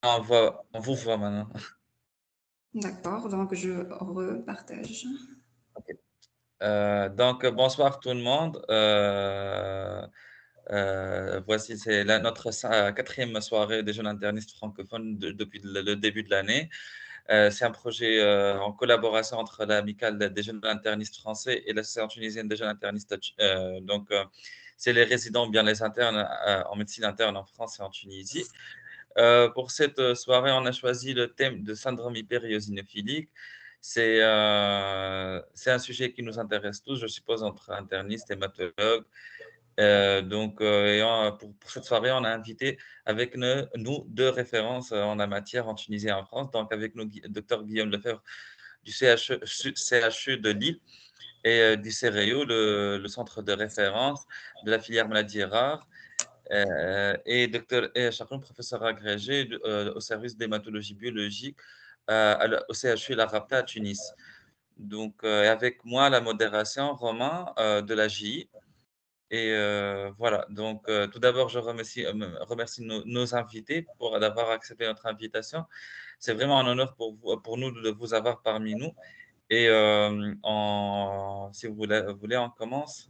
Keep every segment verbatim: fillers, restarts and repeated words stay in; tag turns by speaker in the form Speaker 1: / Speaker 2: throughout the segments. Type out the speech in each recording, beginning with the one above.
Speaker 1: On voit, on vous voit maintenant.
Speaker 2: D'accord, donc je repartage.
Speaker 1: Ok. Euh, donc, bonsoir tout le monde. Euh, euh, voici, c'est la- notre sa- quatrième soirée des jeunes internistes francophones de- depuis le, le début de l'année. Euh, c'est un projet euh, en collaboration entre l'Amicale des jeunes internistes français et l'Association tunisienne des jeunes internistes. Euh, donc, euh, c'est les résidents, ou bien les internes euh, en médecine interne en France et en Tunisie. Euh, pour cette euh, soirée, on a choisi le thème de syndrome hyper-éosinophilique. C'est euh, c'est un sujet qui nous intéresse tous, je suppose, entre internistes et hématologues. Euh, donc, euh, et on- pour, pour cette soirée, on a invité avec nous, nous deux références euh, en la matière en Tunisie et en France. Donc, avec nous, Gui- docteur Guillaume Lefebvre du C H E, C H U de Lille et euh, du CEREO, le, le centre de référence de la filière maladies rares. Euh, et docteur et Chakroun, professeur agrégé de- euh, au service d'hématologie biologique euh, à la- au C H U La Rapta à Tunis. Donc, euh, et avec moi, la modération, Romain euh, de la J I. Et euh, voilà, donc euh, tout d'abord, je remercie, euh, me- remercie nos, nos invités pour d'avoir accepté notre invitation. C'est vraiment un honneur pour vous, pour nous de vous avoir parmi nous. Et euh, en- si vous voulez, vous voulez, on commence.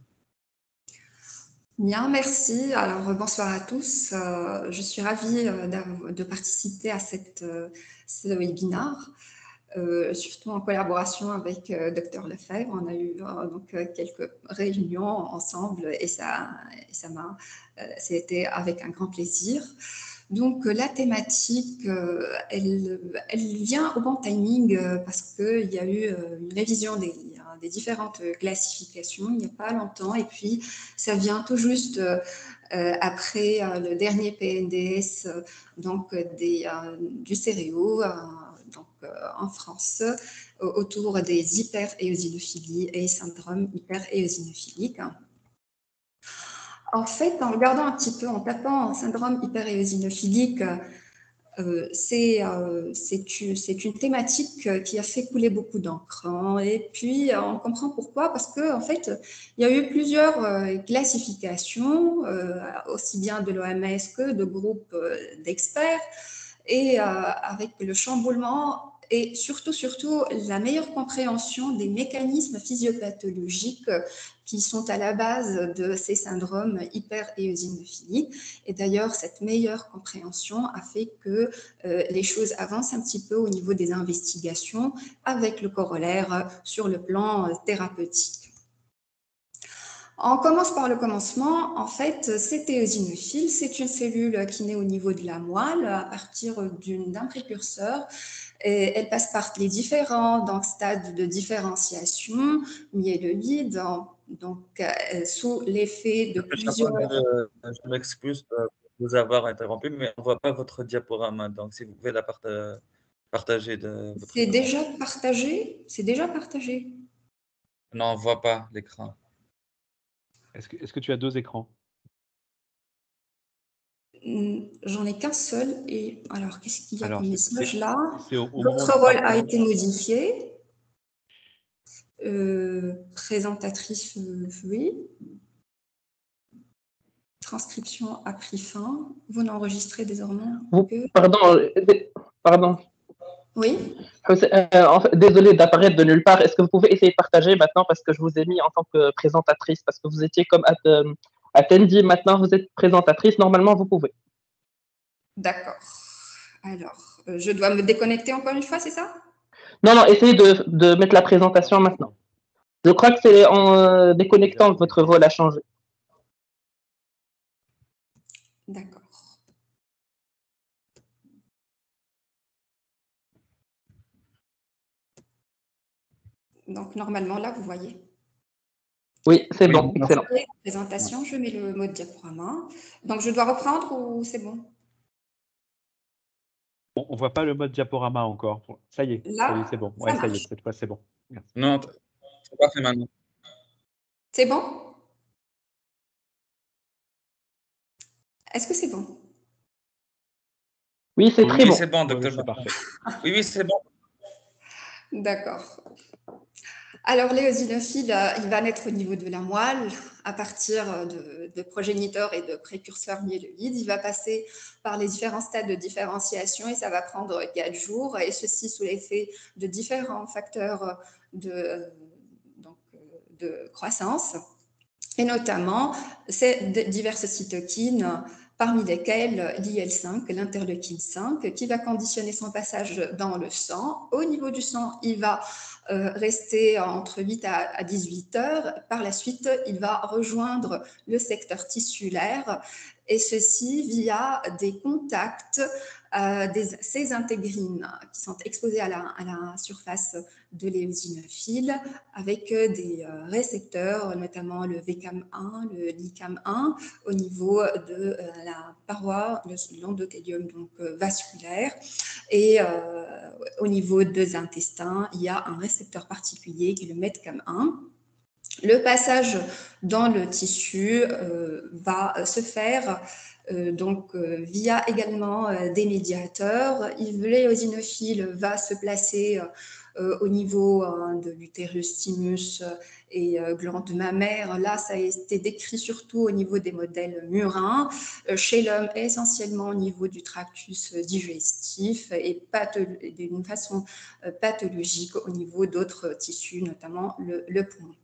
Speaker 2: Bien, merci. Alors, euh, bonsoir à tous. Euh, je suis ravie euh, d'av- de participer à cette, euh, ce webinaire, euh, surtout en collaboration avec euh, docteur Lefebvre. On a eu euh, donc euh, quelques réunions ensemble et ça, et ça m'a, euh, c'était avec un grand plaisir. Donc, euh, la thématique, euh, elle, elle vient au bon timing euh, parce qu'il y a eu euh, une révision des, des différentes classifications il n'y a pas longtemps. Et puis, ça vient tout juste euh, après euh, le dernier P N D S euh, donc, des, euh, du CEREO euh, donc, euh, en France euh, autour des hyperéosinophilies et syndrome hyperéosinophilique. En fait, en regardant un petit peu, en tapant syndrome hyperéosinophilique, euh, c'est euh, une, une thématique qui a fait couler beaucoup d'encre. Hein. Et puis, on comprend pourquoi, parce qu'en en fait, il y a eu plusieurs euh, classifications, euh, aussi bien de l'O M S que de groupes euh, d'experts, et euh, avec le chamboulement et surtout, surtout, la meilleure compréhension des mécanismes physiopathologiques qui sont à la base de ces syndromes hyperéosinophiliques. Et d'ailleurs, cette meilleure compréhension a fait que euh, les choses avancent un petit peu au niveau des investigations avec le corollaire sur le plan euh, thérapeutique. On commence par le commencement. En fait, cet éosinophile, c'est une cellule qui naît au niveau de la moelle à partir d'un précurseur. Et elle passe par les différents donc, stades de différenciation myéloïde, donc euh, sous l'effet de
Speaker 1: Docteur
Speaker 2: plusieurs...
Speaker 1: Chapin, je, je m'excuse euh, de vous avoir interrompu, mais on ne voit pas votre diaporama. Donc, si vous pouvez la parta- partager de votre
Speaker 2: C'est
Speaker 1: écran.
Speaker 2: déjà partagé? C'est déjà partagé.
Speaker 1: Non, on ne voit pas l'écran.
Speaker 3: Est-ce que, est-ce que tu as deux écrans?
Speaker 2: J'en ai qu'un seul. Et alors, qu'est-ce qu'il y a
Speaker 3: Alors,
Speaker 2: comme
Speaker 3: c'est-
Speaker 2: message
Speaker 3: c'est
Speaker 2: là?
Speaker 3: c'est au, au moment
Speaker 2: Votre
Speaker 3: du
Speaker 2: rôle a
Speaker 3: partage.
Speaker 2: été modifié. Euh, présentatrice, euh, oui. Transcription a pris fin. Vous n'enregistrez désormais
Speaker 4: Vous,
Speaker 2: que...
Speaker 4: pardon, euh, dé- pardon.
Speaker 2: Oui.
Speaker 4: Euh, en fait, désolé d'apparaître de nulle part. Est-ce que vous pouvez essayer de partager maintenant parce que je vous ai mis en tant que présentatrice parce que vous étiez comme at- euh, attendee, maintenant vous êtes présentatrice. Normalement, vous pouvez.
Speaker 2: D'accord. Alors, euh, je dois me déconnecter encore une fois, c'est ça?
Speaker 4: Non, non, essayez de, de mettre la présentation maintenant. Je crois que c'est en euh, déconnectant que votre rôle a changé.
Speaker 2: D'accord. Donc, normalement, là, vous voyez.
Speaker 4: Oui, c'est
Speaker 1: Oui,
Speaker 4: bon, excellent.
Speaker 2: Présentation, je mets le mode diaporama. Donc, je dois reprendre ou c'est bon?
Speaker 3: On ne voit pas le mode diaporama encore. Ça y est,
Speaker 2: Là,
Speaker 3: ça y est, c'est bon.
Speaker 2: ça
Speaker 3: Ouais, ça y
Speaker 2: marche.
Speaker 3: est, cette fois, c'est bon. Merci.
Speaker 1: Non, c'est pas fait maintenant.
Speaker 2: C'est bon? Est-ce que c'est bon?
Speaker 4: Oui, c'est très
Speaker 1: Oui,
Speaker 4: bon.
Speaker 1: c'est bon,
Speaker 3: Oui, oui,
Speaker 1: docteur
Speaker 3: c'est
Speaker 1: Chapin.
Speaker 3: parfait.
Speaker 1: Oui, oui, c'est bon.
Speaker 2: D'accord. Alors, l'éosinophile, euh, il va naître au niveau de la moelle à partir de, de progéniteurs et de précurseurs myéloïdes. Il va passer par les différents stades de différenciation et ça va prendre quatre jours, et ceci sous l'effet de différents facteurs de, donc, de croissance, et notamment ces diverses cytokines, parmi lesquelles l'I L cinq, l'interleukine cinq, qui va conditionner son passage dans le sang. Au niveau du sang, il va euh, rester entre huit à dix-huit heures. Par la suite, il va rejoindre le secteur tissulaire, et ceci via des contacts euh, des, ces intégrines qui sont exposées à la, à la surface de l'éosinophile avec des euh, récepteurs, notamment le V C A M un, le L I C A M un, au niveau de euh, la paroi, de l'endothélium donc euh, vasculaire. Et euh, au niveau des intestins, il y a un récepteur particulier qui est le M E T C A M un. Le passage dans le tissu euh, va se faire euh, donc euh, via également euh, des médiateurs. L'éosinophile va se placer euh, au niveau euh, de l'utérus, thymus et euh, glande mammaire. Là, ça a été décrit surtout au niveau des modèles murins. Euh, chez l'homme, essentiellement au niveau du tractus digestif et d'une façon euh, pathologique au niveau d'autres tissus, notamment le, le poumon.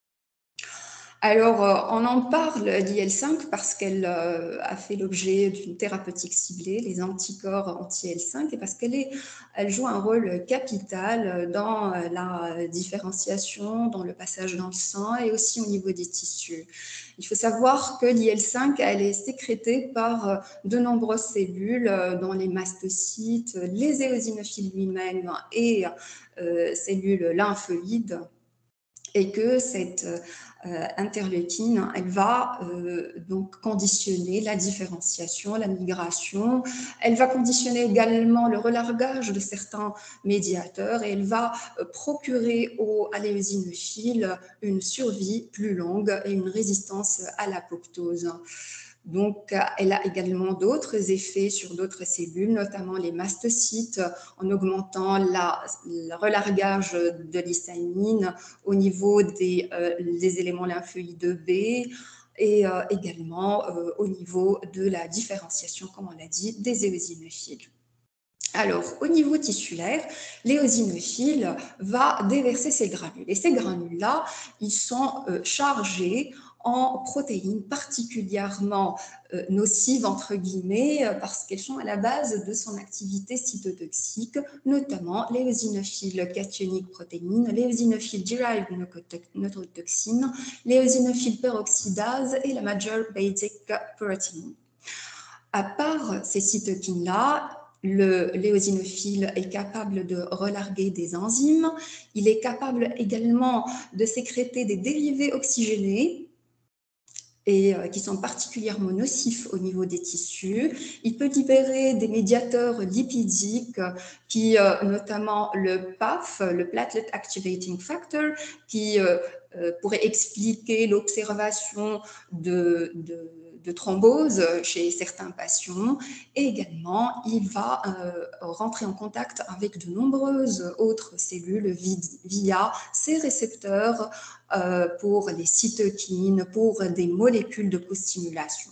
Speaker 2: Alors, euh, on en parle d'I L cinq parce qu'elle euh, a fait l'objet d'une thérapeutique ciblée, les anticorps anti-I L cinq, et parce qu'elle est, elle joue un rôle capital dans la différenciation, dans le passage dans le sang et aussi au niveau des tissus. Il faut savoir que l'I L cinq, elle est sécrétée par de nombreuses cellules, dont les mastocytes, les éosinophiles lui-même et euh, cellules lymphoïdes, et que cette euh, interleukine, elle va euh, donc conditionner la différenciation, la migration. Elle va conditionner également le relargage de certains médiateurs et elle va euh, procurer aux, à l'éosinophiles une survie plus longue et une résistance à l'apoptose. Donc, elle a également d'autres effets sur d'autres cellules, notamment les mastocytes, en augmentant la, le relargage de l'histamine au niveau des, euh, des éléments lymphoïdes B et euh, également euh, au niveau de la différenciation, comme on l'a dit, des éosinophiles. Alors, au niveau tissulaire, l'éosinophile va déverser ces granules. Et ces granules-là, ils sont euh, chargés en protéines particulièrement euh, nocives, entre guillemets, parce qu'elles sont à la base de son activité cytotoxique, notamment l'éosinophile cationique protéine, l'éosinophile derived neurotoxine, l'éosinophile peroxydase et la major basic protein. À part ces cytokines-là, l'éosinophile est capable de relarguer des enzymes. Il est capable également de sécréter des dérivés oxygénés et euh, qui sont particulièrement nocifs au niveau des tissus. Il peut libérer des médiateurs lipidiques, qui, euh, notamment le P A F, le Platelet Activating Factor, qui euh, euh, pourrait expliquer l'observation de, de de thrombose chez certains patients. Et également, il va euh, rentrer en contact avec de nombreuses autres cellules via ces récepteurs euh, pour les cytokines, pour des molécules de co-stimulation.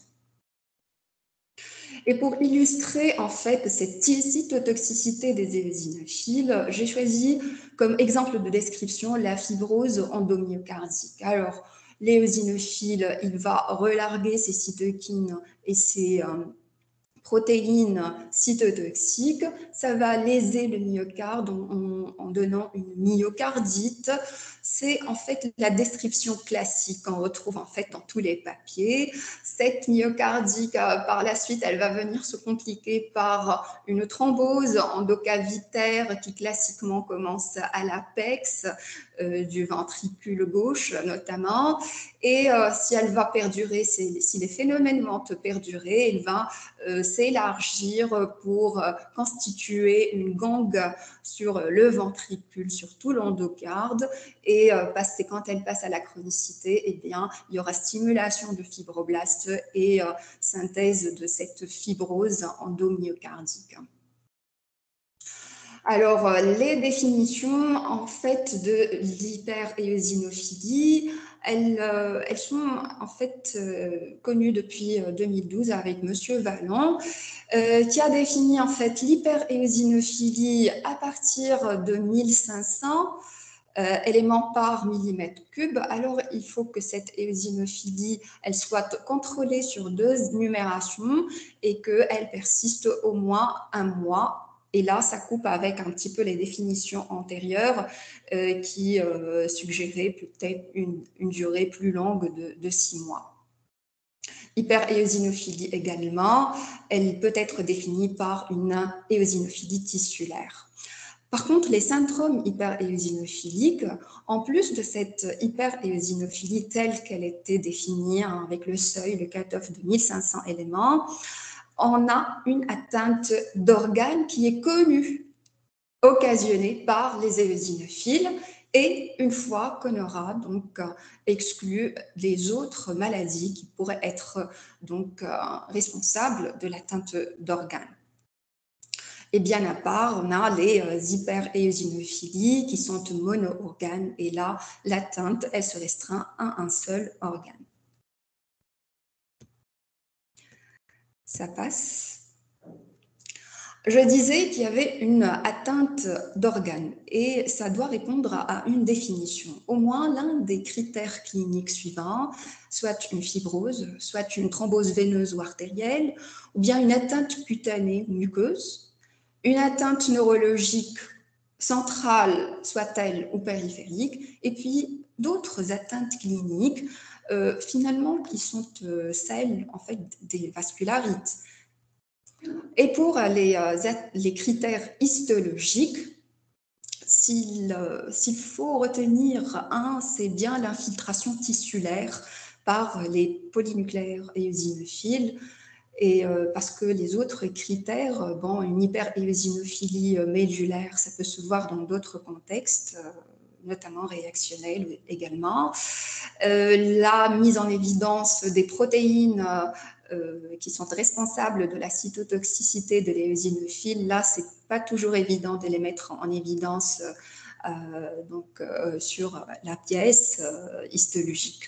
Speaker 2: Et pour illustrer en fait cette cytotoxicité des éosinophiles, j'ai choisi comme exemple de description la fibrose endomyocardique. Alors, l'éosinophile, il va relarguer ses cytokines et ses euh, protéines cytotoxiques. Ça va léser le myocarde en, en, en donnant une myocardite. C'est en fait la description classique qu'on retrouve en fait dans tous les papiers. Cette myocardie, par la suite, elle va venir se compliquer par une thrombose endocavitaire qui classiquement commence à l'apex euh, du ventricule gauche notamment. Et euh, si elle va perdurer, si les phénomènes vont perdurer, elle va euh, s'élargir pour euh, constituer une gangue sur le ventricule, sur tout l'endocarde. Et euh, passer, quand elle passe à la chronicité, eh bien, il y aura stimulation de fibroblastes et euh, synthèse de cette fibrose endomyocardique. Alors, les définitions, en fait, de l'hyperéosinophilie, elles, euh, elles sont en fait euh, connues depuis deux mille douze avec Monsieur Vallon, euh, qui a défini en fait l'hyperéosinophilie à partir de mille cinq cents euh, éléments par millimètre cube. Alors, il faut que cette éosinophilie, elle soit contrôlée sur deux numérations et qu'elle persiste au moins un mois. Et là, ça coupe avec un petit peu les définitions antérieures euh, qui euh, suggéraient peut-être une, une durée plus longue de, de six mois. Hyperéosinophilie également, elle peut être définie par une éosinophilie tissulaire. Par contre, les syndromes hyperéosinophiliques, en plus de cette hyperéosinophilie telle qu'elle était définie hein, avec le seuil, le cutoff de mille cinq cents éléments, on a une atteinte d'organes qui est connue, occasionnée par les éosinophiles, et une fois qu'on aura donc exclu les autres maladies qui pourraient être donc responsables de l'atteinte d'organes. Et bien à part, on a les hyperéosinophilies qui sont mono-organes, et là, l'atteinte, elle se restreint à un seul organe. Ça passe. Je disais qu'il y avait une atteinte d'organes et ça doit répondre à une définition. Au moins l'un des critères cliniques suivants, soit une fibrose, soit une thrombose veineuse ou artérielle, ou bien une atteinte cutanée ou muqueuse, une atteinte neurologique centrale, soit-elle ou périphérique, et puis d'autres atteintes cliniques, euh, finalement, qui sont euh, celles, en fait, des vascularites. Et pour les, euh, les critères histologiques, s'il euh, s'il faut retenir un, c'est bien l'infiltration tissulaire par les polynucléaires éosinophiles, et euh, parce que les autres critères, bon, une hyperéosinophilie médulaire, ça peut se voir dans d'autres contextes, euh, notamment réactionnels également. Euh, la mise en évidence des protéines euh, qui sont responsables de la cytotoxicité de l'éosinophiles, là, c'est pas toujours évident de les mettre en évidence euh, donc, euh, sur la pièce euh, histologique.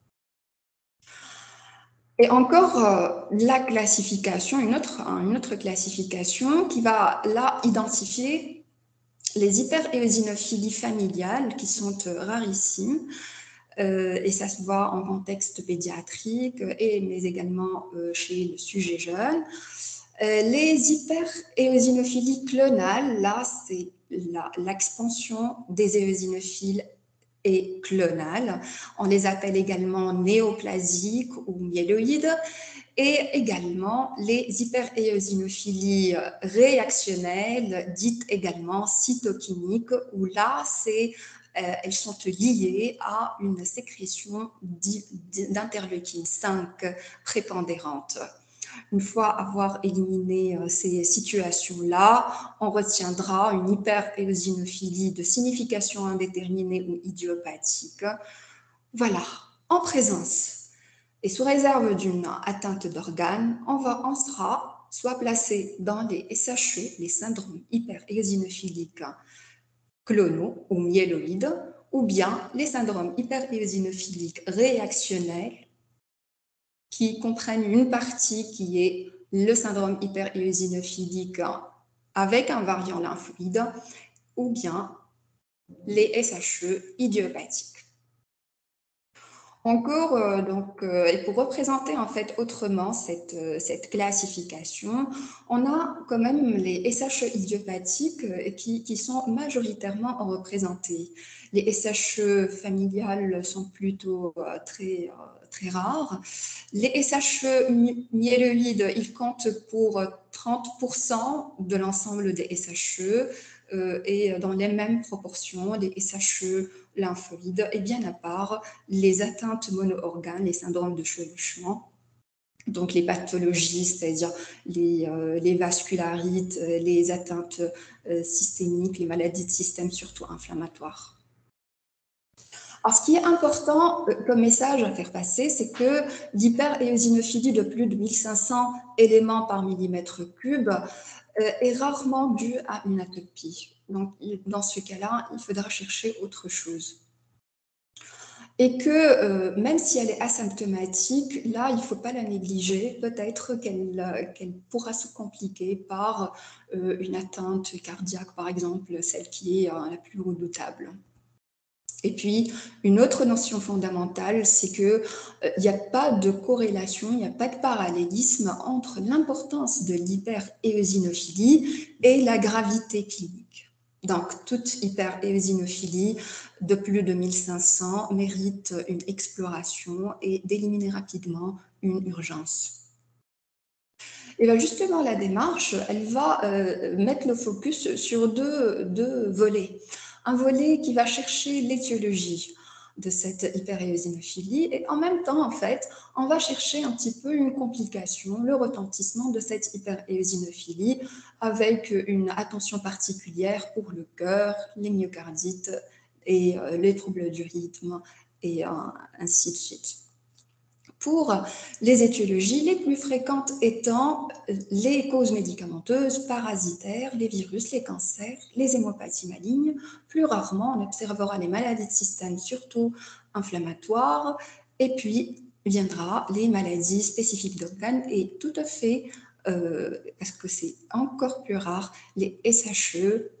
Speaker 2: Et encore, euh, la classification, une autre, une autre classification qui va là identifier les hyperéosinophilies familiales qui sont euh, rarissimes, euh, et ça se voit en contexte pédiatrique, et, mais également euh, chez le sujet jeune. Euh, les hyperéosinophilies clonales, là, c'est l'expansion des éosinophiles et clonales. On les appelle également néoplasiques ou myéloïdes, et également les hyperéosinophilies réactionnelles, dites également cytokiniques, où là, c'est, euh, elles sont liées à une sécrétion d'interleukine cinq prépondérante. Une fois avoir éliminé ces situations-là, on retiendra une hyperéosinophilie de signification indéterminée ou idiopathique. Voilà, en présence et sous réserve d'une atteinte d'organes, on, va, on sera soit placé dans les S H E, les syndromes hyperéosinophiliques clonaux ou myéloïdes, ou bien les syndromes hyperéosinophiliques réactionnels, qui comprennent une partie qui est le syndrome hyperéosinophilique avec un variant lymphoïde, ou bien les S H E idiopathiques. Encore, euh, donc, euh, et pour représenter en fait autrement cette, euh, cette classification, on a quand même les S H E idiopathiques euh, qui, qui sont majoritairement représentés. Les S H E familiales sont plutôt euh, très, euh, très rares. Les S H E myéloïdes, ils comptent pour trente pour cent de l'ensemble des S H E, euh, et dans les mêmes proportions, les S H E lymphoïdes, et bien à part les atteintes mono-organes, les syndromes de chevauchement, donc les pathologies, c'est-à-dire les, euh, les vascularites, les atteintes euh, systémiques, les maladies de système surtout inflammatoires. Alors, ce qui est important comme message à faire passer, c'est que l'hyperéosinophilie de plus de mille cinq cents éléments par millimètre cube, euh, est rarement due à une atopie. Donc, dans ce cas-là, il faudra chercher autre chose. Et que euh, même si elle est asymptomatique, là, il ne faut pas la négliger. Peut-être qu'elle qu'elle pourra se compliquer par euh, une atteinte cardiaque, par exemple, celle qui est euh, la plus redoutable. Et puis, une autre notion fondamentale, c'est qu'il n'y euh, a pas de corrélation, il n'y a pas de parallélisme entre l'importance de l'hyperéosinophilie et la gravité clinique. Donc, toute hyperéosinophilie de plus de mille cinq cents mérite une exploration et d'éliminer rapidement une urgence. Et bien justement, la démarche, elle va euh, mettre le focus sur deux, deux volets. Un volet qui va chercher l'étiologie de cette hyperéosinophilie et en même temps, en fait, on va chercher un petit peu une complication, le retentissement de cette hyperéosinophilie avec une attention particulière pour le cœur, les myocardites et euh, les troubles du rythme et euh, ainsi de suite. Pour les étiologies, les plus fréquentes étant les causes médicamenteuses, parasitaires, les virus, les cancers, les hémopathies malignes. Plus rarement, on observera les maladies de système, surtout inflammatoires, et puis viendra les maladies spécifiques d'organes et tout à fait, euh, parce que c'est encore plus rare, les S H E.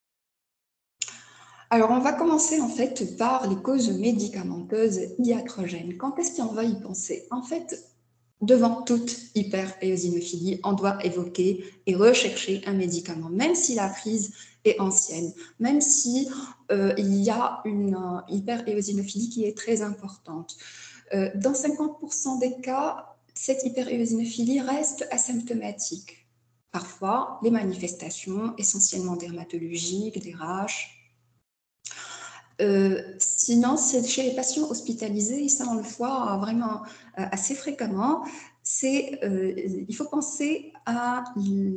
Speaker 2: Alors, on va commencer en fait par les causes médicamenteuses iatrogènes. Quand est-ce qu'on va y penser? En fait, devant toute hyperéosinophilie, on doit évoquer et rechercher un médicament, même si la prise est ancienne, même si euh, il y a une euh, hyperéosinophilie qui est très importante. Euh, dans cinquante pour cent des cas, cette hyperéosinophilie reste asymptomatique. Parfois, les manifestations, essentiellement dermatologiques, des raches. Euh, sinon, c'est chez les patients hospitalisés, ça on le voit vraiment euh, assez fréquemment, c'est, euh, il faut penser à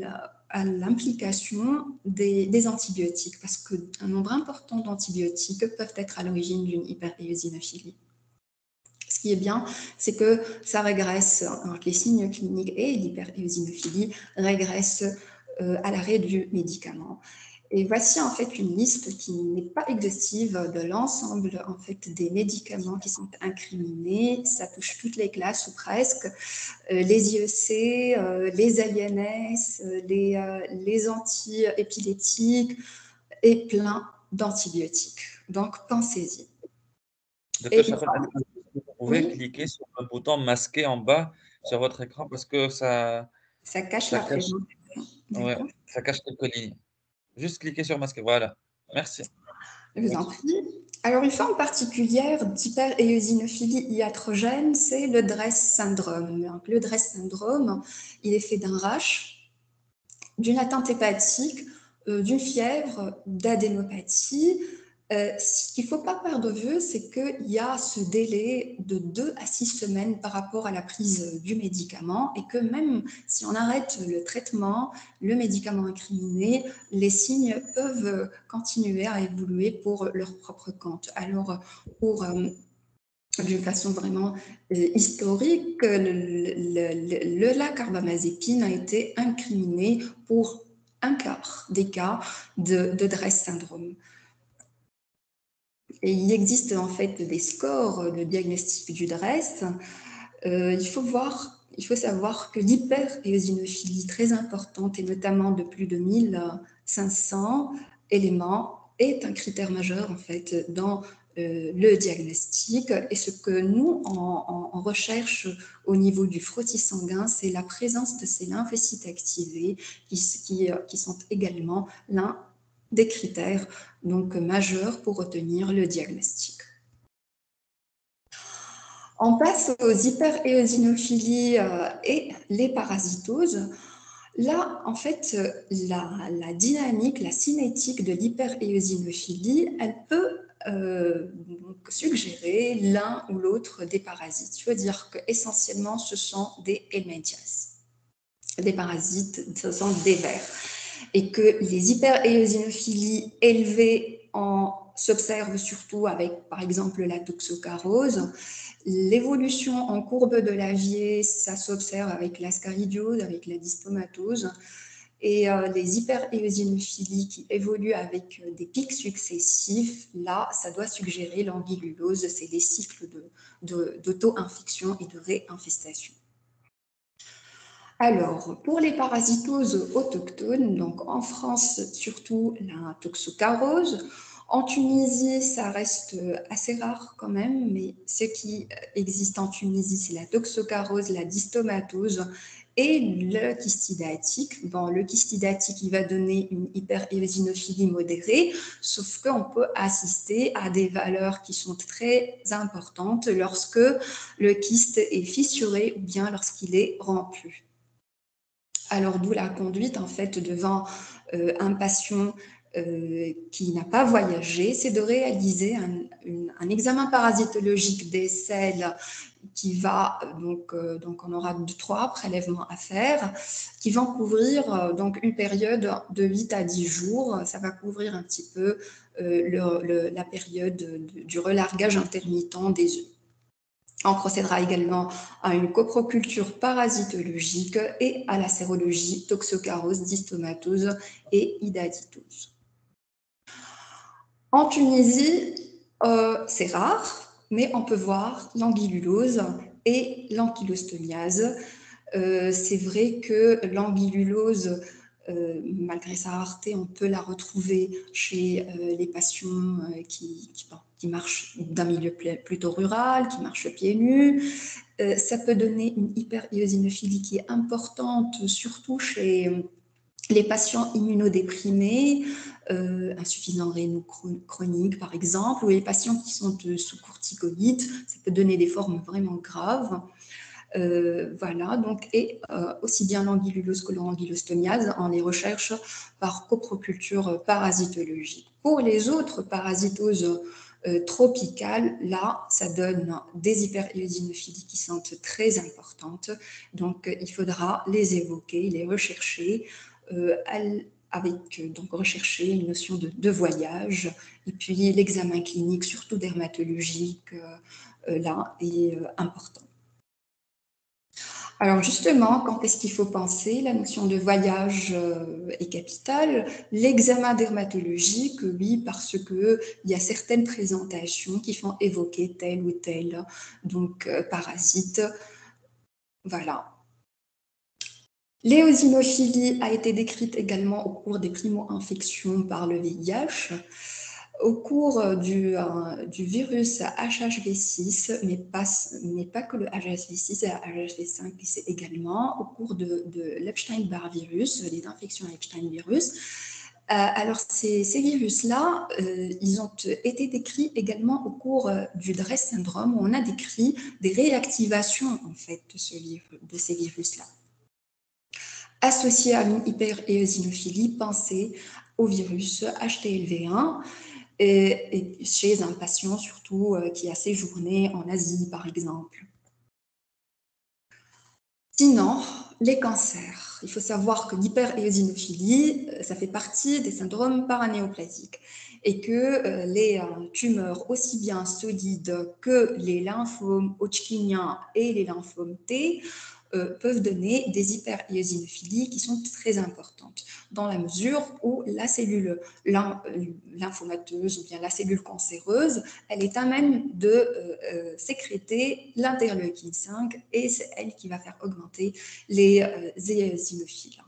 Speaker 2: l'implication des, des antibiotiques, parce qu'un nombre important d'antibiotiques peuvent être à l'origine d'une hyperéosinophilie. Ce qui est bien, c'est que ça régresse, alors que les signes cliniques et l'hyperéosinophilie régressent euh, à l'arrêt du médicament. Et voici en fait une liste qui n'est pas exhaustive de l'ensemble en fait des médicaments qui sont incriminés. Ça touche toutes les classes ou presque, euh, les I E C, euh, les A I N S, euh, les, euh, les antiépileptiques et plein d'antibiotiques. Donc pensez-y.
Speaker 1: Docteur Chapelle,
Speaker 2: voilà.
Speaker 1: est-ce que vous pouvez
Speaker 2: Oui,
Speaker 1: cliquer sur le bouton masqué en bas sur votre écran parce que ça,
Speaker 2: ça cache
Speaker 1: ça
Speaker 2: la
Speaker 1: cache,
Speaker 2: présentation.
Speaker 1: ouais,
Speaker 2: D'accord.
Speaker 1: ça cache quelques lignes. Juste cliquer sur masqué, voilà. Merci.
Speaker 2: Je vous en prie. Alors, une forme particulière d'hyperéosinophilie iatrogène, c'est le D R E S syndrome. Donc, le D R E S syndrome, il est fait d'un rash, d'une atteinte hépatique, euh, d'une fièvre, d'adénopathie. Euh, ce qu'il ne faut pas perdre de vue, c'est qu'il y a ce délai de deux à six semaines par rapport à la prise du médicament et que même si on arrête le traitement, le médicament incriminé, les signes peuvent continuer à évoluer pour leur propre compte. Alors, pour euh, d'une façon vraiment euh, historique, le, le, le, la carbamazépine a été incriminée pour un quart des cas de, de D R E S syndrome. Et il existe en fait des scores de diagnostic du D R E S. Euh, il faut voir, il faut savoir que l'hyperéosinophilie très importante et notamment de plus de mille cinq cents éléments est un critère majeur en fait dans euh, le diagnostic. Et ce que nous on, on, on recherche au niveau du frottis sanguin, c'est la présence de ces lymphocytes activés qui, qui, qui sont également l'un des critères donc majeurs pour retenir le diagnostic. On passe aux hyperéosinophilies euh, et les parasitoses. Là, en fait, la, la dynamique, la cinétique de l'hyperéosinophilie, elle peut euh, donc suggérer l'un ou l'autre des parasites. Il faut dire qu'essentiellement, ce sont des helminthias. Des parasites, ce sont des vers. Et que les hyperéosinophilies élevées s'observent surtout avec, par exemple, la toxocarose. L'évolution en courbe de Lavier, ça s'observe avec l'ascaridiose, avec la dystomatose. Et euh, les hyperéosinophilies qui évoluent avec euh, des pics successifs, là, ça doit suggérer l'anguillulose. C'est des cycles d'auto-infection de, de, et de réinfestation. Alors, pour les parasitoses autochtones, donc en France, surtout la toxocarose. En Tunisie, ça reste assez rare quand même, mais ce qui existe en Tunisie, c'est la toxocarose, la dystomatose et le kystidatique. Bon, le kystidatique, il va donner une hyperéosinophilie modérée, sauf qu'on peut assister à des valeurs qui sont très importantes lorsque le kyste est fissuré ou bien lorsqu'il est rompu. Alors, d'où la conduite, en fait, devant euh, un patient euh, qui n'a pas voyagé, c'est de réaliser un, une, un examen parasitologique des selles qui va, donc, euh, donc on aura deux, trois prélèvements à faire, qui vont couvrir euh, donc une période de huit à dix jours. Ça va couvrir un petit peu euh, le, le, la période de, du relargage intermittent des œufs. On procédera également à une coproculture parasitologique et à la sérologie toxocarose, dystomatose et hydaditose. En Tunisie, euh, c'est rare, mais on peut voir l'anguillulose et l'ankylostomiase. Euh, c'est vrai que l'anguillulose, euh, malgré sa rareté, on peut la retrouver chez euh, les patients euh, qui, qui, bon, qui marchent d'un milieu plutôt rural, qui marchent pieds nus. Euh, ça peut donner une hyperéosinophilie qui est importante, surtout chez les patients immunodéprimés, euh, insuffisants rénaux chroniques par exemple, ou les patients qui sont euh, sous corticoïdes. Ça peut donner des formes vraiment graves. Euh, voilà, donc, et euh, aussi bien l'anguillulose que l'anguillostomiase, on les recherche par coproculture parasitologique. Pour les autres parasitoses euh, tropicales, là, ça donne des hyperéosinophilies qui sont très importantes, donc il faudra les évoquer, les rechercher, euh, avec donc rechercher une notion de, de voyage, et puis l'examen clinique, surtout dermatologique, euh, là, est euh, important. Alors justement, quand est-ce qu'il faut penser? La notion de voyage euh, est capitale. L'examen dermatologique, oui, parce qu'il y a certaines présentations qui font évoquer tel ou tel donc, euh, parasite. Voilà. L'éosinophilie a été décrite également au cours des primo-infections par le V I H. Au cours du, euh, du virus H H V six, mais pas, mais pas que le H H V six, et H H V cinq, c'est également au cours de, de l'Epstein-Barr virus, les infections à Epstein virus. Euh, alors, ces, ces virus-là, euh, ils ont été décrits également au cours du D R E S syndrome, où on a décrit des réactivations, en fait, de, ce, de ces virus-là. Associés à une hyperéosinophilie, pensez au virus H T L V un, et chez un patient surtout euh, qui a séjourné en Asie, par exemple. Sinon, les cancers. Il faut savoir que l'hyperéosinophilie, ça fait partie des syndromes paranéoplasiques et que euh, les euh, tumeurs aussi bien solides que les lymphomes hodgkiniens et les lymphomes T euh, peuvent donner des hyperéosinophilies qui sont très importantes dans la mesure où la cellule lymphomateuse ou bien la cellule cancéreuse, elle est à même de euh, euh, sécréter l'interleukine cinq et c'est elle qui va faire augmenter les euh, éosinophiles.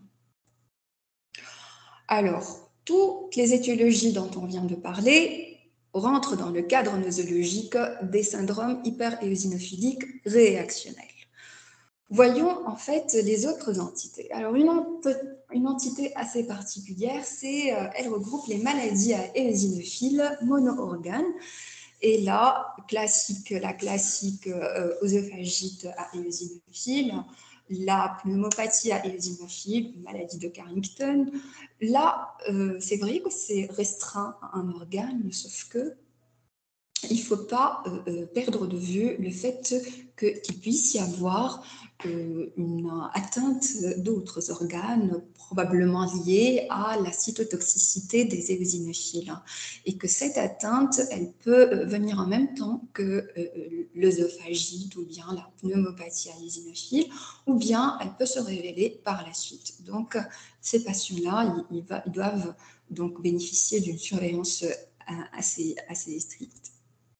Speaker 2: Alors, toutes les étiologies dont on vient de parler rentrent dans le cadre nosologique des syndromes hyperéosinophiliques réactionnels. Voyons en fait les autres entités. Alors une, une entité assez particulière, c'est euh, elle regroupe les maladies à éosinophiles mono-organes. Et là, classique, la classique euh, œsophagite à éosinophile, la pneumopathie à éosinophile, maladie de Carrington. Là, euh, c'est vrai que c'est restreint à un organe, sauf que il ne faut pas euh, perdre de vue le fait qu'il puisse y avoir euh, une atteinte d'autres organes, probablement liée à la cytotoxicité des éosinophiles, et que cette atteinte, elle peut venir en même temps que euh, l'œsophagite ou bien la pneumopathie à éosinophile, ou bien elle peut se révéler par la suite. Donc, ces patients-là, ils, ils doivent donc bénéficier d'une surveillance assez, assez stricte.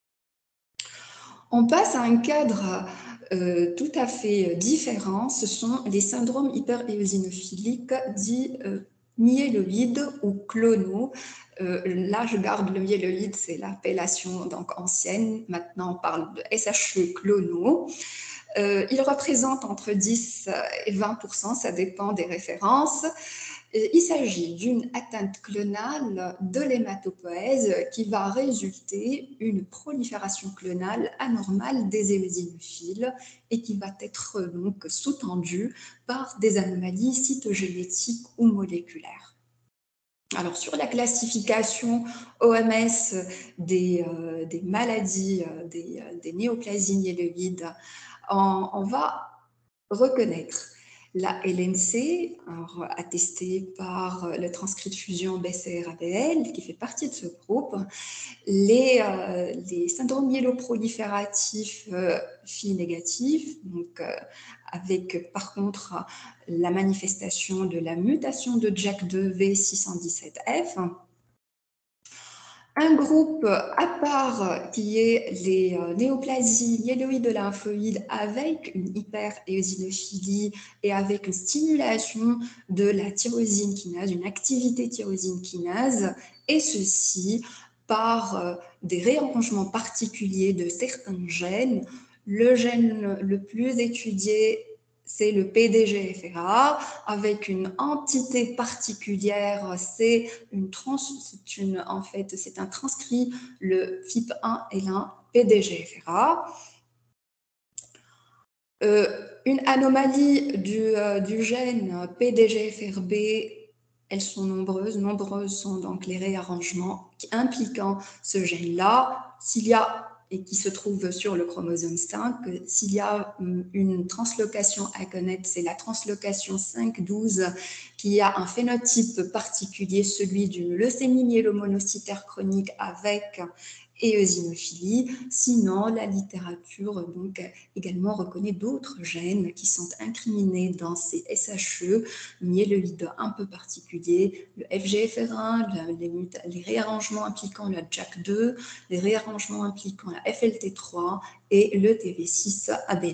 Speaker 2: On passe à un cadre euh, tout à fait différent, ce sont les syndromes hyperéosinophiliques dits euh, myéloïdes ou clonaux. Euh, là, je garde le myéloïde, c'est l'appellation donc ancienne. Maintenant, on parle de S H E clonaux. Euh, ils représentent entre dix et vingt pour cent, ça dépend des références. Il s'agit d'une atteinte clonale de l'hématopoèse qui va résulter une prolifération clonale anormale des éosinophiles et qui va être donc sous-tendue par des anomalies cytogénétiques ou moléculaires. Alors, sur la classification O M S des, euh, des maladies, euh, des, euh, des néoplasies myéloïdes, on, on va reconnaître la L N C, alors, attestée par le transcrit de fusion B C R A B L, qui fait partie de ce groupe, les, euh, les syndromes myéloprolifératifs euh, Phi négatifs, donc euh, avec par contre la manifestation de la mutation de J A K deux V six cent dix-sept F. Un groupe à part qui est les néoplasies myéloïdes lymphoïdes avec une hyperéosinophilie et avec une stimulation de la tyrosine kinase, une activité tyrosine kinase, et ceci par des réarrangements particuliers de certains gènes. Le gène le plus étudié, c'est le P D G F R A, avec une entité particulière, c'est une trans, c'est une, en fait, c'est un transcrit, le F I P un L un P D G F R A. Euh, une anomalie du, euh, du gène P D G F R B, elles sont nombreuses. Nombreuses sont donc les réarrangements impliquant ce gène-là. S'il y a et qui se trouve sur le chromosome cinq. S'il y a une translocation à connaître, c'est la translocation cinq douze qui a un phénotype particulier, celui d'une leucémie myélomonocytaire chronique avec éosinophilie. Sinon, la littérature donc également reconnaît d'autres gènes qui sont incriminés dans ces S H E myéloïdes un peu particuliers, le F G F R un, les, les réarrangements impliquant le J A K deux, les réarrangements impliquant la F L T trois et le T V six A B L.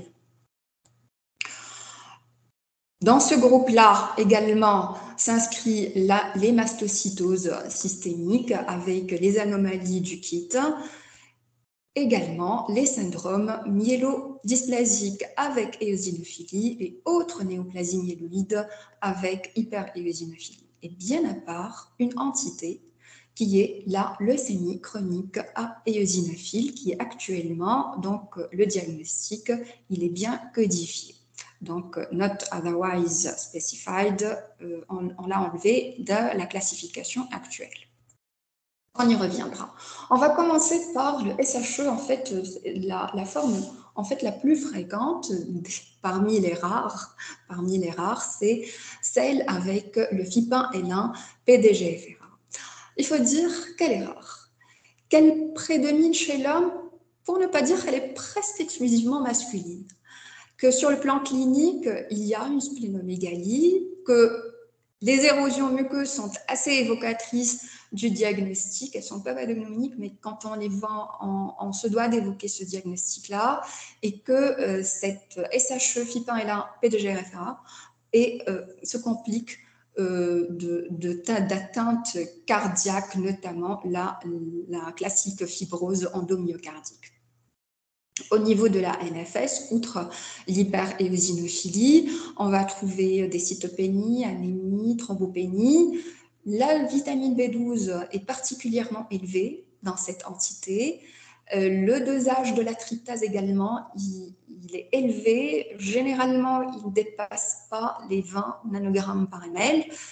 Speaker 2: Dans ce groupe-là, également, s'inscrit l'hémastocytose systémique avec les anomalies du K I T, également les syndromes myélodysplasiques avec éosinophilie et autres néoplasies myéloïdes avec hyperéosinophilie. Et bien à part, une entité qui est la leucémie chronique à éosinophile, qui est actuellement, donc le diagnostic, il est bien codifié. Donc, not otherwise specified, euh, on, on l'a enlevé de la classification actuelle. On y reviendra. On va commencer par le S H E, en fait, la, la forme en fait, la plus fréquente parmi les rares, parmi les rares, c'est celle avec le F I P un L un P D G F R A. Il faut dire qu'elle est rare, qu'elle prédomine chez l'homme, pour ne pas dire qu'elle est presque exclusivement masculine, que sur le plan clinique, il y a une splénomégalie, que les érosions muqueuses sont assez évocatrices du diagnostic, elles sont pas pathognomoniques, mais quand on les voit, on, on se doit d'évoquer ce diagnostic-là, et que euh, cette S H E F I P un L un P D G F R A et, euh, se complique euh, de, de tas d'atteintes cardiaques, notamment la, la classique fibrose endomyocardique. Au niveau de la N F S, outre l'hyperéosinophilie, on va trouver des cytopénies, anémies, thrombopénies. La vitamine B douze est particulièrement élevée dans cette entité. Euh, le dosage de la tryptase également, il, il est élevé. Généralement, il ne dépasse pas les vingt nanogrammes par ml.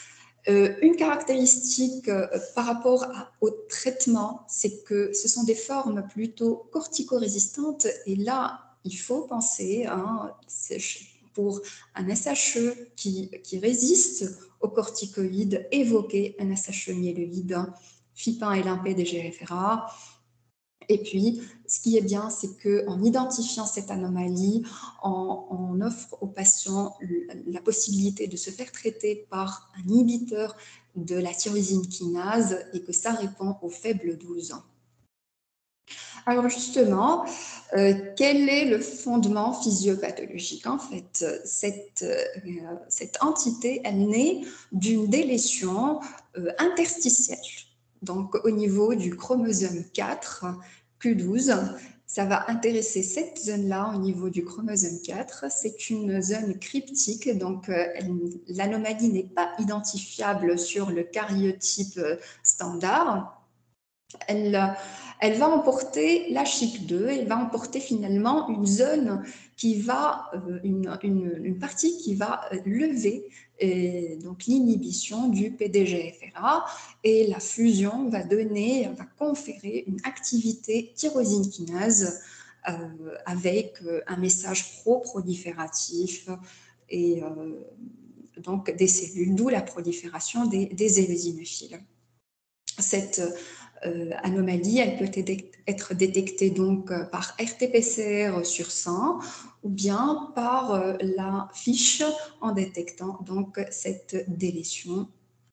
Speaker 2: Euh, une caractéristique euh, par rapport à, au traitement, c'est que ce sont des formes plutôt corticorésistantes. Et là, il faut penser, hein, pour un S H E qui, qui résiste aux corticoïdes, évoquer un S H E myéloïde, F I P un L un P D G F R A. Et puis, ce qui est bien, c'est qu'en identifiant cette anomalie, on, on offre aux patients la possibilité de se faire traiter par un inhibiteur de la tyrosine kinase et que ça répond aux faibles doses. Alors justement, euh, quel est le fondement physiopathologique? En fait, cette, euh, cette entité, elle naît d'une délétion euh, interstitielle. Donc, au niveau du chromosome quatre, Q douze, ça va intéresser cette zone-là au niveau du chromosome quatre. C'est une zone cryptique, donc euh, l'anomalie n'est pas identifiable sur le karyotype standard. Elle, elle va emporter la C H I C deux, elle va emporter finalement une zone qui va, une, une, une partie qui va lever et donc l'inhibition du P D G F R A, et la fusion va donner, va conférer une activité tyrosine kinase euh, avec un message pro-prolifératif et euh, donc des cellules, d'où la prolifération des, des éosinophiles. Cette euh, anomalie, elle peut être détectée donc par R T P C R sur sang ou bien par euh, la fiche en détectant donc cette délétion.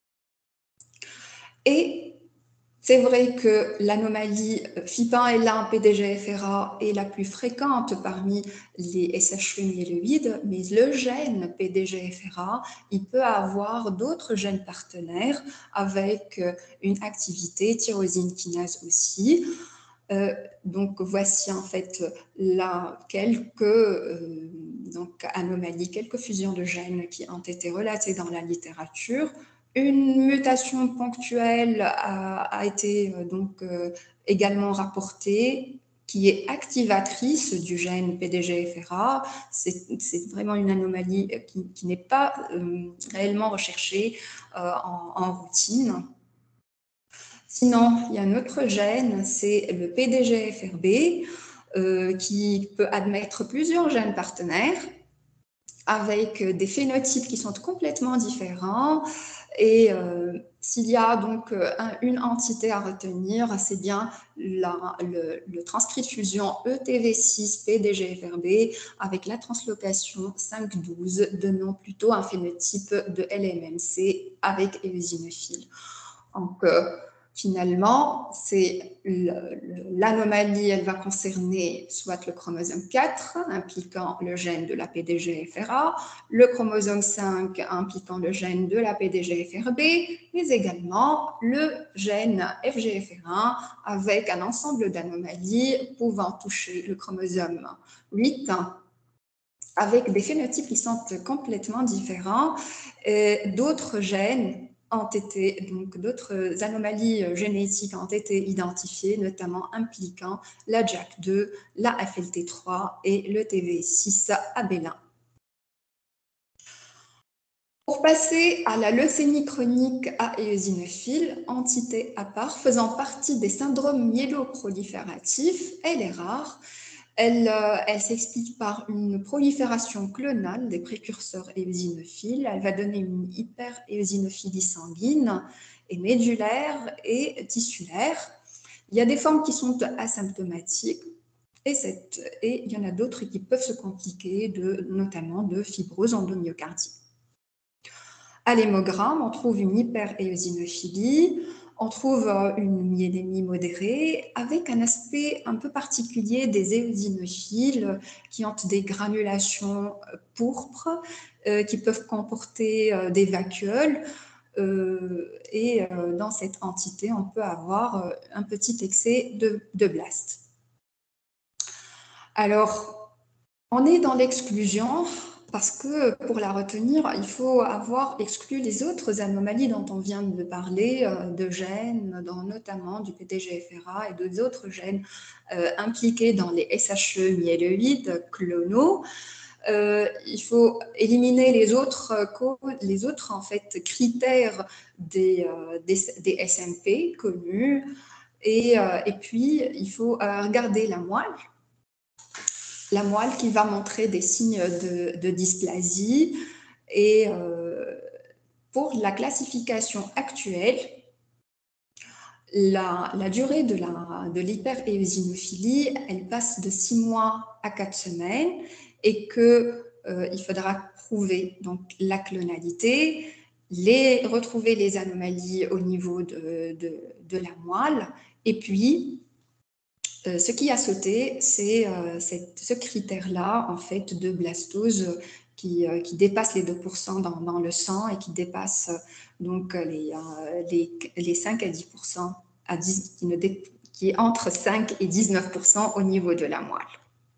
Speaker 2: Et c'est vrai que l'anomalie F I P un L un P D G F R A est la plus fréquente parmi les S H E myéloïdes, mais le gène P D G F R A, il peut avoir d'autres gènes partenaires avec une activité tyrosine kinase aussi. Euh, donc voici en fait là quelques euh, donc, anomalies, quelques fusions de gènes qui ont été relatées dans la littérature. Une mutation ponctuelle a, a été euh, donc euh, également rapportée, qui est activatrice du gène P D G F R A. C'est vraiment une anomalie qui, qui n'est pas euh, réellement recherchée euh, en, en routine. Sinon, il y a un autre gène, c'est le P D G F R B, euh, qui peut admettre plusieurs gènes partenaires avec des phénotypes qui sont complètement différents. Et euh, s'il y a donc un, une entité à retenir, c'est bien la, le, le transcrit de fusion E T V six P D G F R B avec la translocation cinq douze, donnant plutôt un phénotype de L M M C avec éosinophile. Donc, euh, finalement, c'est l'anomalie, elle va concerner soit le chromosome quatre, impliquant le gène de la P D G F R A, le chromosome cinq, impliquant le gène de la P D G F R B, mais également le gène F G F R un, avec un ensemble d'anomalies pouvant toucher le chromosome huit, avec des phénotypes qui sont complètement différents. D'autres gènes ont été, donc d'autres anomalies génétiques ont été identifiées, notamment impliquant la J A K deux, la F L T trois et le T V six abélin. Pour passer à la leucémie chronique à éosinophile, entité à part faisant partie des syndromes myéloprolifératifs, elle est rare. Elle, euh, elle s'explique par une prolifération clonale des précurseurs éosinophiles. Elle va donner une hyperéosinophilie sanguine et médulaire et tissulaire. Il y a des formes qui sont asymptomatiques et, cette, et il y en a d'autres qui peuvent se compliquer, de, notamment de fibrose endomyocardie. À l'hémogramme, on trouve une hyperéosinophilie. On trouve une myélémie modérée avec un aspect un peu particulier des éosinophiles qui ont des granulations pourpres euh, qui peuvent comporter euh, des vacuoles. Euh, et euh, dans cette entité, on peut avoir euh, un petit excès de, de blastes. Alors, on est dans l'exclusion. Parce que pour la retenir, il faut avoir exclu les autres anomalies dont on vient de parler, de gènes, dans, notamment du P D G F R A et d'autres gènes euh, impliqués dans les S H E myéloïdes clonaux. euh, il faut éliminer les autres, les autres en fait, critères des, euh, des, des S M P connus. Et, euh, et puis, il faut euh, regarder la moelle. La moelle qui va montrer des signes de, de dysplasie. Et euh, pour la classification actuelle, la, la durée de l'hyperéosinophilie, elle passe de six mois à quatre semaines et qu'il euh, faudra prouver donc, la clonalité, les, retrouver les anomalies au niveau de, de, de la moelle et puis Euh, ce qui a sauté, c'est euh, ce critère-là, en fait, de blastose qui, euh, qui dépasse les deux pour cent dans, dans le sang et qui dépasse euh, donc les, euh, les, les cinq à dix pour cent, à dix, qui, ne dé, qui est entre cinq et dix-neuf pour cent au niveau de la moelle.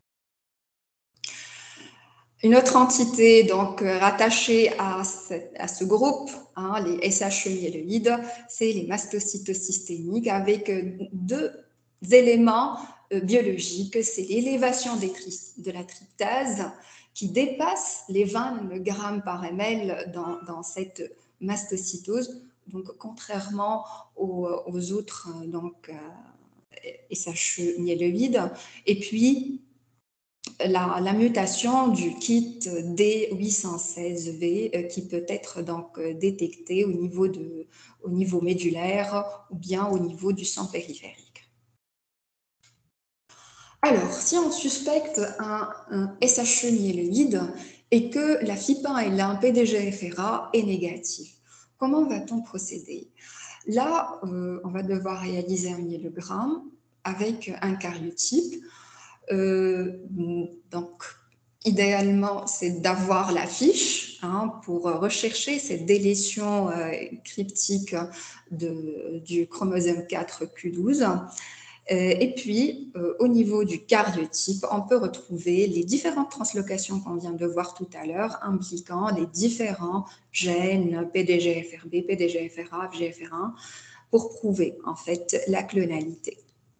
Speaker 2: Une autre entité donc rattachée à ce, à ce groupe, hein, les S H E myéloïdes, c'est les mastocytes systémiques avec deux éléments euh, biologiques, c'est l'élévation de la tryptase qui dépasse les vingt nanogrammes par ml dans, dans cette mastocytose, donc contrairement aux, aux autres donc, euh, S H E myéloïdes. Et puis, la, la mutation du kit D huit cent seize V euh, qui peut être donc euh, détectée au niveau, de, au niveau médulaire ou bien au niveau du sang périphérique. Alors, si on suspecte un, un S H E myéloïde et que la F I P un L un P D G F R A est négative, comment va-t-on procéder? Là, euh, on va devoir réaliser un myélogramme avec un karyotype. Euh, donc, idéalement, c'est d'avoir la fiche hein, pour rechercher cette délétion euh, cryptique de, du chromosome quatre Q douze. Et puis, euh, au niveau du karyotype, on peut retrouver les différentes translocations qu'on vient de voir tout à l'heure, impliquant les différents gènes P D G F R B, P D G F R A, F G F R un, pour prouver en fait la clonalité.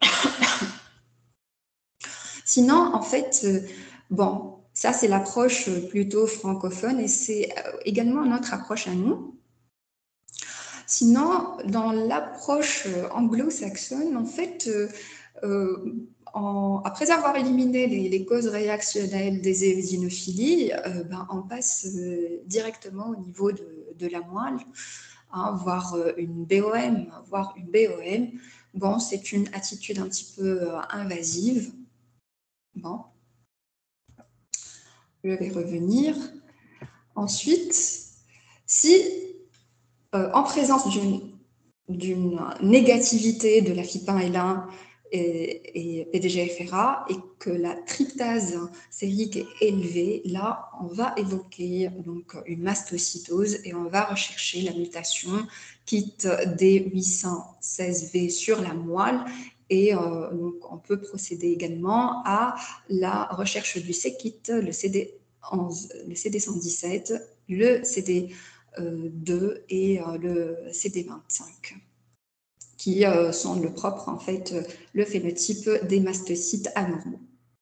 Speaker 2: Sinon, en fait, euh, bon, ça c'est l'approche plutôt francophone et c'est également notre approche à nous. Sinon, dans l'approche anglo-saxonne, en fait, euh, euh, en, après avoir éliminé les, les causes réactionnelles des éosinophilies, euh, ben, on passe euh, directement au niveau de, de la moelle, hein, voire une B O M, voire une B O M. Bon, c'est une attitude un petit peu euh, invasive. Bon. Je vais revenir. Ensuite, si euh, en présence d'une négativité de la F I P un L un et, et P D G F R A et que la tryptase sérique est élevée, là, on va évoquer donc une mastocytose et on va rechercher la mutation kit D huit cent seize V sur la moelle. Et euh, donc, on peut procéder également à la recherche du C-kit, le C D onze, le C D cent dix-sept, le C D deux et euh, le C D vingt-cinq, qui euh, sont le propre, en fait, le phénotype des mastocytes anormaux.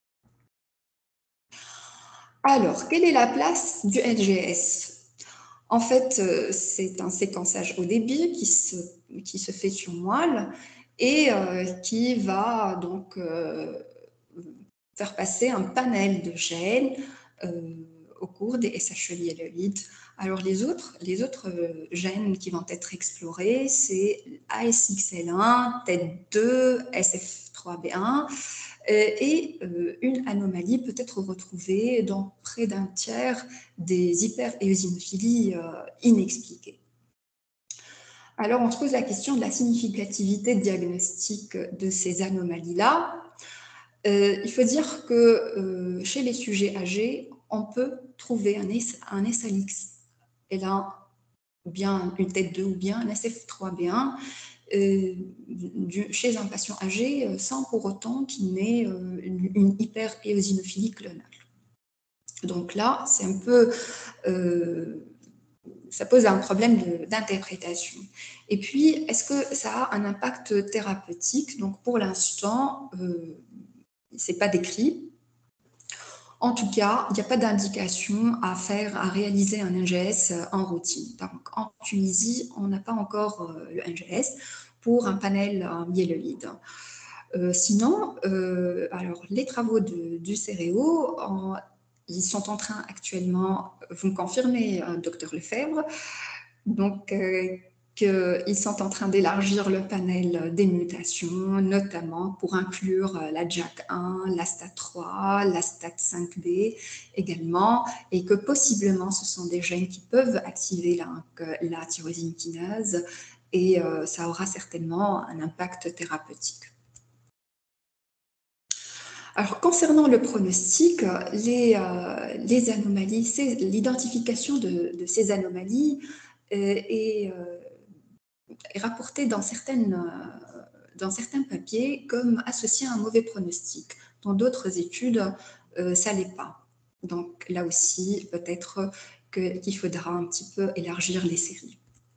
Speaker 2: Alors, quelle est la place du L G S? En fait, euh, c'est un séquençage au débit qui se, qui se fait sur moelle et euh, qui va donc euh, faire passer un panel de gènes euh, au cours des S H E myéloïdes. Alors les autres, les autres euh, gènes qui vont être explorés, c'est A S X L un, T E D deux, S F trois B un, euh, et euh, une anomalie peut être retrouvée dans près d'un tiers des hyperéosinophilies euh, inexpliquées. Alors, on se pose la question de la significativité diagnostique de ces anomalies-là. Euh, il faut dire que euh, chez les sujets âgés, on peut trouver un, un S L X L un, ou bien une T E D deux, ou bien un S F trois B un euh, du, chez un patient âgé euh, sans pour autant qu'il n'ait euh, une, une hyperéosinophilie clonale. Donc là, c'est un peu... Euh, ça pose un problème d'interprétation. Et puis, est-ce que ça a un impact thérapeutique? Donc, pour l'instant, euh, ce n'est pas décrit. En tout cas, il n'y a pas d'indication à faire, à réaliser un N G S en routine. Donc, en Tunisie, on n'a pas encore le N G S pour un panel myéloïde. Euh, sinon, euh, alors, les travaux de, du Céréo, en, ils sont en train actuellement, vous me confirmez, euh, docteur Lefebvre, donc euh, qu'ils sont en train d'élargir le panel des mutations, notamment pour inclure la J A K un, la STAT trois, la STAT cinq B également, et que possiblement ce sont des gènes qui peuvent activer la, la tyrosine kinase, et euh, ça aura certainement un impact thérapeutique. Alors, concernant le pronostic, les, euh, les anomalies, l'identification de, de ces anomalies euh, est, euh, est rapportée dans, certaines, euh, dans certains papiers comme associée à un mauvais pronostic. Dans d'autres études, euh, ça ne l'est pas. Donc, là aussi, peut-être qu'il faudra un petit peu élargir les séries.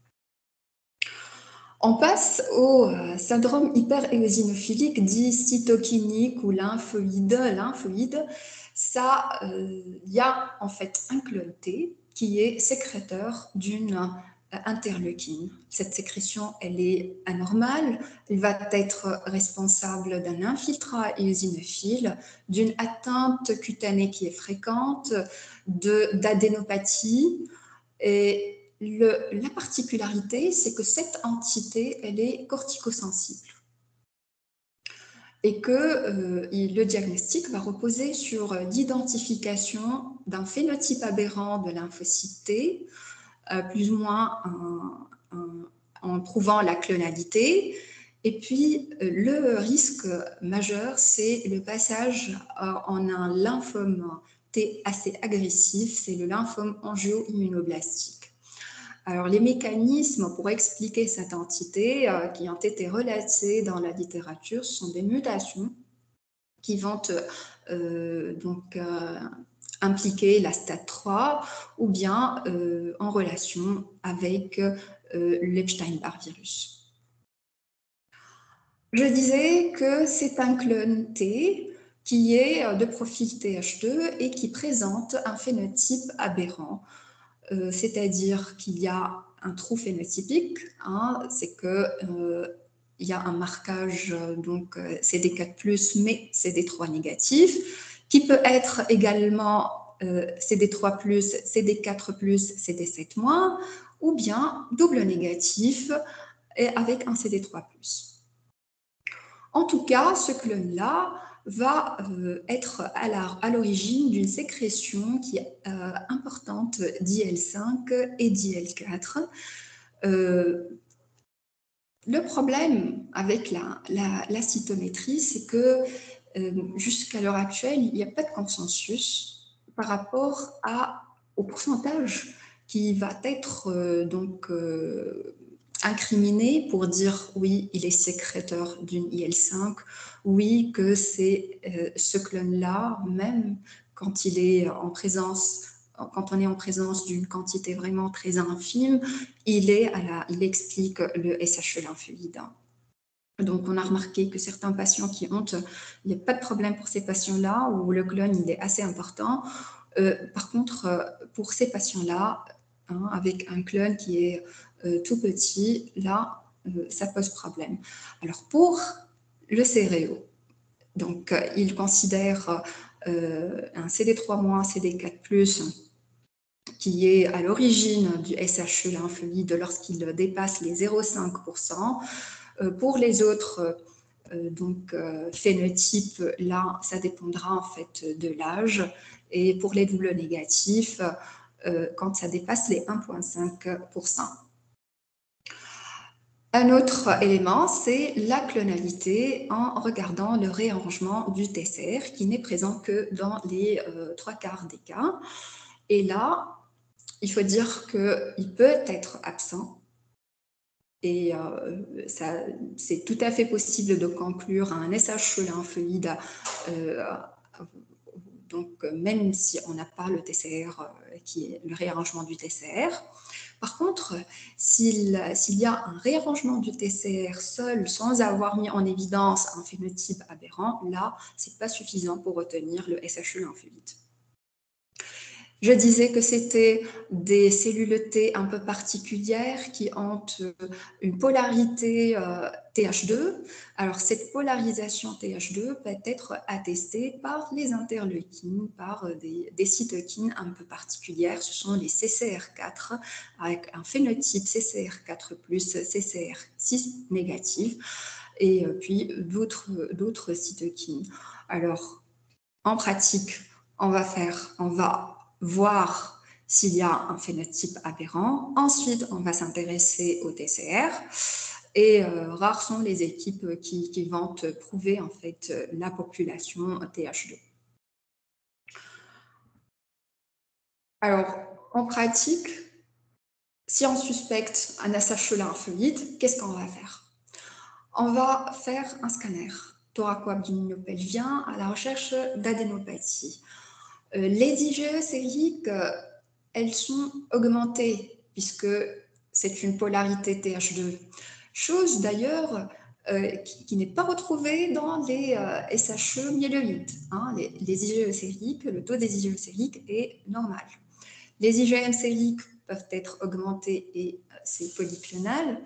Speaker 2: On passe au syndrome hyperéosinophilique dit cytokinique ou lymphoïde. Lymphoïde, ça, euh, il y a en fait un clone T qui est sécréteur d'une interleukine. Cette sécrétion, elle est anormale. Elle va être responsable d'un infiltrat éosinophile, d'une atteinte cutanée qui est fréquente, d'adénopathie et Le, la particularité, c'est que cette entité, elle est corticosensible et que euh, le diagnostic va reposer sur l'identification d'un phénotype aberrant de lymphocyte T, euh, plus ou moins un, un, en prouvant la clonalité. Et puis, euh, le risque majeur, c'est le passage euh, en un lymphome T assez agressif, c'est le lymphome angio-immunoblastique. Alors, les mécanismes pour expliquer cette entité euh, qui ont été relatés dans la littérature sont des mutations qui vont euh, donc euh, impliquer la STAT trois ou bien euh, en relation avec euh, l'Epstein-Barr virus. Je disais que c'est un clone T qui est de profil T H deux et qui présente un phénotype aberrant. Euh, c'est-à-dire qu'il y a un trou phénotypique, hein, c'est qu'il euh, y a un marquage, donc euh, C D quatre plus, mais C D trois négatif, qui peut être également euh, C D trois plus, C D quatre plus, C D sept moins, ou bien double négatif et avec un C D trois plus. En tout cas, ce clone-là va euh, être à l'origine d'une sécrétion qui est euh, importante d'I L cinq et d'I L quatre. Euh, le problème avec la, la, la cytométrie, c'est que euh, jusqu'à l'heure actuelle, il n'y a pas de consensus par rapport à, au pourcentage qui va être euh, donc euh, incriminé pour dire oui, il est sécréteur d'une I L cinq, oui, que c'est euh, ce clone-là, même quand il est en présence, quand on est en présence d'une quantité vraiment très infime, il, est à la, il explique le S H E lymphoïde. Donc, on a remarqué que certains patients qui ont, il n'y a pas de problème pour ces patients-là, où le clone, il est assez important. Euh, par contre, pour ces patients-là, hein, avec un clone qui est euh, tout petit, là, euh, ça pose problème. Alors, pour le Céréo, donc, euh, il considère euh, un C D trois moins, C D quatre plus, qui est à l'origine du S H E lymphoïde lorsqu'il dépasse les zéro virgule cinq pour cent. Euh, pour les autres euh, donc, euh, phénotypes, là, ça dépendra en fait de l'âge. Et pour les doubles négatifs, euh, quand ça dépasse les un virgule cinq pour cent. Un autre élément, c'est la clonalité en regardant le réarrangement du T C R qui n'est présent que dans les euh, trois quarts des cas. Et là, il faut dire qu'il peut être absent. Et euh, c'est tout à fait possible de conclure un S H E lymphoïde, euh, donc même si on n'a pas le T C R, euh, qui est le réarrangement du T C R. Par contre, s'il s'il y a un réarrangement du T C R seul, sans avoir mis en évidence un phénotype aberrant, là, ce n'est pas suffisant pour retenir le S H E lymphoïde. Je disais que c'était des cellules T un peu particulières qui ont une polarité euh, T H deux. Alors, cette polarisation T H deux peut être attestée par les interleukines, par des, des cytokines un peu particulières. Ce sont les C C R quatre avec un phénotype C C R quatre plus, C C R six négatif, et puis d'autres d'autres cytokines. Alors, en pratique, on va faire, on va voir s'il y a un phénotype aberrant. Ensuite, on va s'intéresser au T C R. Et euh, rares sont les équipes qui, qui vont prouver en fait la population T H deux. Alors, en pratique, si on suspecte un S H E lymphoïde, qu'est-ce qu'on va faire? On va faire un scanner thoraco-abdominopelvien à la recherche d'adénopathie. Euh, les I G E sériques, euh, elles sont augmentées puisque c'est une polarité T H deux. Chose d'ailleurs euh, qui, qui n'est pas retrouvée dans les euh, S H E myéloïdes. Hein. Les, les I G E sériques, le taux des I G E sériques est normal. Les I G M sériques peuvent être augmentés et euh, c'est polyclonal.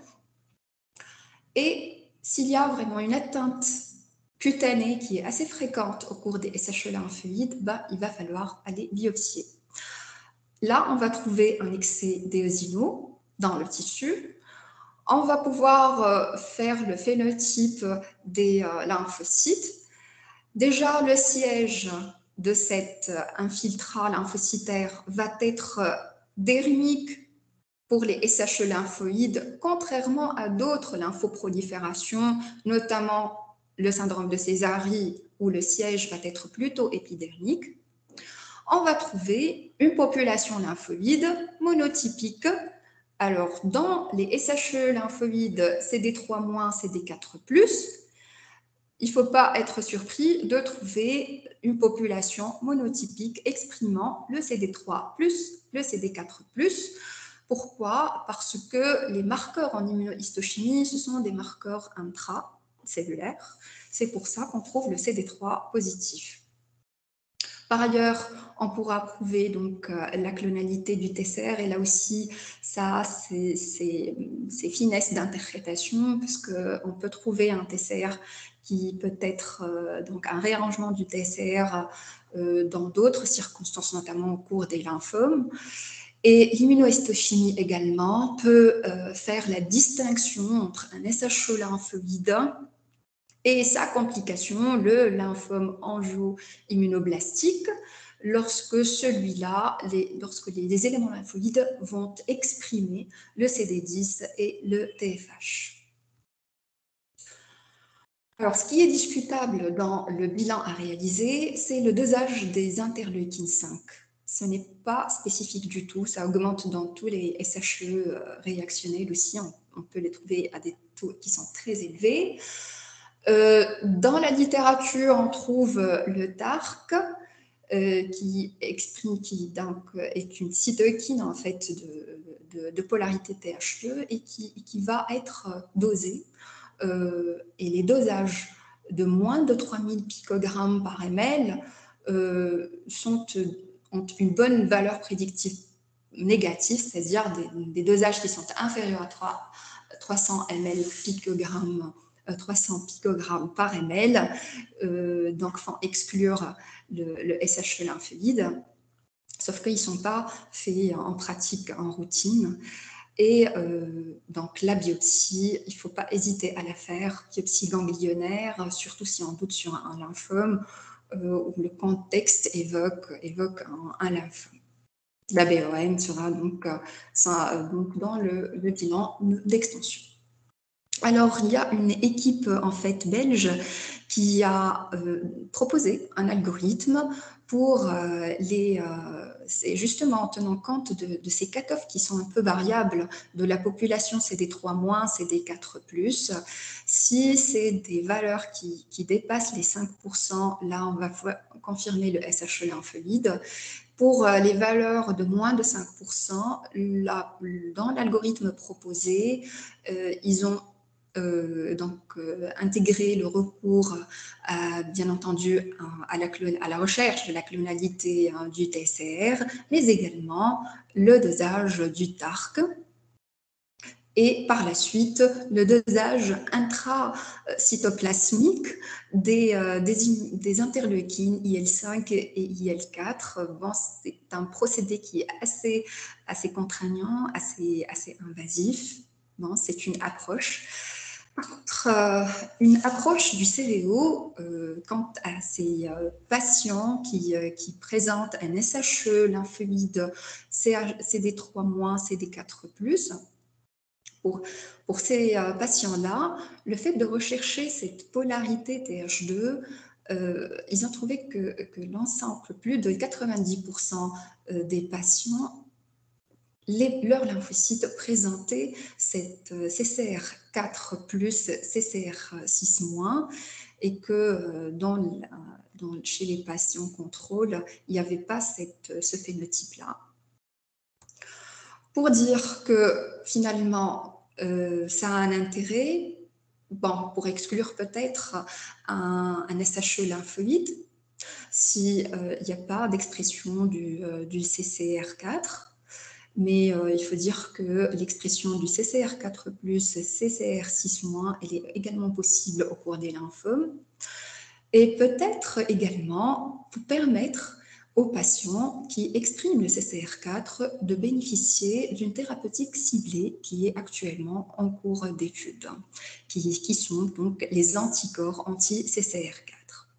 Speaker 2: Et s'il y a vraiment une atteinte cutanée qui est assez fréquente au cours des S H E lymphoïdes, bah, il va falloir aller biopsier. Là, on va trouver un excès d'éosinaux dans le tissu. On va pouvoir euh, faire le phénotype des euh, lymphocytes. Déjà, le siège de cet infiltrat lymphocytaire va être euh, dérunique pour les S H E lymphoïdes, contrairement à d'autres lymphoproliférations, notamment le syndrome de Sézary, où le siège va être plutôt épidermique. On va trouver une population lymphoïde monotypique. Alors, dans les S H E lymphoïdes C D trois moins, C D quatre plus, il ne faut pas être surpris de trouver une population monotypique exprimant le C D trois plus, le C D quatre plus. Pourquoi? Parce que les marqueurs en immunohistochimie, ce sont des marqueurs intracellulaires. C'est pour ça qu'on trouve le C D trois positif. Par ailleurs, on pourra prouver donc euh, la clonalité du T C R, et là aussi, ça, c'est ces finesses d'interprétation, parce qu'on peut trouver un T C R qui peut être euh, donc un réarrangement du T C R euh, dans d'autres circonstances, notamment au cours des lymphomes. Et l'immunohistochimie également peut euh, faire la distinction entre un S H E lymphoïde et sa complication, le lymphome angio-immunoblastique, lorsque celui-là, les, lorsque les, les éléments lymphoïdes vont exprimer le C D dix et le T F H. Alors, ce qui est discutable dans le bilan à réaliser, c'est le dosage des interleukines cinq. Ce n'est pas spécifique du tout, ça augmente dans tous les S H E réactionnels aussi, on, on peut les trouver à des taux qui sont très élevés. Euh, dans la littérature, on trouve le T A R C, euh, qui exprime, qui donc est une cytokine en fait de, de, de polarité T H deux et qui, qui va être dosée. Euh, et les dosages de moins de trois mille picogrammes par ml euh, sont, ont une bonne valeur prédictive négative, c'est-à-dire des, des dosages qui sont inférieurs à trois cents millilitres picogrammes trois cents picogrammes par ml, euh, donc font exclure le, le S H E lymphoïde, sauf qu'ils ne sont pas faits en pratique, en routine. Et euh, donc la biopsie, il ne faut pas hésiter à la faire, biopsie ganglionnaire, surtout si on doute sur un, un lymphome euh, où le contexte évoque, évoque un, un lymphome. La B O M sera donc, ça, donc dans le, le bilan d'extension. Alors, il y a une équipe en fait belge qui a euh, proposé un algorithme pour euh, les, euh, c'est justement en tenant compte de, de ces cutoffs qui sont un peu variables de la population C D trois moins, C D quatre plus. Si c'est des valeurs qui, qui dépassent les cinq pour cent, là, on va confirmer le S H E lymphoïde. Pour les valeurs de moins de cinq pour cent, là, dans l'algorithme proposé, euh, ils ont euh, donc euh, intégrer le recours, à, bien entendu, à la, à la recherche de la clonalité hein, du T C R, mais également le dosage du T A R C. Et par la suite, le dosage intracytoplasmique des, euh, des, des interleukines I L cinq et I L quatre. Bon, c'est un procédé qui est assez, assez contraignant, assez, assez invasif. Bon, c'est une approche. Par contre, euh, une approche du C V O, euh, quant à ces euh, patients qui, euh, qui présentent un S H E lymphoïde C D trois moins, C D quatre plus, Pour, pour ces euh, patients-là, le fait de rechercher cette polarité T H deux, euh, ils ont trouvé que, que l'ensemble, plus de quatre-vingt-dix pour cent des patients, les, leurs lymphocytes présentaient cette euh, C C R quatre plus, C C R six moins, et que euh, dans, dans, chez les patients contrôle, il n'y avait pas cette, ce phénotype-là. Pour dire que finalement, Euh, ça a un intérêt, bon, pour exclure peut-être un, un S H E lymphoïde, s'il n'y euh, a pas d'expression du, euh, du C C R quatre, mais euh, il faut dire que l'expression du C C R quatre plus, C C R six moins, elle est également possible au cours des lymphomes, et peut-être également pour permettre aux patients qui expriment le C C R quatre de bénéficier d'une thérapeutique ciblée qui est actuellement en cours d'étude, qui, qui sont donc les anticorps anti-C C R quatre.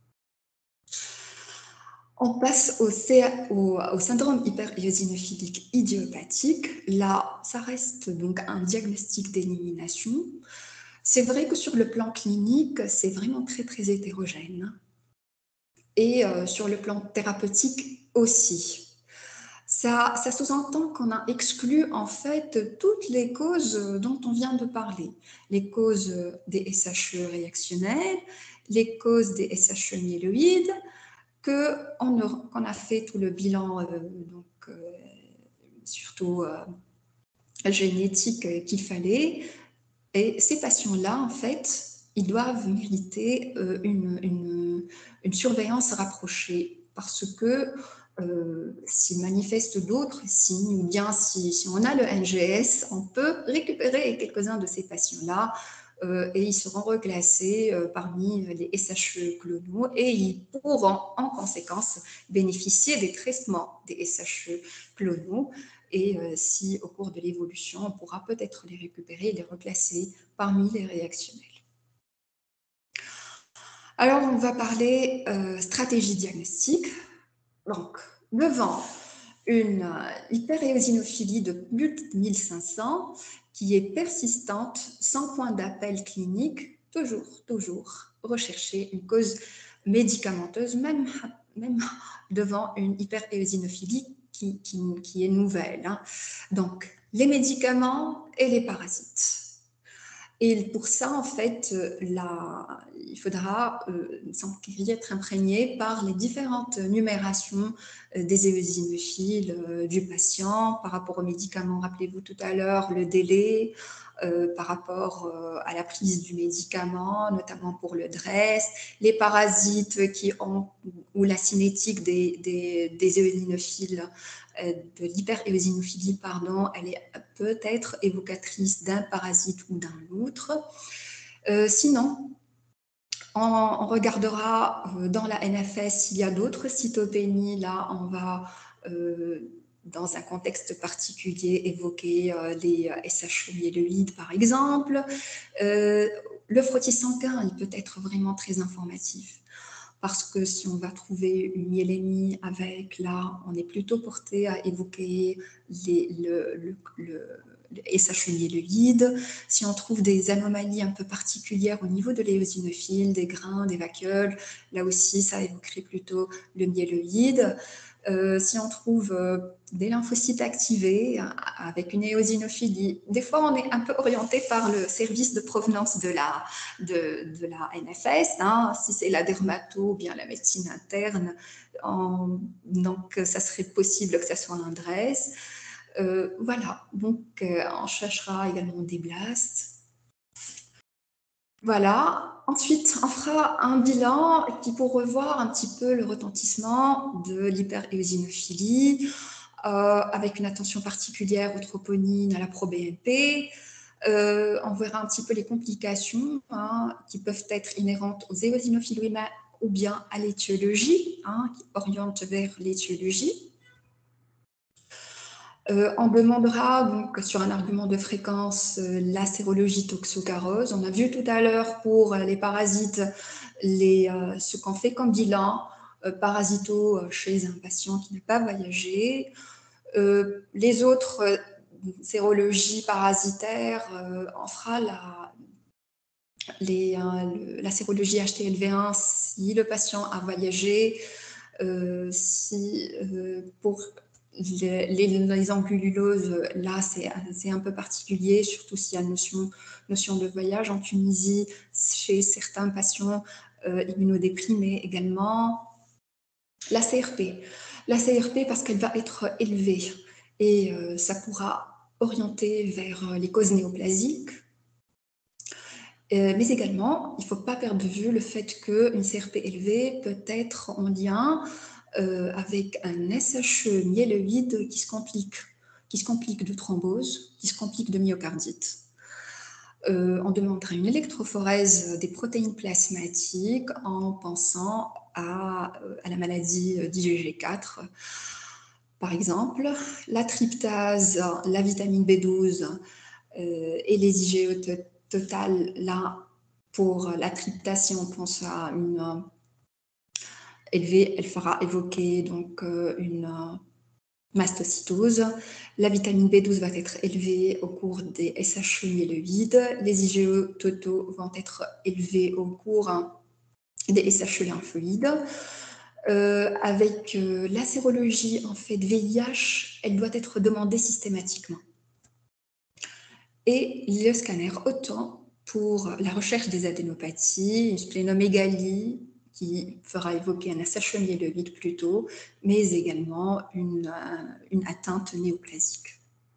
Speaker 2: On passe au, au, au syndrome hyperéosinophilique idiopathique. Là, ça reste donc un diagnostic d'élimination. C'est vrai que sur le plan clinique, c'est vraiment très, très hétérogène. Et euh, sur le plan thérapeutique aussi. Ça, ça sous-entend qu'on a exclu en fait toutes les causes dont on vient de parler. Les causes des S H E réactionnels, les causes des S H E myéloïdes, qu'on qu'on a fait tout le bilan, euh, donc, euh, surtout euh, génétique qu'il fallait. Et ces patients-là, en fait, ils doivent mériter euh, une, une, une surveillance rapprochée parce que euh, s'ils manifestent d'autres signes ou bien si, si on a le N G S, on peut récupérer quelques-uns de ces patients-là euh, et ils seront reclassés euh, parmi les S H E clonaux et ils pourront en conséquence bénéficier des traitements des S H E clonaux. Et euh, si au cours de l'évolution, on pourra peut-être les récupérer et les reclasser parmi les réactionnels. Alors, on va parler euh, stratégie diagnostique. Donc, devant une euh, hyperéosinophilie de plus de mille cinq cents qui est persistante, sans point d'appel clinique, toujours, toujours rechercher une cause médicamenteuse, même, même devant une hyperéosinophilie qui, qui, qui est nouvelle. Hein. Donc, les médicaments et les parasites. Et pour ça, en fait, la, il faudra euh, être imprégné par les différentes numérations euh, des éosinophiles euh, du patient par rapport aux médicaments. Rappelez-vous tout à l'heure le délai euh, par rapport euh, à la prise du médicament, notamment pour le D R E S, les parasites qui ont, ou la cinétique des, des, des éosinophiles, de l'hyperéosinophilie, pardon, elle est peut-être évocatrice d'un parasite ou d'un autre. Euh, sinon, on, on regardera euh, dans la N F S s'il y a d'autres cytopénies. Là, on va, euh, dans un contexte particulier, évoquer euh, les S H E myéloïdes, par exemple. Euh, le frottis sanguin, il peut être vraiment très informatif. Parce que si on va trouver une myélémie avec, là, on est plutôt porté à évoquer les, le, le, le, le S H E myéloïde. Si on trouve des anomalies un peu particulières au niveau de l'éosinophile, des grains, des vacuoles, là aussi, ça évoquerait plutôt le myéloïde. Euh, si on trouve euh, des lymphocytes activés hein, avec une éosinophilie, des fois on est un peu orienté par le service de provenance de la, de, de la N F S, hein, si c'est la dermato ou bien la médecine interne, en, donc ça serait possible que ça soit un D R E S. Euh, voilà, donc euh, on cherchera également des blastes. Voilà. Ensuite, on fera un bilan qui pour revoir un petit peu le retentissement de l'hyperéosinophilie, euh, avec une attention particulière aux troponines, à la pro-B N P. Euh, on verra un petit peu les complications hein, qui peuvent être inhérentes aux éosinophiles humains ou bien à l'étiologie, hein, qui oriente vers l'étiologie. Euh, on demandera donc sur un argument de fréquence euh, la sérologie toxocarose. On a vu tout à l'heure pour les parasites les, euh, ce qu'on fait comme bilan euh, parasito chez un patient qui n'a pas voyagé. Euh, les autres euh, sérologies parasitaires, euh, on fera la, les, euh, le, la sérologie H T L V un si le patient a voyagé, euh, si euh, pour les, les, les angululoses, là, c'est un peu particulier, surtout s'il y a notion, notion de voyage en Tunisie, chez certains patients euh, immunodéprimés également. La C R P. La C R P parce qu'elle va être élevée et euh, ça pourra orienter vers les causes néoplasiques. Euh, mais également, il ne faut pas perdre de vue le fait qu'une C R P élevée peut être en lien euh, avec un S H E myéloïde qui se complique, qui se complique de thrombose, qui se complique de myocardite. Euh, on demandera une électrophorèse des protéines plasmatiques en pensant à, à la maladie d'I G G quatre. Par exemple, la tryptase, la vitamine B douze euh, et les I G E totales, là, pour la tryptase, si on pense à une élevée, elle fera évoquer donc une mastocytose. La vitamine B douze va être élevée au cours des S H E myéloïdes. Les I G E totaux vont être élevés au cours des S H E lymphoïdes. Euh, avec euh, la sérologie en fait V I H, elle doit être demandée systématiquement. Et le scanner autant pour la recherche des adénopathies, une splénomégalie qui fera évoquer un S H E myéloïde plutôt, mais également une, une atteinte néoplasique.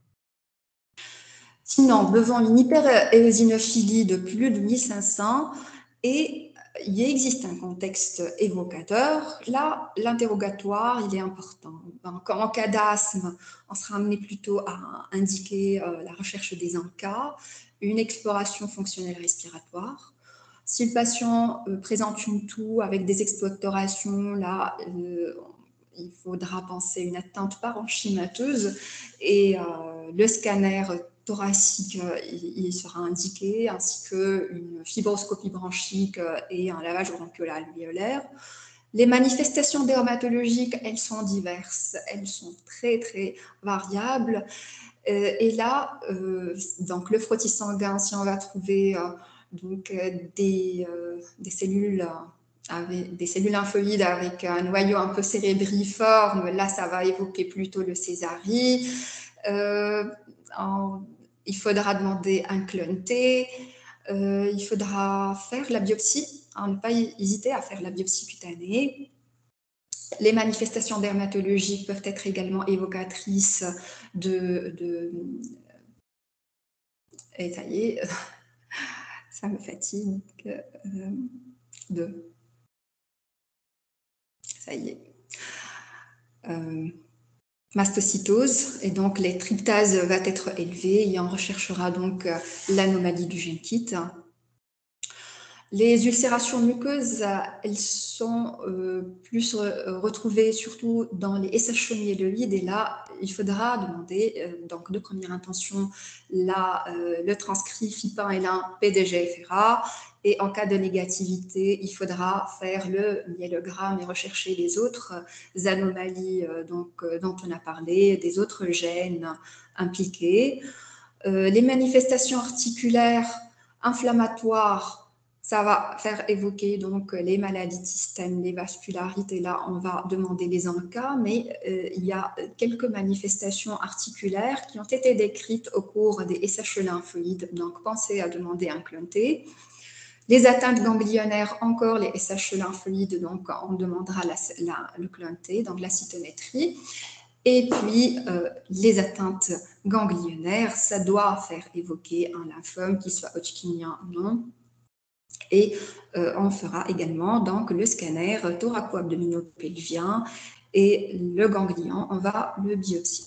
Speaker 2: Sinon, devant une hyperéosinophilie de plus de mille cinq cents, et il existe un contexte évocateur, là, l'interrogatoire, il est important. En cas d'asthme, on sera amené plutôt à indiquer la recherche des ANCA, une exploration fonctionnelle respiratoire. Si le patient présente une toux avec des expectorations, là, euh, il faudra penser une atteinte parenchymateuse et euh, le scanner thoracique, il sera indiqué, ainsi qu'une fibroscopie bronchique et un lavage bronchial alvéolaire. Les manifestations dermatologiques, elles sont diverses, elles sont très, très variables. Et là, euh, donc le frottis sanguin, si on va trouver euh, donc, des, euh, des cellules... avec des cellules lymphoïdes avec un noyau un peu cérébriforme, là, ça va évoquer plutôt le césarie. Euh, en, il faudra demander un clone T. Euh, il faudra faire la biopsie, hein, ne pas hésiter à faire la biopsie cutanée. Les manifestations dermatologiques peuvent être également évocatrices de... de et ça y est, ça me fatigue. Euh, de... Ça y est. Euh, mastocytose, et donc les tryptases va être élevée et on recherchera donc l'anomalie du gène K I T. Les ulcérations muqueuses, elles sont euh, plus re retrouvées surtout dans les S H E myéloïdes, et là, il faudra demander, euh, donc de première intention, la, euh, le transcrit F I P un L un P D G F R A, et en cas de négativité, il faudra faire le myélogramme et rechercher les autres anomalies euh, donc, euh, dont on a parlé, des autres gènes impliqués. Euh, les manifestations articulaires inflammatoires, ça va faire évoquer donc les maladies de système, les vascularites, et là, on va demander les ANCA, mais euh, il y a quelques manifestations articulaires qui ont été décrites au cours des S H E lymphoïdes, donc pensez à demander un clone T. Les atteintes ganglionnaires, encore les S H E lymphoïdes, donc on demandera la, la, le clone T, donc la cytométrie. Et puis, euh, les atteintes ganglionnaires, ça doit faire évoquer un lymphome, qu'il soit hodgkinien ou non. Et euh, on fera également donc le scanner thoraco-abdominopelvien et le ganglion, on va le biopsier.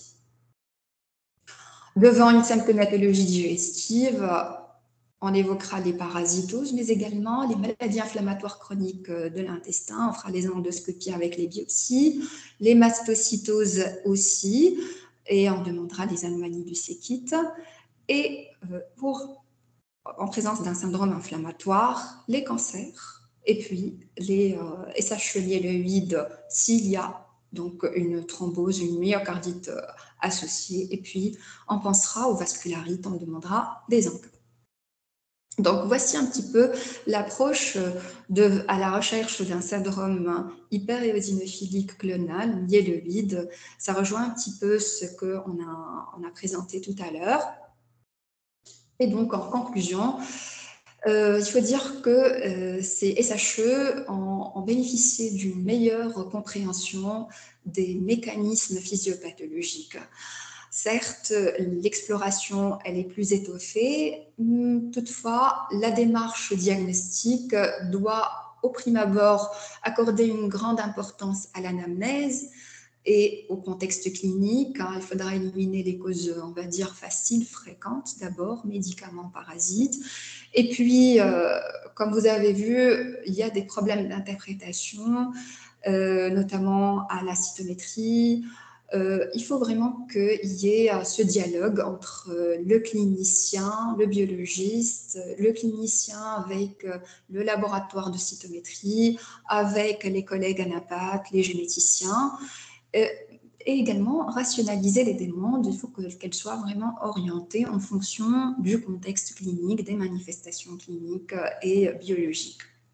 Speaker 2: Devant une symptomatologie digestive, on évoquera les parasitoses, mais également les maladies inflammatoires chroniques de l'intestin. On fera les endoscopies avec les biopsies, les mastocytoses aussi, et on demandera les anomalies du Séquite. Et pour, en présence d'un syndrome inflammatoire, les cancers, et puis les euh, S H E myéloïdes s'il y a donc une thrombose, une myocardite euh, associée, et puis on pensera aux vascularites, on demandera des enquêtes. Donc, voici un petit peu l'approche de, à la recherche d'un syndrome hyperéosinophilique clonal, myéloïde. Ça rejoint un petit peu ce qu'on a, on a présenté tout à l'heure. Et donc, en conclusion, euh, il faut dire que euh, ces S H E ont, ont bénéficié d'une meilleure compréhension des mécanismes physiopathologiques. Certes, l'exploration, elle est plus étoffée. Toutefois, la démarche diagnostique doit, au prime abord, accorder une grande importance à l'anamnèse et au contexte clinique. Il faudra éliminer les causes, on va dire, faciles, fréquentes d'abord, médicaments, parasites. Et puis, euh, comme vous avez vu, il y a des problèmes d'interprétation, euh, notamment à la cytométrie. Euh, il faut vraiment qu'il y ait euh, ce dialogue entre euh, le clinicien, le biologiste, le clinicien avec euh, le laboratoire de cytométrie, avec les collègues anapathes, les généticiens, euh, et également rationaliser les demandes. Il faut qu'elles soient vraiment orientées en fonction du contexte clinique, des manifestations cliniques et biologiques.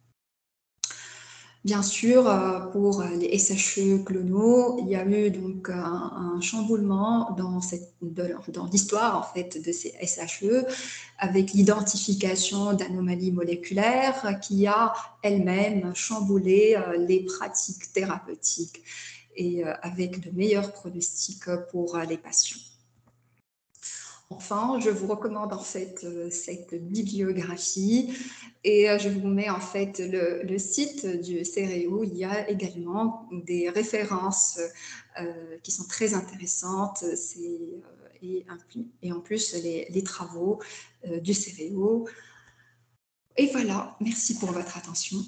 Speaker 2: Bien sûr, pour les S H E clonaux, il y a eu donc un, un chamboulement dans, cette, dans l'histoire en fait de ces S H E, avec l'identification d'anomalies moléculaires qui a elle-même chamboulé les pratiques thérapeutiques et avec de meilleurs pronostics pour les patients. Enfin, je vous recommande en fait cette bibliographie et je vous mets en fait le, le site du CEREO. Il y a également des références euh, qui sont très intéressantes et, et en plus les, les travaux euh, du CEREO. Et voilà, merci pour votre attention.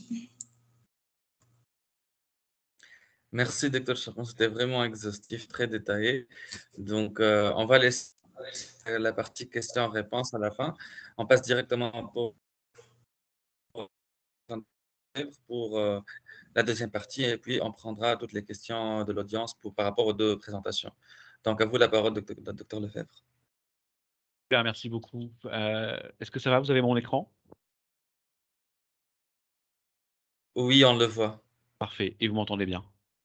Speaker 1: Merci, docteur Chacon, c'était vraiment exhaustif, très détaillé. Donc, euh, on va laisser la partie questions-réponses à la fin. On passe directement pour, pour euh, la deuxième partie et puis on prendra toutes les questions de l'audience pour, par rapport aux deux présentations. Donc, à vous la parole, docteur, docteur Lefebvre.
Speaker 3: Bien, merci beaucoup. Euh, Est-ce que ça va? Vous avez mon écran?
Speaker 1: Oui, on le voit.
Speaker 3: Parfait. Et vous m'entendez bien?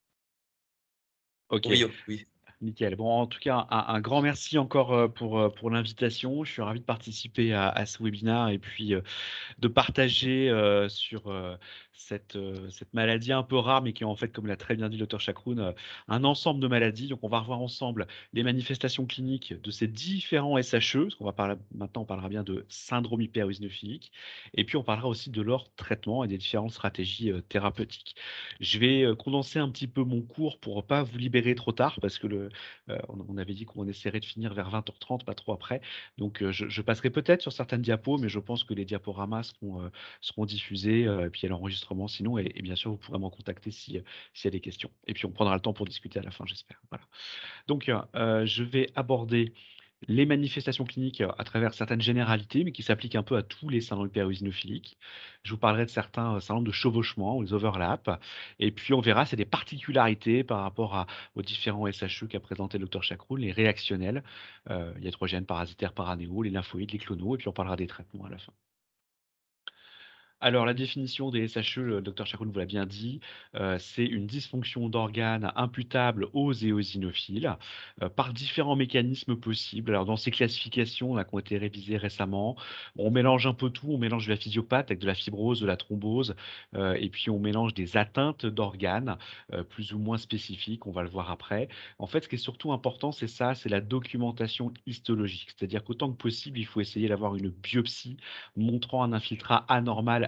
Speaker 3: Ok.
Speaker 1: Oui, oui.
Speaker 3: Nickel. Bon, en tout cas, un, un grand merci encore euh, pour, euh, pour l'invitation. Je suis ravi de participer à, à ce webinaire et puis euh, de partager euh, sur euh, cette, euh, cette maladie un peu rare, mais qui est en fait, comme l'a très bien dit le docteur Chakroun, euh, un ensemble de maladies. Donc, on va revoir ensemble les manifestations cliniques de ces différents S H E, parce qu'on va parler maintenant, on parlera bien de syndrome hyperéosinophilique, et puis on parlera aussi de leur traitement et des différentes stratégies euh, thérapeutiques. Je vais euh, condenser un petit peu mon cours pour ne pas vous libérer trop tard, parce que le, euh, on, on avait dit qu'on essaierait de finir vers vingt heures trente, pas trop après. Donc, euh, je, je passerai peut-être sur certaines diapos, mais je pense que les diaporamas seront, euh, seront diffusés, euh, et puis il y a l'enregistrement sinon, et, et bien sûr, vous pourrez m'en contacter si, euh, s'il y a des questions. Et puis, on prendra le temps pour discuter à la fin, j'espère. Voilà. Donc, euh, je vais aborder les manifestations cliniques à travers certaines généralités, mais qui s'appliquent un peu à tous les syndromes hyperéosinophiliques. Je vous parlerai de certains syndromes de chevauchement ou les overlaps. Et puis, on verra, c'est des particularités par rapport à, aux différents S H E qu'a présenté le docteur Chakroun, les réactionnels, euh, iatrogènes, parasitaires, paranéaux, les lymphoïdes, les clonaux, et puis on parlera des traitements à la fin. Alors, la définition des S H E, le docteur Chakroun vous l'a bien dit, euh, c'est une dysfonction d'organes imputable aux éosinophiles euh, par différents mécanismes possibles. Alors, dans ces classifications là, qui ont été révisées récemment, on mélange un peu tout. On mélange de la physiopathe avec de la fibrose, de la thrombose, euh, et puis on mélange des atteintes d'organes euh, plus ou moins spécifiques. On va le voir après. En fait, ce qui est surtout important, c'est ça, c'est la documentation histologique. C'est-à-dire qu'autant que possible, il faut essayer d'avoir une biopsie montrant un infiltrat anormal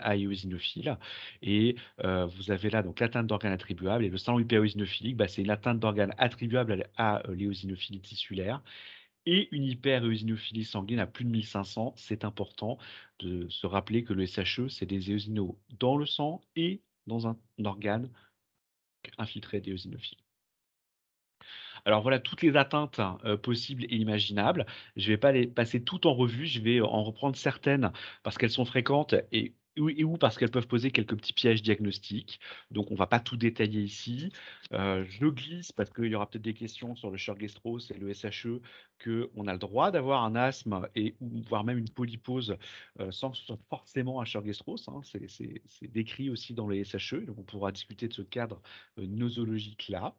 Speaker 3: A éosinophile. Et euh, vous avez là donc l'atteinte d'organes attribuables. Et le syndrome hyperéosinophilique, bah, c'est une atteinte d'organes attribuables à, à, euh, l'éosinophilie tissulaire et une hyperéosinophilie sanguine à plus de mille cinq cents. C'est important de se rappeler que le S H E, c'est des éosinos dans le sang et dans un, un organe infiltré d'éosinophiles. Alors voilà toutes les atteintes euh, possibles et imaginables. Je ne vais pas les passer toutes en revue, je vais en reprendre certaines parce qu'elles sont fréquentes et ou, et ou parce qu'elles peuvent poser quelques petits pièges diagnostiques. Donc on ne va pas tout détailler ici. Euh, je glisse parce qu'il y aura peut-être des questions sur le Sjogren-Strauss et le S H E, qu'on a le droit d'avoir un asthme et ou, voire même une polypose euh, sans que ce soit forcément un Sjogren-Strauss. Hein. C'est, c'est, c'est décrit aussi dans les S H E, donc on pourra discuter de ce cadre euh, nosologique-là.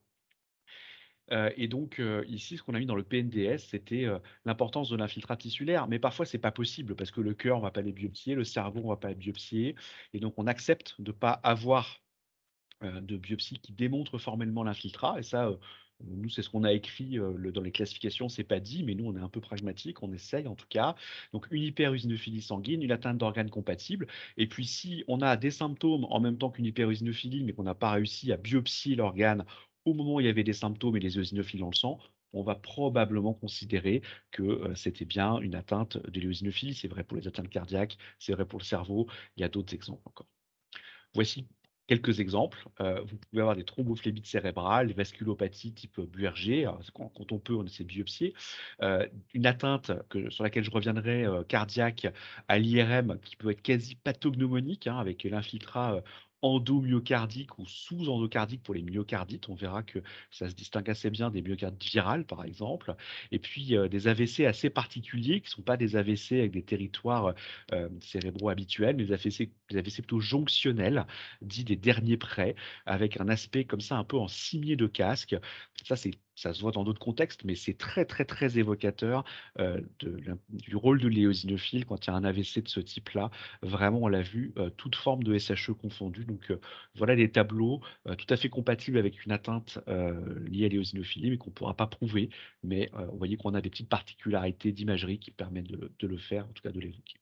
Speaker 3: Euh, et donc, euh, ici, ce qu'on a mis dans le P N D S, c'était euh, l'importance de l'infiltrat tissulaire. Mais parfois, ce n'est pas possible parce que le cœur, on ne va pas les biopsier, le cerveau, on ne va pas les biopsier. Et donc, on accepte de ne pas avoir euh, de biopsie qui démontre formellement l'infiltrat. Et ça, euh, nous, c'est ce qu'on a écrit euh, le, dans les classifications. C'est pas dit, mais nous, on est un peu pragmatique. On essaye en tout cas. Donc, une hyperusinophilie sanguine, une atteinte d'organes compatibles. Et puis, si on a des symptômes en même temps qu'une hyperusinophilie, mais qu'on n'a pas réussi à biopsier l'organe au moment où il y avait des symptômes et des eosinophiles dans le sang, on va probablement considérer que euh, c'était bien une atteinte de l'éosinophilie. C'est vrai pour les atteintes cardiaques, c'est vrai pour le cerveau. Il y a d'autres exemples encore. Voici quelques exemples. Euh, vous pouvez avoir des thrombophlébite cérébrales, des vasculopathies type Buerger. Alors, quand, quand on peut, on essaie de biopsier. Euh, une atteinte que, sur laquelle je reviendrai, euh, cardiaque à l'I R M, qui peut être quasi pathognomonique, hein, avec l'infiltrat euh, endomyocardique ou sous-endocardique pour les myocardites. On verra que ça se distingue assez bien des myocardites virales, par exemple. Et puis euh, des A V C assez particuliers, qui ne sont pas des A V C avec des territoires euh, cérébraux habituels, mais des A V C, des A V C plutôt jonctionnels, dits des derniers prêts, avec un aspect comme ça un peu en cimier de casque. Ça, c'est, ça se voit dans d'autres contextes, mais c'est très, très, très évocateur euh, de, du rôle de l'éosinophile quand il y a un A V C de ce type-là. Vraiment, on l'a vu, euh, toute forme de S H E confondue. Donc, euh, voilà des tableaux euh, tout à fait compatibles avec une atteinte euh, liée à l'éosinophilie, mais qu'on ne pourra pas prouver. Mais euh, vous voyez qu'on a des petites particularités d'imagerie qui permettent de, de le faire, en tout cas de l'évoquer.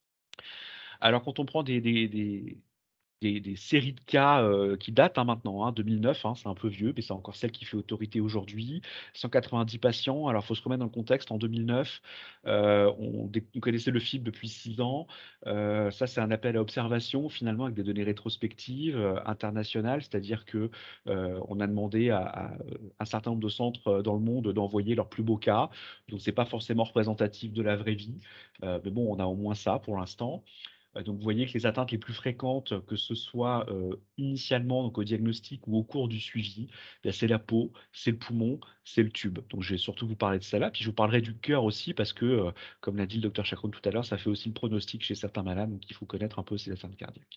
Speaker 3: Alors, quand on prend des, des, des, des, des séries de cas euh, qui datent hein, maintenant, hein, deux mille neuf, hein, c'est un peu vieux, mais c'est encore celle qui fait autorité aujourd'hui. cent quatre-vingt-dix patients, alors il faut se remettre dans le contexte, en deux mille neuf, euh, on, on connaissait le F I B depuis six ans. Euh, ça, c'est un appel à observation, finalement, avec des données rétrospectives euh, internationales, c'est-à-dire que euh, on a demandé à, à un certain nombre de centres euh, dans le monde d'envoyer leurs plus beaux cas. Donc, c'est pas forcément représentatif de la vraie vie, euh, mais bon, on a au moins ça pour l'instant. Euh, Donc, vous voyez que les atteintes les plus fréquentes, que ce soit euh, initialement donc au diagnostic ou au cours du suivi, ben, c'est la peau, c'est le poumon, c'est le tube. Donc, je vais surtout vous parler de ça là. Puis, je vous parlerai du cœur aussi parce que, euh, comme l'a dit le docteur Chacron tout à l'heure, ça fait aussi le pronostic chez certains malades. Donc, il faut connaître un peu ces atteintes cardiaques.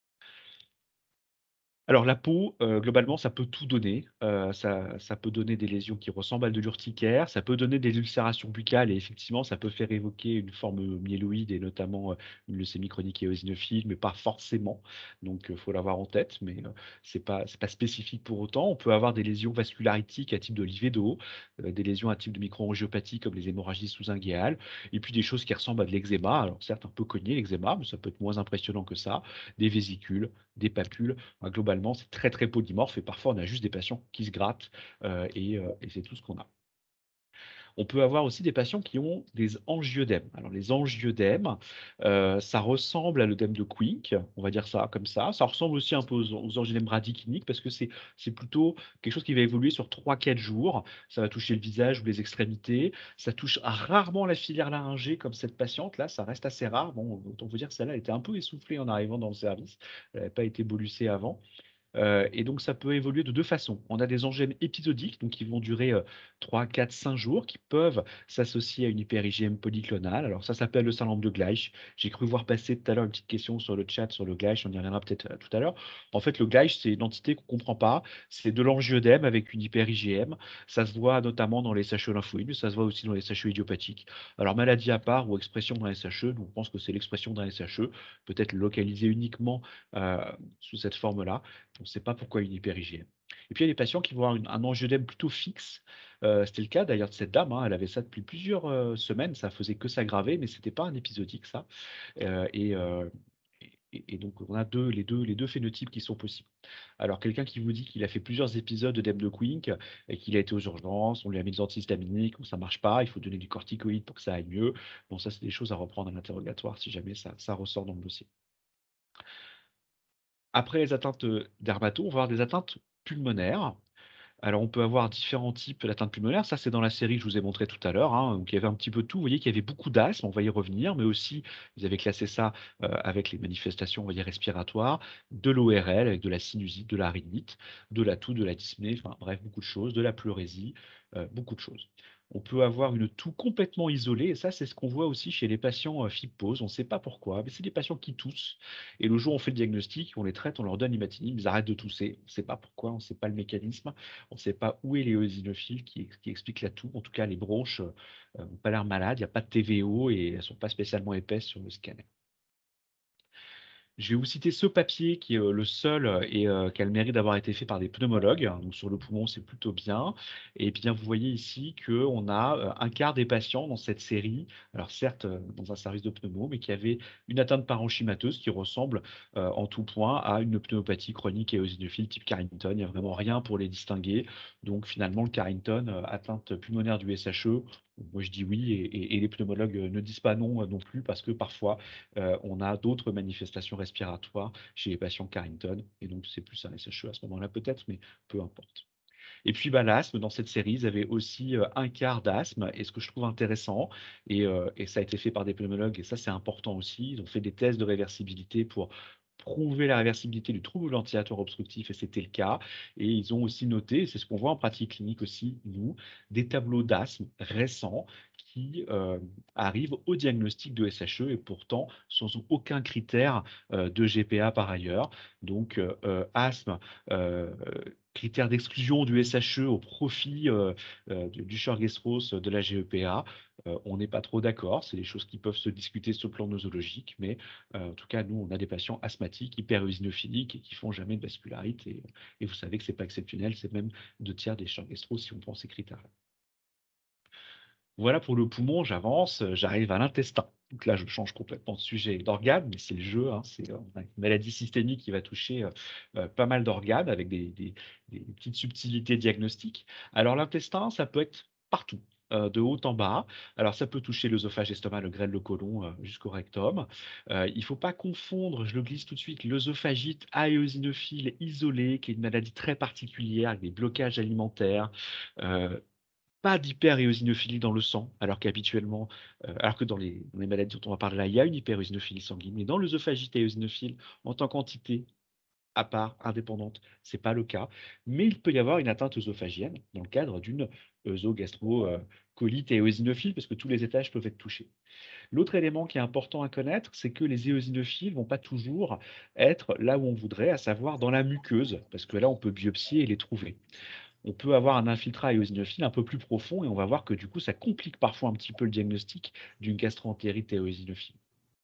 Speaker 3: Alors la peau, heu, globalement, ça peut tout donner. Heu, ça ça peut donner des lésions qui ressemblent à de l'urticaire, ça peut donner des ulcérations buccales et effectivement, ça peut faire évoquer une forme, myéloïde et notamment, heu, une leucémie chronique et éosinophile, mais pas forcément. Donc, il faut l'avoir en tête, mais, heu, c'est pas c'est pas spécifique pour autant. On peut avoir des lésions vascularitiques à type de d'Olivedo, heu, des lésions à type de microangiopathie comme les hémorragies sous-inguéales et puis des choses qui ressemblent à de l'eczéma. Alors certes, un peu cogné l'eczéma, mais ça peut être moins impressionnant que ça. Des vésicules, des papules. Bah, globalement, c'est très très polymorphe et parfois on a juste des patients qui se grattent euh, et, euh, et c'est tout ce qu'on a. On peut avoir aussi des patients qui ont des angioedèmes. Alors les angioedèmes, euh, ça ressemble à l'œdème de Quick, on va dire ça comme ça. Ça ressemble aussi un peu aux, aux angioedèmes radicliniques parce que c'est c'est plutôt quelque chose qui va évoluer sur trois quatre jours. Ça va toucher le visage ou les extrémités. Ça touche rarement la filière laryngée comme cette patiente là. Ça reste assez rare. Bon, autant vous dire que celle-là elle était un peu essoufflée en arrivant dans le service. Elle n'avait pas été bollucée avant. Euh, et donc, ça peut évoluer de deux façons. On a des angènes épisodiques, donc qui vont durer euh, trois, quatre, cinq jours, qui peuvent s'associer à une hyper-I G M polyclonale. Alors, ça s'appelle le syndrome de Gleich. J'ai cru voir passer tout à l'heure une petite question sur le chat sur le Gleich, on y reviendra peut-être euh, tout à l'heure. En fait, le Gleich, c'est une entité qu'on ne comprend pas. C'est de l'angioedème avec une hyper-I G M. Ça se voit notamment dans les S H E lymphoïdes, ça se voit aussi dans les S H E idiopathiques. Alors, maladie à part ou expression dans les S H E, donc on pense que c'est l'expression d'un S H E, peut-être localisée uniquement euh, sous cette forme-là. On ne sait pas pourquoi une hyper-I G M. Et puis, il y a des patients qui vont avoir une- un angioedème plutôt fixe. Euh, c'était le cas d'ailleurs de cette dame, hein, elle avait ça depuis plusieurs euh, semaines, ça faisait que s'aggraver, mais ce n'était pas un épisodique, ça. Euh, et, euh, et, et donc, on a deux, les, deux, les deux phénotypes qui sont possibles. Alors, quelqu'un qui vous dit qu'il a fait plusieurs épisodes d'œdème de Quincke et qu'il a été aux urgences, on lui a mis des antihistaminiques, ça ne marche pas, il faut donner du corticoïde pour que ça aille mieux. Bon, ça, c'est des choses à reprendre à l'interrogatoire si jamais ça, ça ressort dans le dossier. Après les atteintes dermato, on va avoir des atteintes pulmonaires. Alors, on peut avoir différents types d'atteintes pulmonaires. Ça, c'est dans la série que je vous ai montré tout à l'heure, hein. Donc, il y avait un petit peu de tout. Vous voyez qu'il y avait beaucoup d'asthme, on va y revenir, mais aussi, ils avaient classé ça euh, avec les manifestations, on va dire, respiratoires, de l'O R L, avec de la sinusite, de la rhinite, de la toux, de la dyspnée, enfin, bref, beaucoup de choses, de la pleurésie, euh, beaucoup de choses. On peut avoir une toux complètement isolée, et ça, c'est ce qu'on voit aussi chez les patients euh, fibrose. On ne sait pas pourquoi, mais c'est des patients qui toussent. Et le jour où on fait le diagnostic, on les traite, on leur donne l'imatinib, ils arrêtent de tousser. On ne sait pas pourquoi, on ne sait pas le mécanisme. On ne sait pas où est l'éosinophile qui, qui explique la toux. En tout cas, les bronches n'ont pas l'air malades, il n'y a pas de T V O et elles ne sont pas spécialement épaisses sur le scanner. Je vais vous citer ce papier qui est euh, le seul euh, et euh, qui a le mérite d'avoir été fait par des pneumologues. Donc sur le poumon, c'est plutôt bien. Et bien, vous voyez ici qu'on a euh, un quart des patients dans cette série, alors certes euh, dans un service de pneumo, mais qui avaient une atteinte parenchymateuse qui ressemble euh, en tout point à une pneumopathie chronique et éosinophile type Carrington. Il n'y a vraiment rien pour les distinguer. Donc finalement, le Carrington, euh, atteinte pulmonaire du S H E, moi je dis oui, et, et- et les pneumologues ne disent pas non euh, non plus, parce que parfois euh, on a d'autres manifestations respiratoires chez les patients Carrington, et donc c'est plus un S H E à ce moment-là peut-être, mais peu importe. Et puis bah, l'asthme, dans cette série, ils avaient aussi euh, un quart d'asthme, et ce que je trouve intéressant, et, euh, et ça a été fait par des pneumologues, et ça c'est important aussi, ils ont fait des tests de réversibilité pour prouver la réversibilité du trouble ventilatoire obstructif, et c'était le cas, et ils ont aussi noté, et c'est ce qu'on voit en pratique clinique aussi, nous, des tableaux d'asthme récents qui euh, arrivent au diagnostic de S H E, et pourtant sans aucun critère euh, de G P A par ailleurs. Donc euh, euh, asthme, euh, critères d'exclusion du S H E au profit euh, euh, du, du Chor-Gestros de la G E P A. Euh, on n'est pas trop d'accord, c'est des choses qui peuvent se discuter sur le plan nosologique, mais euh, en tout cas, nous, on a des patients asthmatiques, hyper-eosinophiliques et qui font jamais de vascularite. Et, et vous savez que c'est pas exceptionnel, c'est même deux tiers des Chor-Gestros si on prend ces critères-là. Voilà pour le poumon, j'avance, euh, j'arrive à l'intestin. Donc là, je change complètement de sujet d'organes, mais c'est le jeu, hein, c'est euh, on a une maladie systémique qui va toucher euh, euh, pas mal d'organes avec des, des- des petites subtilités diagnostiques. Alors l'intestin, ça peut être partout, euh, de haut en bas. Alors ça peut toucher l'œsophage, l'estomac, le grêle, le côlon, euh, jusqu'au rectum. Euh, il ne faut pas confondre, je le glisse tout de suite, l'œsophagite aéosinophile isolée, qui est une maladie très particulière avec des blocages alimentaires. euh, Pas d'hyperéosinophilie dans le sang, alors qu'habituellement, euh, alors que dans les, dans les maladies dont on va parler là, il y a une hyperéosinophilie sanguine, mais dans l'œsophagite éosinophile, en tant qu'entité à part, indépendante, ce n'est pas le cas, mais il peut y avoir une atteinte œsophagienne dans le cadre d'une œsogastrocolite éosinophile, parce que tous les étages peuvent être touchés. L'autre élément qui est important à connaître, c'est que les éosinophiles ne vont pas toujours être là où on voudrait, à savoir dans la muqueuse, parce que là, on peut biopsier et les trouver. On peut avoir un infiltrat éosinophile un peu plus profond et on va voir que du coup, ça complique parfois un petit peu le diagnostic d'une gastroentérite éosinophile.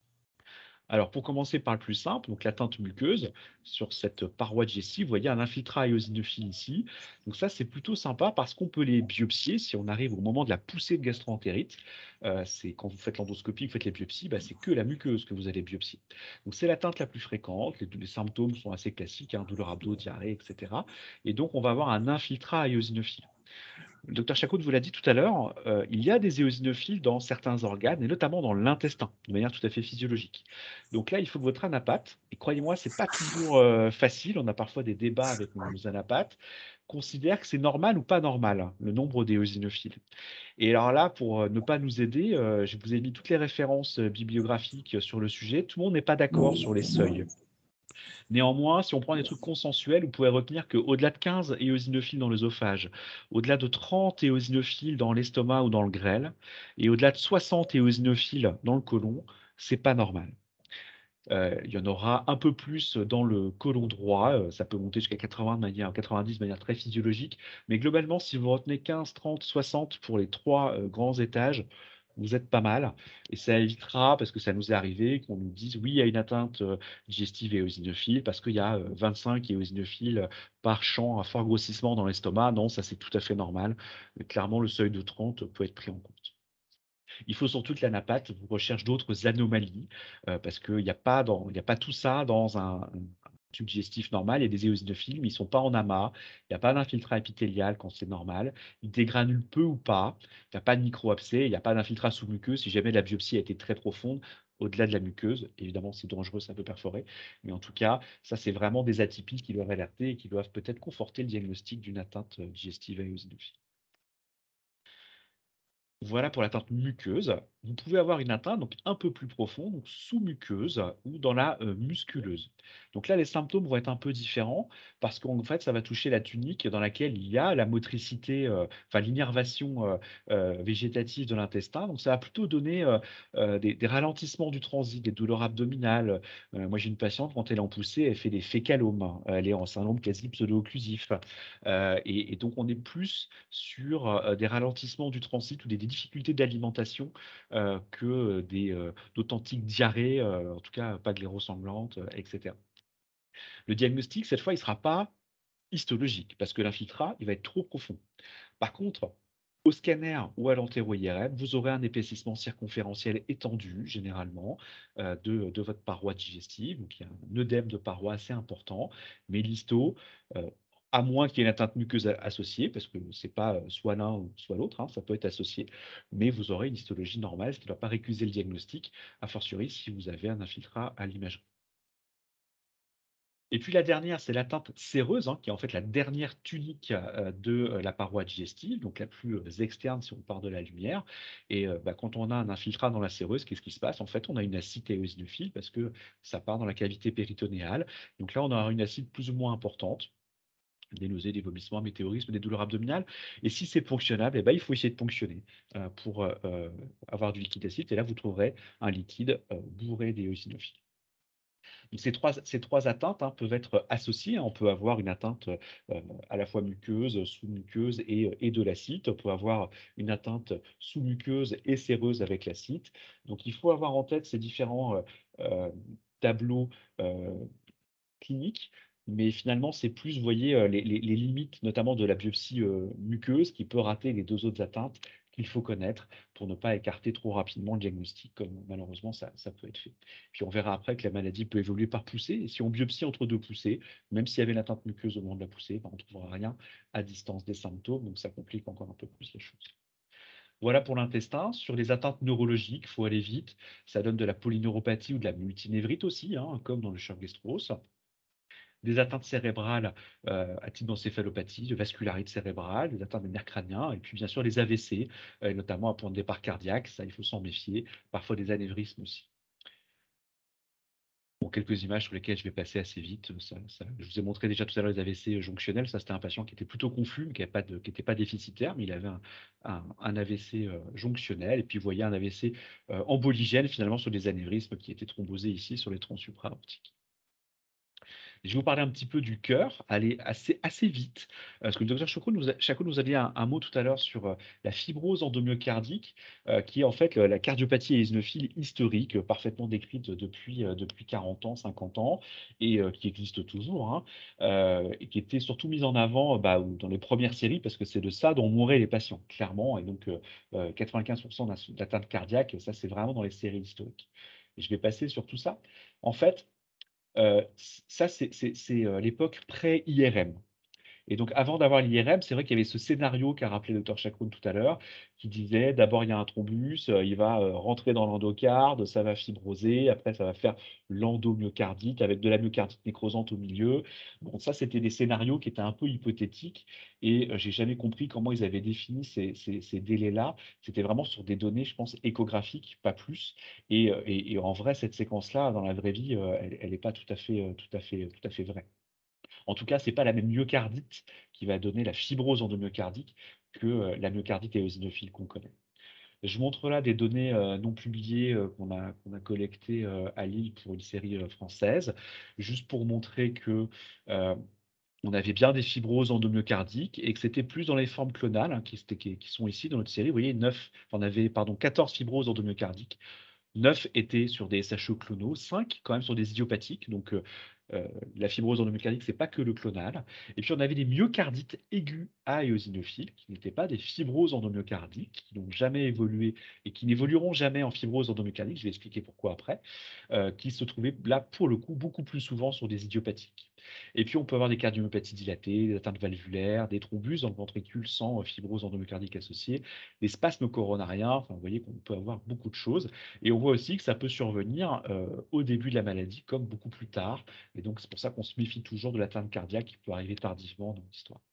Speaker 3: Alors, pour commencer par le plus simple, donc l'atteinte muqueuse, sur cette paroi digestive, vous voyez un infiltrat éosinophile ici. Donc ça, c'est plutôt sympa parce qu'on peut les biopsier si on arrive au moment de la poussée de gastroentérite. Euh, c'est quand vous faites l'endoscopie, vous faites les biopsies, bah, c'est que la muqueuse que vous allez biopsier. Donc c'est l'atteinte la plus fréquente, les, les symptômes sont assez classiques, hein, douleur abdo, diarrhée, et cetera. Et donc, on va avoir un infiltrat éosinophile. Le docteur Chacout vous l'a dit tout à l'heure, euh, il y a des éosinophiles dans certains organes, et notamment dans l'intestin, de manière tout à fait physiologique. Donc là, il faut que votre anapathe, et croyez-moi, ce n'est pas toujours euh, facile, on a parfois des débats avec nos, nos anapathes, considère que c'est normal ou pas normal, hein, le nombre d'éosinophiles. Et alors là, pour euh, ne pas nous aider, euh, je vous ai mis toutes les références euh, bibliographiques sur le sujet. Tout le monde n'est pas d'accord sur les seuils. Néanmoins, si on prend des trucs consensuels, vous pouvez retenir qu'au-delà de quinze éosinophiles dans l'œsophage, au-delà de trente éosinophiles dans l'estomac ou dans le grêle, et au-delà de soixante éosinophiles dans le côlon, c'est pas normal. Euh, il y en aura un peu plus dans le côlon droit, euh, ça peut monter jusqu'à quatre-vingts de manière, quatre-vingt-dix de manière très physiologique, mais globalement, si vous retenez quinze, trente, soixante pour les trois euh, grands étages, vous êtes pas mal, et ça évitera, parce que ça nous est arrivé, qu'on nous dise oui, il y a une atteinte euh, digestive et éosinophile, parce qu'il y a euh, vingt-cinq éosinophiles par champ à fort grossissement dans l'estomac. Non, ça c'est tout à fait normal, mais clairement le seuil de trente peut être pris en compte. Il faut surtout que la NAPAT vous recherche d'autres anomalies, euh, parce qu'il n'y a, pas dans- il y a pas tout ça dans un, un tube digestif normal. Il y a des éosinophiles, mais ils ne sont pas en amas. Il n'y a pas d'infiltrat épithélial quand c'est normal. Ils dégranulent peu ou pas. Il n'y a pas de micro-abcès. Il n'y a pas d'infiltrat sous-muqueuse. Si jamais la biopsie a été très profonde, au-delà de la muqueuse, évidemment, c'est dangereux, ça peut perforer. Mais en tout cas, ça, c'est vraiment des atypies qui doivent alerter et qui doivent peut-être conforter le diagnostic d'une atteinte euh, digestive à éosinophile. Voilà pour l'atteinte muqueuse. Vous pouvez avoir une atteinte donc un peu plus profonde, donc sous-muqueuse ou dans la euh, musculeuse. Donc là, les symptômes vont être un peu différents parce qu'en fait, ça va toucher la tunique dans laquelle il y a la motricité, euh, enfin l'innervation euh, euh, végétative de l'intestin. Donc ça va plutôt donner euh, euh, des, des ralentissements du transit, des douleurs abdominales. Euh, moi, j'ai une patiente, quand elle est en poussée, elle fait des fécalomes. Elle est en syndrome quasi pseudo-occlusif. Euh, et, et donc, on est plus sur euh, des ralentissements du transit ou des difficultés d'alimentation euh, que euh, des, euh, d'authentiques diarrhées, euh, en tout cas pas glérosanglantes, euh, et cetera. Le diagnostic, cette fois, il ne sera pas histologique parce que l'infiltrat, il va être trop profond. Par contre, au scanner ou à l'entéro-I R M, vous aurez un épaississement circonférentiel étendu, généralement, euh, de, de votre paroi digestive. Donc, il y a un œdème de paroi assez important, mais l'histo, euh, à moins qu'il y ait une atteinte muqueuse a- associée, parce que ce n'est pas euh, soit l'un ou soit l'autre, hein, ça peut être associé, mais vous aurez une histologie normale, ce qui ne doit pas récuser le diagnostic, a fortiori si vous avez un infiltrat à l'imagerie. Et puis la dernière, c'est l'atteinte séreuse, hein, qui est en fait la dernière tunique euh, de euh, la paroi digestive, donc la plus euh, externe si on part de la lumière. Et euh, bah, quand on a un infiltrat dans la séreuse, qu'est-ce qui se passe? En fait, on a une acide éosinophile parce que ça part dans la cavité péritonéale. Donc là, on aura une acide plus ou moins importante, des nausées, des vomissements, un météorisme, des douleurs abdominales. Et si c'est ponctionnable, eh ben, il faut essayer de ponctionner euh, pour euh, euh, avoir du liquide acide. Et là, vous trouverez un liquide euh, bourré d'éosinophiles. Donc, ces trois, ces trois atteintes hein, peuvent être associées. On peut avoir une atteinte euh, à la fois muqueuse, sous-muqueuse et, et de l'acide. On peut avoir une atteinte sous-muqueuse et séreuse avec l'acide. Donc, il faut avoir en tête ces différents euh, euh, tableaux euh, cliniques. Mais finalement, c'est plus, vous voyez, euh, les, les- les limites, notamment de la biopsie euh, muqueuse, qui peut rater les deux autres atteintes qu'il faut connaître pour ne pas écarter trop rapidement le diagnostic, comme malheureusement ça, ça peut être fait. Puis on verra après que la maladie peut évoluer par poussée. Et si on biopsie entre deux poussées, même s'il y avait une atteinte muqueuse au moment de la poussée, ben, on ne trouvera rien à distance des symptômes, donc ça complique encore un peu plus les choses. Voilà pour l'intestin. Sur les atteintes neurologiques, il faut aller vite. Ça donne de la polyneuropathie ou de la multinévrite aussi, hein, comme dans le choc gastros. Des atteintes cérébrales euh, à type d'encéphalopathie, de vascularite cérébrale, des atteintes des nerfs crâniens, et puis bien sûr les A V C, euh, notamment à point de départ cardiaque, ça il faut s'en méfier, parfois des anévrismes aussi. Bon, quelques images sur lesquelles je vais passer assez vite. Ça, ça- je vous ai montré déjà tout à l'heure les A V C jonctionnels. Ça, c'était un patient qui était plutôt confus, mais qui n'était pas, de- qui était pas déficitaire, mais il avait un, un- un A V C euh, jonctionnel. Et puis, vous voyez un A V C euh, emboligène, finalement, sur des anévrismes qui étaient thrombosés ici sur les troncs supraortiques. Je vais vous parler un petit peu du cœur, aller assez, assez vite, euh, parce que le docteur Chacon nous a, Chacon nous a dit un, un mot tout à l'heure sur euh, la fibrose endomyocardique, euh, qui est en fait euh, la cardiopathie éosinophile historique, euh, parfaitement décrite depuis, euh, depuis quarante ans, cinquante ans, et euh, qui existe toujours, hein, euh, et qui était surtout mise en avant euh, bah, dans les premières séries, parce que c'est de ça dont mouraient les patients, clairement, et donc euh, euh, quatre-vingt-quinze pour cent d'atteinte cardiaque, ça c'est vraiment dans les séries historiques. Et je vais passer sur tout ça. En fait, euh, ça, c'est c'est- c'est, euh, l'époque pré-I R M. Et donc, avant d'avoir l'I R M, c'est vrai qu'il y avait ce scénario qu'a rappelé le docteur Chacroun tout à l'heure, qui disait d'abord il y a un thrombus, euh, il va euh, rentrer dans l'endocarde, ça va fibroser, après ça va faire l'endomyocardique avec de la myocardite nécrosante au milieu. Bon, ça, c'était des scénarios qui étaient un peu hypothétiques et euh, j'ai jamais compris comment ils avaient défini ces, ces- ces délais-là. C'était vraiment sur des données, je pense, échographiques, pas plus. Et, euh, et- et en vrai, cette séquence-là, dans la vraie vie, euh, elle n'est pas tout à fait, euh, tout à fait, tout à fait vraie. En tout cas, ce n'est pas la même myocardite qui va donner la fibrose endomyocardique que euh, la myocardite éosinophile qu'on connaît. Je montre là des données euh, non publiées euh, qu'on a, qu'on a collectées euh, à Lille pour une série euh, française, juste pour montrer que euh, on avait bien des fibroses endomyocardiques et que c'était plus dans les formes clonales, hein, qui, étaient- qui- qui sont ici dans notre série. Vous voyez, neuf, on avait pardon, quatorze fibroses endomyocardiques. neuf étaient sur des S H E clonaux, cinq quand même sur des idiopathiques. Donc, euh, euh, la fibrose endomyocardique, c'est pas que le clonal. Et puis on avait des myocardites aigus à éosinophiles, qui n'étaient pas des fibroses endomyocardiques, qui n'ont jamais évolué et qui n'évolueront jamais en fibrose endomyocardique, je vais expliquer pourquoi après, euh, qui se trouvaient là, pour le coup, beaucoup plus souvent sur des idiopathiques. Et puis on peut avoir des cardiomyopathies dilatées, des atteintes valvulaires, des thrombus dans le ventricule sans fibrose endomyocardique associée, des spasmes coronariens, enfin vous voyez qu'on peut avoir beaucoup de choses. Et on voit aussi que ça peut survenir euh, au début de la maladie comme beaucoup plus tard. Et donc c'est pour ça qu'on se méfie toujours de l'atteinte cardiaque qui peut arriver tardivement dans l'histoire.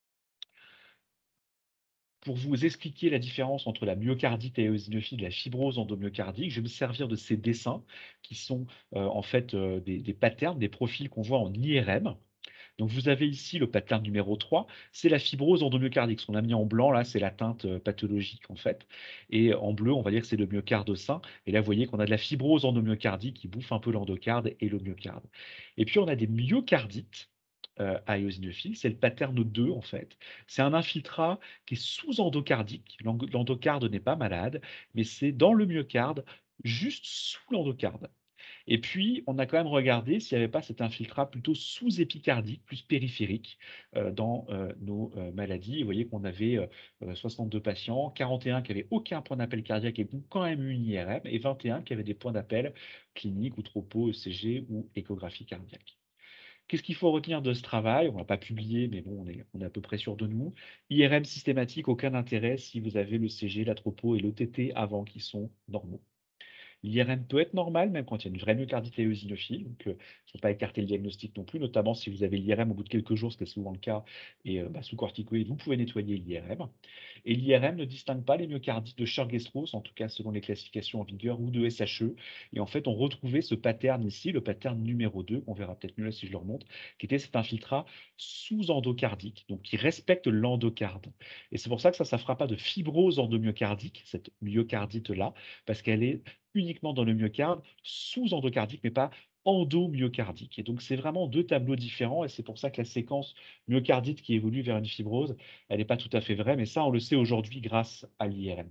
Speaker 3: Pour vous expliquer la différence entre la myocardite éosinophile et la fibrose endomyocardique, je vais me servir de ces dessins qui sont euh, en fait euh, des, des patterns, des profils qu'on voit en I R M. Donc vous avez ici le pattern numéro trois, c'est la fibrose endomyocardique. Ce qu'on a mis en blanc, là, c'est l'atteinte euh, pathologique en fait. Et en bleu, on va dire que c'est le myocarde sain. Et là, vous voyez qu'on a de la fibrose endomyocardique qui bouffe un peu l'endocarde et le myocarde. Et puis on a des myocardites euh, à éosinophiles, c'est le pattern deux en fait. C'est un infiltrat qui est sous-endocardique. L'end- L'endocarde n'est pas malade, mais c'est dans le myocarde, juste sous l'endocarde. Et puis, on a quand même regardé s'il n'y avait pas cet infiltrat plutôt sous-épicardique, plus périphérique, euh, dans euh, nos euh, maladies. Et vous voyez qu'on avait euh, soixante-deux patients, quarante et un qui n'avaient aucun point d'appel cardiaque et qui ont quand même eu une I R M, et vingt et un qui avaient des points d'appel cliniques ou tropo, E C G ou échographie cardiaque. Qu'est-ce qu'il faut retenir de ce travail? On ne l'a pas publié, mais bon, on est, on est à peu près sûr de nous. I R M systématique, aucun intérêt si vous avez le C G, la tropo et l'O T T avant qui sont normaux. L'I R M peut être normal, même quand il y a une vraie myocardite éosinophile. Donc, il ne faut pas écarter le diagnostic non plus, notamment si vous avez l'I R M au bout de quelques jours, ce qui est souvent le cas, et euh, bah, sous corticoïdes, vous pouvez nettoyer l'I R M. Et l'I R M ne distingue pas les myocardites de Churg-Strauss, en tout cas selon les classifications en vigueur, ou de S H E. Et en fait, on retrouvait ce pattern ici, le pattern numéro deux, qu'on verra peut-être mieux là si je le remonte, qui était cet infiltrat sous-endocardique, donc qui respecte l'endocarde. Et c'est pour ça que ça, ça ne fera pas de fibrose endomyocardique, cette myocardite-là, parce qu'elle est uniquement dans le myocarde, sous-endocardique, mais pas endomyocardique. Et donc, c'est vraiment deux tableaux différents, et c'est pour ça que la séquence myocardite qui évolue vers une fibrose, elle n'est pas tout à fait vraie, mais ça, on le sait aujourd'hui grâce à l'I R M.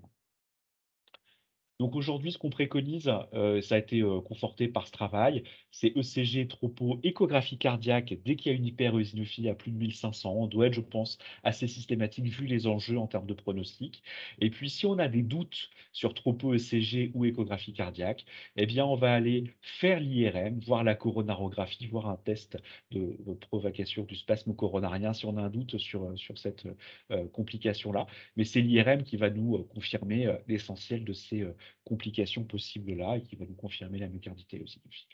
Speaker 3: Donc aujourd'hui, ce qu'on préconise, euh, ça a été euh, conforté par ce travail, c'est E C G, tropo, échographie cardiaque dès qu'il y a une hyperéosinophilie à plus de mille cinq cents. On doit être, je pense, assez systématique vu les enjeux en termes de pronostic. Et puis, si on a des doutes sur tropo, E C G ou échographie cardiaque, eh bien, on va aller faire l'I R M, voir la coronarographie, voir un test de, de provocation du spasme coronarien si on a un doute sur, sur cette euh, complication-là. Mais c'est l'I R M qui va nous euh, confirmer euh, l'essentiel de ces euh, complications possibles là et qui va nous confirmer la myocardite éosinophile.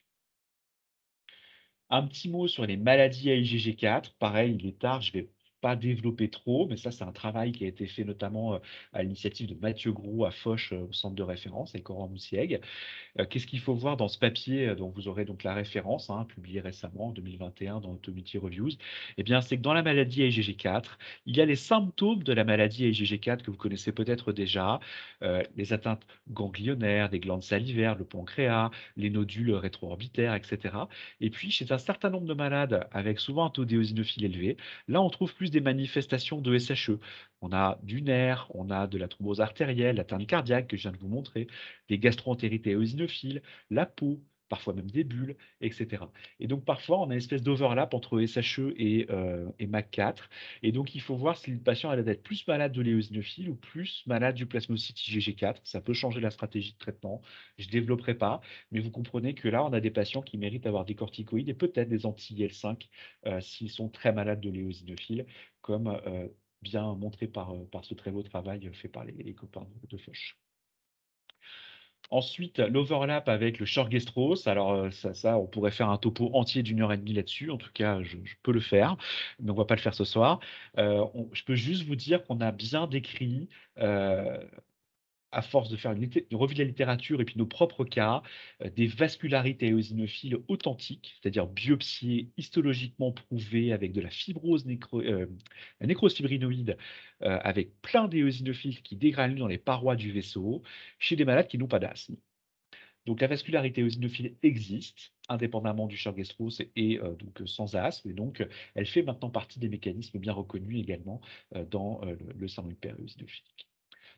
Speaker 3: Un petit mot sur les maladies à I G G quatre. Pareil, il est tard, je ne vais pas développer trop, mais ça, c'est un travail qui a été fait notamment euh, à l'initiative de Mathieu Gros à Foch, euh, au centre de référence, avec Oran Moussieg. Euh, Qu'est-ce qu'il faut voir dans ce papier euh, dont vous aurez donc la référence, hein, publié récemment en deux mille vingt et un dans Automity Reviews? Eh bien, c'est que dans la maladie à I G G quatre, il y a les symptômes de la maladie à I G G quatre que vous connaissez peut-être déjà, euh, les atteintes ganglionnaires, des glandes salivaires, le pancréas, les nodules rétro-orbitaires, et cetera. Et puis, chez un certain nombre de malades avec souvent un taux d'éosinophile élevé, là, on trouve plus des manifestations de S H E. On a du nerf, on a de la thrombose artérielle, l'atteinte cardiaque que je viens de vous montrer, des gastroentérites éosinophiles, la peau, parfois même des bulles, et cetera. Et donc parfois, on a une espèce d'overlap entre S H E et, euh, et M A C quatre. Et donc, il faut voir si le patient a l'air d'être plus malade de l'éosinophile ou plus malade du plasmocyte I G G quatre. Ça peut changer la stratégie de traitement. Je ne développerai pas, mais vous comprenez que là, on a des patients qui méritent d'avoir des corticoïdes et peut-être des anti-I L cinq euh, s'ils sont très malades de l'éosinophile, comme euh, bien montré par, euh, par ce très beau travail fait par les, les copains de, de Foch. Ensuite, l'overlap avec le Churg-Strauss. Alors, euh, ça, ça, on pourrait faire un topo entier d'une heure et demie là-dessus. En tout cas, je, je peux le faire, mais on ne va pas le faire ce soir. Euh, on- je peux juste vous dire qu'on a bien décrit, euh, à force de faire une, litté- une revue de la littérature et puis nos propres cas, euh, des vascularites éosinophiles authentiques, c'est-à-dire biopsiées histologiquement prouvées avec de la fibrose nécro- euh, la nécrose fibrinoïde, euh, avec plein d'éosinophiles qui dégranulent dans les parois du vaisseau, chez des malades qui n'ont pas d'asthme. Donc la vascularité éosinophile existe, indépendamment du Churg-Strauss et, et, euh, donc euh, sans asthme, et donc euh, elle fait maintenant partie des mécanismes bien reconnus également euh, dans euh, le, le syndrome hyperéosinophilique.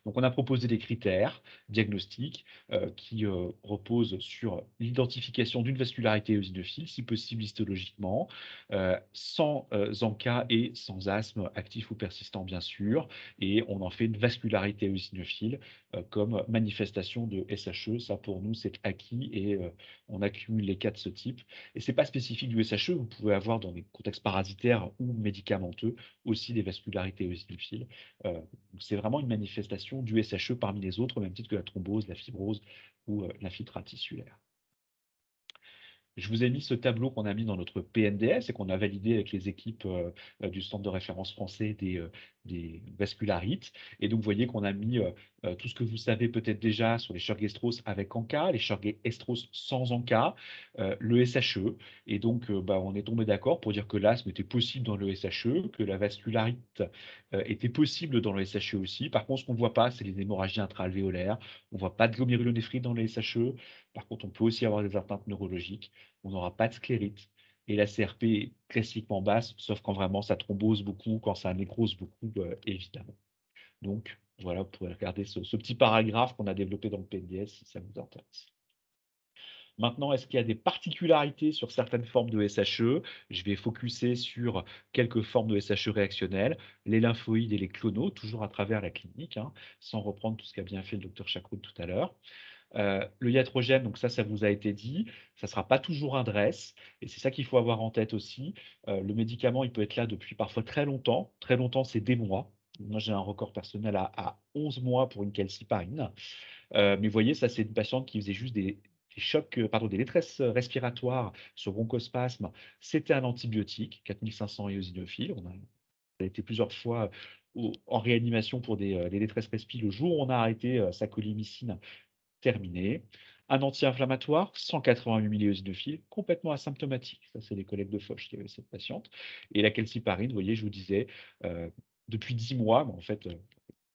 Speaker 3: Donc, on a proposé des critères diagnostiques euh, qui euh, reposent sur l'identification d'une vascularité éosinophile, si possible histologiquement, euh, sans euh, ANCA et sans asthme actif ou persistant, bien sûr. Et on en fait une vascularité éosinophile euh, comme manifestation de S H E. Ça, pour nous, c'est acquis et euh, on accumule les cas de ce type. Et ce n'est pas spécifique du S H E. Vous pouvez avoir dans des contextes parasitaires ou médicamenteux aussi des vascularités éosinophiles. Euh, c'est vraiment une manifestation du S H E parmi les autres, au même titre que la thrombose, la fibrose ou euh, l'infiltrate tissulaire. Je vous ai mis ce tableau qu'on a mis dans notre P N D S et qu'on a validé avec les équipes euh, euh, du centre de référence français des, euh, des vascularites. Et donc, vous voyez qu'on a mis euh, euh, tout ce que vous savez peut-être déjà sur les Churg-Estros avec ANCA, les Churg-Estros sans ANCA, euh, le S H E. Et donc, euh, bah, on est tombé d'accord pour dire que l'asthme était possible dans le S H E, que la vascularite euh, était possible dans le S H E aussi. Par contre, ce qu'on ne voit pas, c'est les hémorragies intra-alvéolaires. On ne voit pas de glomérulonéphrite dans le S H E. Par contre, on peut aussi avoir des atteintes neurologiques. On n'aura pas de sclérite. Et la C R P est classiquement basse, sauf quand vraiment ça thrombose beaucoup, quand ça nécrose beaucoup, euh, évidemment. Donc, voilà, vous pouvez regarder ce, ce petit paragraphe qu'on a développé dans le P N D S si ça vous intéresse. Maintenant, est-ce qu'il y a des particularités sur certaines formes de S H E? Je vais focuser sur quelques formes de S H E réactionnelles, les lymphoïdes et les clonaux, toujours à travers la clinique, hein, sans reprendre tout ce qu'a bien fait le docteur Chakroun tout à l'heure. Euh, le iatrogène, donc ça, ça vous a été dit, ça ne sera pas toujours un D R E S, et c'est ça qu'il faut avoir en tête aussi. Euh, le médicament, il peut être là depuis parfois très longtemps. Très longtemps, c'est des mois. Moi, j'ai un record personnel à, à onze mois pour une calciparine. Euh, mais vous voyez, ça, c'est une patiente qui faisait juste des, des chocs, euh, pardon, des détresses respiratoires sur bronchospasme. C'était un antibiotique, quatre mille cinq cents éosinophiles. On a, on a été plusieurs fois au- en réanimation pour des, euh, des détresses respi. Le jour où on a arrêté euh, sa colimycine, terminé. Un anti-inflammatoire, cent quatre-vingt-huit mille éosinophiles, complètement asymptomatique. Ça, c'est les collègues de Foch qui avaient cette patiente. Et la calciparine, vous voyez, je vous disais, euh, depuis dix mois, mais en fait, euh,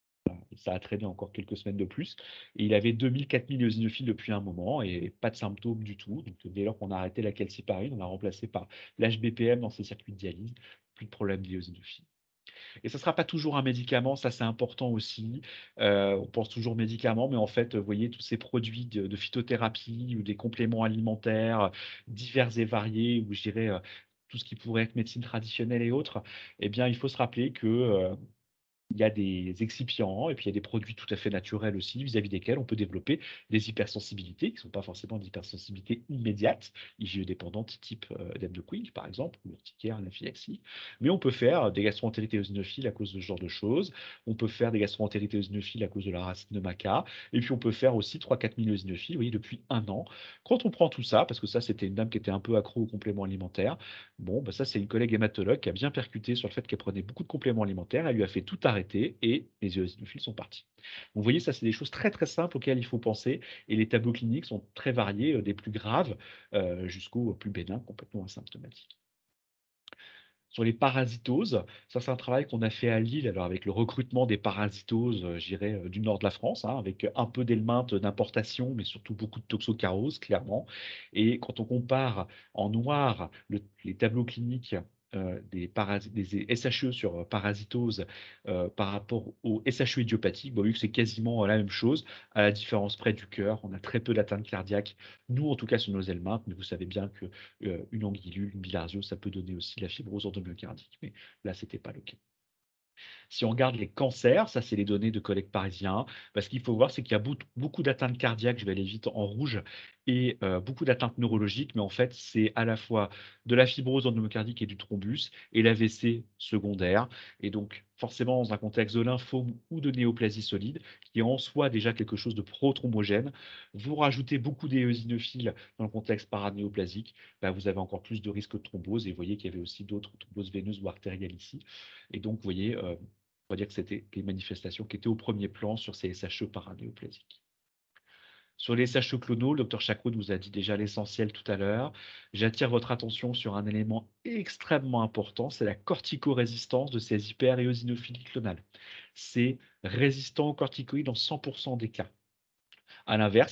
Speaker 3: ça a traîné encore quelques semaines de plus. Et il avait deux mille, quatre mille éosinophiles depuis un moment et pas de symptômes du tout. Donc, dès lors qu'on a arrêté la calciparine, on a remplacé par l'H B P M dans ses circuits de dialyse. Plus de problème d'éosinophiles. Et ce ne sera pas toujours un médicament, ça c'est important aussi. Euh, on pense toujours médicaments, mais en fait, vous voyez, tous ces produits de, de phytothérapie ou des compléments alimentaires divers et variés, ou je dirais euh, tout ce qui pourrait être médecine traditionnelle et autres, eh bien, il faut se rappeler que euh, il y a des excipients et puis il y a des produits tout à fait naturels aussi vis-à-vis desquels on peut développer des hypersensibilités qui ne sont pas forcément des hypersensibilités immédiates, I G E-dépendantes type euh, d'Epdocouilles par exemple, ou l'urticaire, l'anaphylaxie. Mais on peut faire des gastroentérites éosinophiles à cause de ce genre de choses. On peut faire des gastroentérites éosinophiles à cause de la racine de maca. Et puis on peut faire aussi trois à quatre mille éosinophiles, vous voyez, depuis un an. Quand on prend tout ça, parce que ça c'était une dame qui était un peu accro aux compléments alimentaires, bon, bah ça c'est une collègue hématologue qui a bien percuté sur le fait qu'elle prenait beaucoup de compléments alimentaires. Elle lui a fait tout arrêter et les éosinophiles sont partis. Vous voyez, ça, c'est des choses très, très simples auxquelles il faut penser et les tableaux cliniques sont très variés, euh, des plus graves euh, jusqu'aux plus bénins, complètement asymptomatiques. Sur les parasitoses, ça c'est un travail qu'on a fait à Lille, alors avec le recrutement des parasitoses, euh, je dirais, euh, du nord de la France, hein, avec un peu d'helminthe d'importation, mais surtout beaucoup de toxocarose, clairement. Et quand on compare en noir le- les tableaux cliniques euh, des, parasi- des S H E sur euh, parasitose euh, par rapport aux S H E idiopathiques, bon, vu que c'est quasiment euh, la même chose, à la différence près du cœur, on a très peu d'atteinte cardiaque, nous en tout cas sur nos helminthes, mais vous savez bien que euh, une anguillule, une bilharzio, ça peut donner aussi la fibrose endomyocardique, mais là, ce n'était pas le cas. Si on regarde les cancers, ça c'est les données de collègues parisiens, parce ce qu'il faut voir, c'est qu'il y a beaucoup d'atteintes cardiaques, je vais aller vite en rouge, et euh, beaucoup d'atteintes neurologiques, mais en fait, c'est à la fois de la fibrose endomyocardique et du thrombus, et l'A V C secondaire. Et donc, forcément, dans un contexte de lymphome ou de néoplasie solide, qui est en soi déjà quelque chose de prothrombogène, vous rajoutez beaucoup d'éosinophiles dans le contexte paranéoplasique, bah, vous avez encore plus de risque de thrombose, et vous voyez qu'il y avait aussi d'autres thromboses veineuses ou artérielles ici. Et donc, vous voyez, euh, on va dire que c'était les manifestations qui étaient au premier plan sur ces S H E paranéoplasiques. Sur les S H E clonaux, le docteur Chakroun vous a dit déjà l'essentiel tout à l'heure. J'attire votre attention sur un élément extrêmement important, c'est la corticorésistance de ces hyperéosinophilies clonales. C'est résistant aux corticoïdes dans cent pour cent des cas. À l'inverse,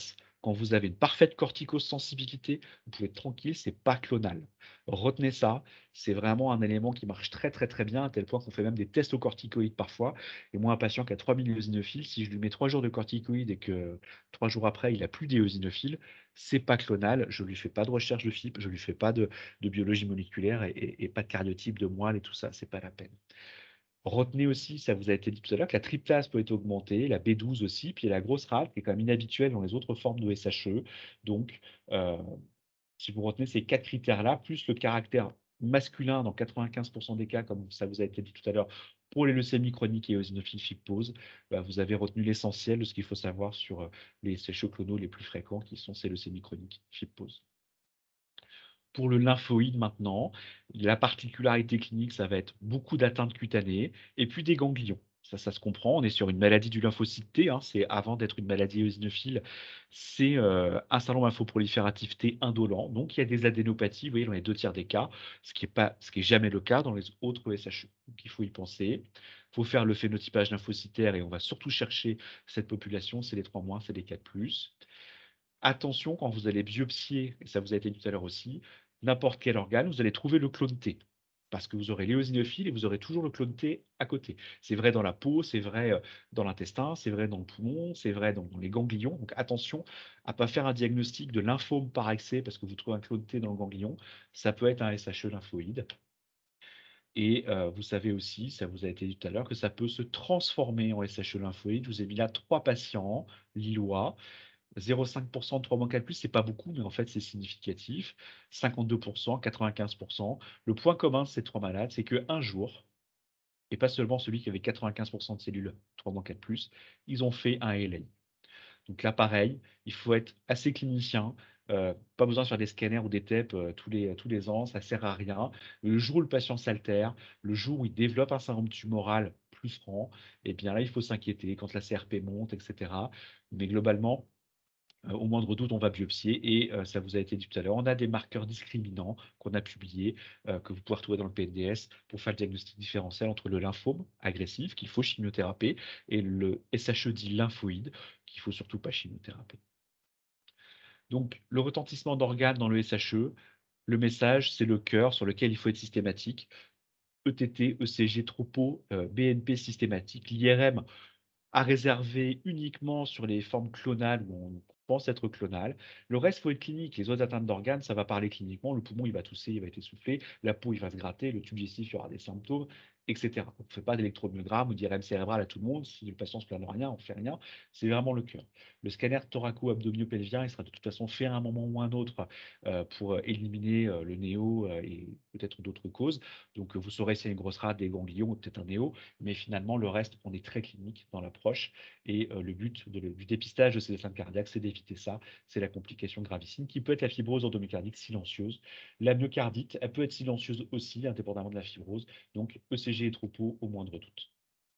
Speaker 3: quand vous avez une parfaite corticosensibilité, vous pouvez être tranquille, c'est pas clonal. Retenez ça, c'est vraiment un élément qui marche très, très, très bien, à tel point qu'on fait même des tests aux corticoïdes parfois. Et moi, un patient qui a trois mille éosinophiles, si je lui mets trois jours de corticoïdes et que trois jours après, il a plus d'éosinophiles, c'est pas clonal. Je lui fais pas de recherche de fibre, je lui fais pas de, de biologie moléculaire et, et- et pas de cardiotype de moelle et tout ça, c'est pas la peine. Retenez aussi, ça vous a été dit tout à l'heure, que la tryptase peut être augmentée, la B douze aussi, puis il y a la grosse rate qui est quand même inhabituelle dans les autres formes de S H E. Donc, euh, si vous retenez ces quatre critères-là, plus le caractère masculin dans quatre-vingt-quinze pour cent des cas, comme ça vous a été dit tout à l'heure, pour les leucémies chroniques et eosinophiles fibrose, bah, vous avez retenu l'essentiel de ce qu'il faut savoir sur euh, les S H E clonaux les plus fréquents, qui sont ces leucémies chroniques fibrose. Pour le lymphoïde maintenant, la particularité clinique, ça va être beaucoup d'atteintes cutanées et puis des ganglions. Ça, ça se comprend. On est sur une maladie du lymphocyte T. Hein, c'est avant d'être une maladie éosinophile, c'est euh, un syndrome lymphoprolifératif T indolent. Donc il y a des adénopathies, vous voyez, dans les deux tiers des cas, ce qui est pas, ce qui est jamais le cas dans les autres S H E. Donc il faut y penser. Il faut faire le phénotypage lymphocytaire et on va surtout chercher cette population. C'est les trois moins, c'est les quatre plus. Attention, quand vous allez biopsier, et ça vous a été dit tout à l'heure aussi, n'importe quel organe, vous allez trouver le clone T. Parce que vous aurez l'éosinophile et vous aurez toujours le clone T à côté. C'est vrai dans la peau, c'est vrai euh, dans l'intestin, c'est vrai dans le poumon, c'est vrai dans, dans les ganglions. Donc attention à ne pas faire un diagnostic de lymphome par excès parce que vous trouvez un clone T dans le ganglion. Ça peut être un S H E lymphoïde. Et euh, vous savez aussi, ça vous a été dit tout à l'heure, que ça peut se transformer en S H E lymphoïde. Je vous ai mis là trois patients lillois. zéro virgule cinq pour cent de trois quatre plus, c'est pas beaucoup, mais en fait, c'est significatif. cinquante-deux pour cent, quatre-vingt-quinze pour cent. Le point commun de ces trois malades, c'est qu'un jour, et pas seulement celui qui avait quatre-vingt-quinze pour cent de cellules trois quatre plus, ils ont fait un L A. Donc là, pareil, il faut être assez clinicien. Euh, pas besoin de faire des scanners ou des T E P euh, tous les, tous les ans, ça sert à rien. Le jour où le patient s'altère, le jour où il développe un syndrome tumoral plus franc, eh bien là, il faut s'inquiéter quand la C R P monte, et cetera. Mais globalement, euh, au moindre doute, on va biopsier et euh, ça vous a été dit tout à l'heure. On a des marqueurs discriminants qu'on a publiés, euh, que vous pouvez retrouver dans le P N D S pour faire le diagnostic différentiel entre le lymphome agressif qu'il faut chimiothéraper et le S H E dit lymphoïde qu'il faut surtout pas chimiothéraper. Donc, le retentissement d'organes dans le S H E, le message, c'est le cœur sur lequel il faut être systématique. E T T, E C G, tropo, euh, B N P systématique, l'I R M à réserver uniquement sur les formes clonales où on pense être clonal. Le reste, il faut être clinique. Les autres atteintes d'organes, ça va parler cliniquement. Le poumon, il va tousser, il va être essoufflé. La peau, il va se gratter. Le tube digestif, il y aura des symptômes, et cetera. On ne fait pas d'électromyogramme ou d'I R M cérébral à tout le monde. Si le patient ne se plaint de rien, on ne fait rien. C'est vraiment le cœur. Le scanner thoraco-abdominopelvien, il sera de toute façon fait à un moment ou un autre euh, pour éliminer euh, le néo euh, et peut-être d'autres causes. Donc, vous saurez s'il y a une grosse rate, des ganglions ou peut-être un néo. Mais finalement, le reste, on est très clinique dans l'approche. Et euh, le but de, du dépistage de ces atteintes cardiaques, c'est d'éviter ça. C'est la complication gravissime qui peut être la fibrose endomyocardique silencieuse. La myocardite, elle peut être silencieuse aussi, indépendamment de la fibrose. Donc, E C G et tropo au moindre doute.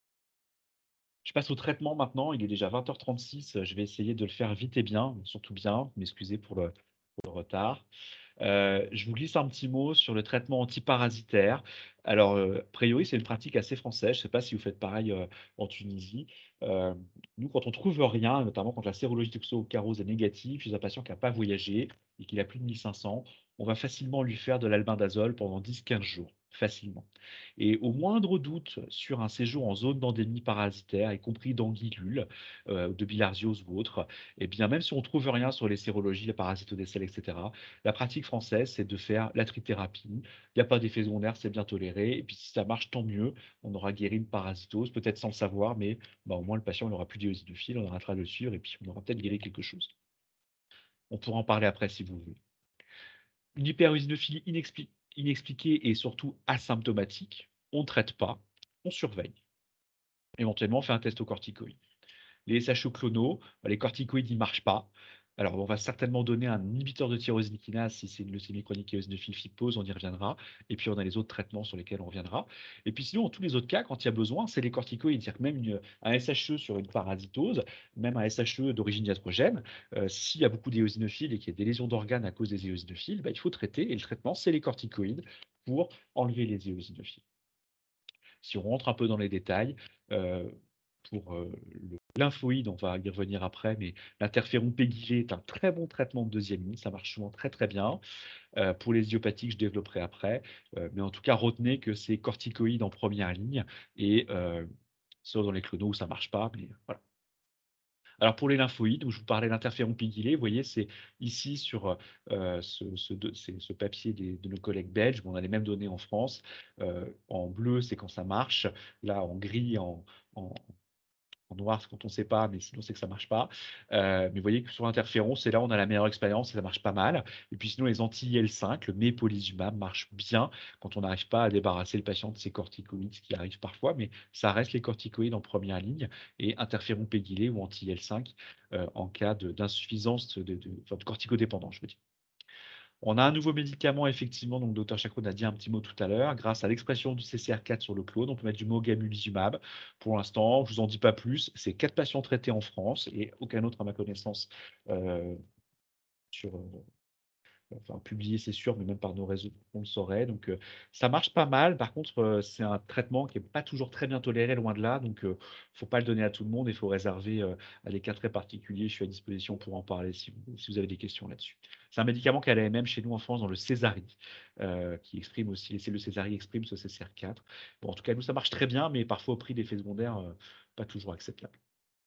Speaker 3: Je passe au traitement maintenant. Il est déjà vingt heures trente-six. Je vais essayer de le faire vite et bien, surtout bien. M'excusez pour le, pour le retard. Euh, je vous glisse un petit mot sur le traitement antiparasitaire. Alors, euh, a priori, c'est une pratique assez française. Je ne sais pas si vous faites pareil euh, en Tunisie. Euh, nous, quand on trouve rien, notamment quand la sérologie toxo-carose est négative chez un patient qui n'a pas voyagé et qui a plus de mille cinq cents, on va facilement lui faire de l'albendazole pendant dix à quinze jours, facilement. Et au moindre doute sur un séjour en zone d'endémie parasitaire, y compris d'anguillules, euh, de bilharziose ou autre, eh bien, même si on ne trouve rien sur les sérologies, les parasitodécèles, et cetera, la pratique française, c'est de faire la trithérapie. Il n'y a pas d'effet secondaire, c'est bien toléré. Et puis, si ça marche, tant mieux. On aura guéri une parasitose, peut-être sans le savoir, mais bah, au moins, le patient n'aura plus d'éosinophile, on arrêtera de le suivre et puis on aura peut-être guéri quelque chose. On pourra en parler après si vous voulez. Une hyperéosinophilie inexpli inexpliquée et surtout asymptomatique, on ne traite pas, on surveille. Éventuellement, on fait un test au corticoïde. Les S H O clonaux, les corticoïdes, ils ne marchent pas. Alors, on va certainement donner un inhibiteur de tyrosine kinase si c'est une leucémie chronique et eosinophile fibrose, on y reviendra. Et puis, on a les autres traitements sur lesquels on reviendra. Et puis, sinon, dans tous les autres cas, quand il y a besoin, c'est les corticoïdes. C'est-à-dire que même une, un S H E sur une parasitose, même un S H E d'origine iatrogène, euh, s'il y a beaucoup d'éosinophiles et qu'il y a des lésions d'organes à cause des éosinophiles, bah, il faut traiter. Et le traitement, c'est les corticoïdes pour enlever les éosinophiles. Si on rentre un peu dans les détails, euh, pour euh, le Lymphoïde, on va y revenir après, mais l'interféron pégylé est un très bon traitement de deuxième ligne, ça marche souvent très très bien. Euh, pour les idiopathiques, je développerai après, Euh, mais en tout cas, retenez que c'est corticoïde en première ligne, et euh, sauf dans les clonos où ça marche pas, mais voilà. Alors pour les lymphoïdes, où je vous parlais d'interféron pégylé, vous voyez, c'est ici sur euh, ce, ce, de- c'est- ce papier des- de nos collègues belges, mais on a les mêmes données en France. Euh, en bleu, c'est quand ça marche. Là, en gris, en, en- en noir, c'est quand on ne sait pas, mais sinon, c'est que ça ne marche pas. Euh, mais vous voyez que sur l'interféron, c'est là où on a la meilleure expérience et ça marche pas mal. Et puis sinon, les anti-I L cinq, le mépolizumab, marche bien quand on n'arrive pas à débarrasser le patient de ses corticoïdes, ce qui arrive parfois, mais ça reste les corticoïdes en première ligne et interféron pégylé ou anti-I L cinq euh, en cas de- d'insuffisance de, de, enfin, de corticodépendance, je veux dire. On a un nouveau médicament, effectivement, donc docteur Chacon a dit un petit mot tout à l'heure, grâce à l'expression du C C R quatre sur le clone, on peut mettre du mogamulizumab. Pour l'instant, je ne vous en dis pas plus, c'est quatre patients traités en France et aucun autre à ma connaissance euh, sur, euh, enfin, publié, c'est sûr, mais même par nos réseaux, on le saurait. Donc, euh, ça marche pas mal. Par contre, euh, c'est un traitement qui n'est pas toujours très bien toléré, loin de là. Donc, il ne faut pas le donner à tout le monde. Il faut réserver euh, à des cas très particuliers. Je suis à disposition pour en parler si vous, si vous avez des questions là-dessus. C'est un médicament qui a l'A M M chez nous en France dans le Césari, euh, qui exprime aussi, les cellules Césari expriment ce C C R quatre. Bon, en tout cas, nous, ça marche très bien, mais parfois au prix d'effets secondaires euh, pas toujours acceptables.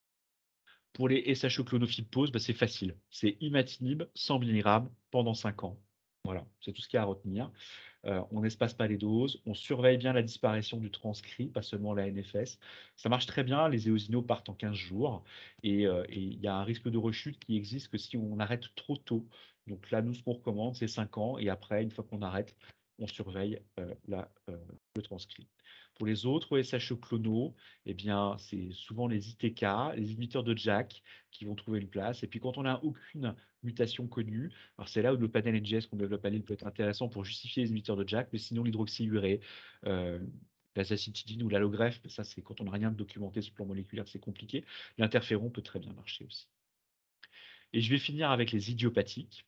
Speaker 3: Pour les S H E clonophiles pause, bah, c'est facile. C'est imatinib, cent milligrammes pendant cinq ans. Voilà, c'est tout ce qu'il y a à retenir. Euh, on n'espace pas les doses, on surveille bien la disparition du transcrit, pas seulement la N F S. Ça marche très bien, les éosinos partent en quinze jours et euh, et il y a un risque de rechute qui existe que si on arrête trop tôt. Donc là, nous, ce qu'on recommande, c'est cinq ans et après, une fois qu'on arrête, on surveille euh, la, euh, le transcrit. Pour les autres S H E clonaux, eh bien, c'est souvent les I T K, les inhibiteurs de JAK qui vont trouver une place. Et puis quand on n'a aucune mutation connue, alors c'est là où le panel N G S qu'on développe à Lille peut être intéressant pour justifier les inhibiteurs de JAK, mais sinon l'hydroxyurée, euh, l'azacitidine ou l'allogreffe, ça c'est quand on n'a rien de documenté sur le plan moléculaire, c'est compliqué. L'interféron peut très bien marcher aussi. Et je vais finir avec les idiopathiques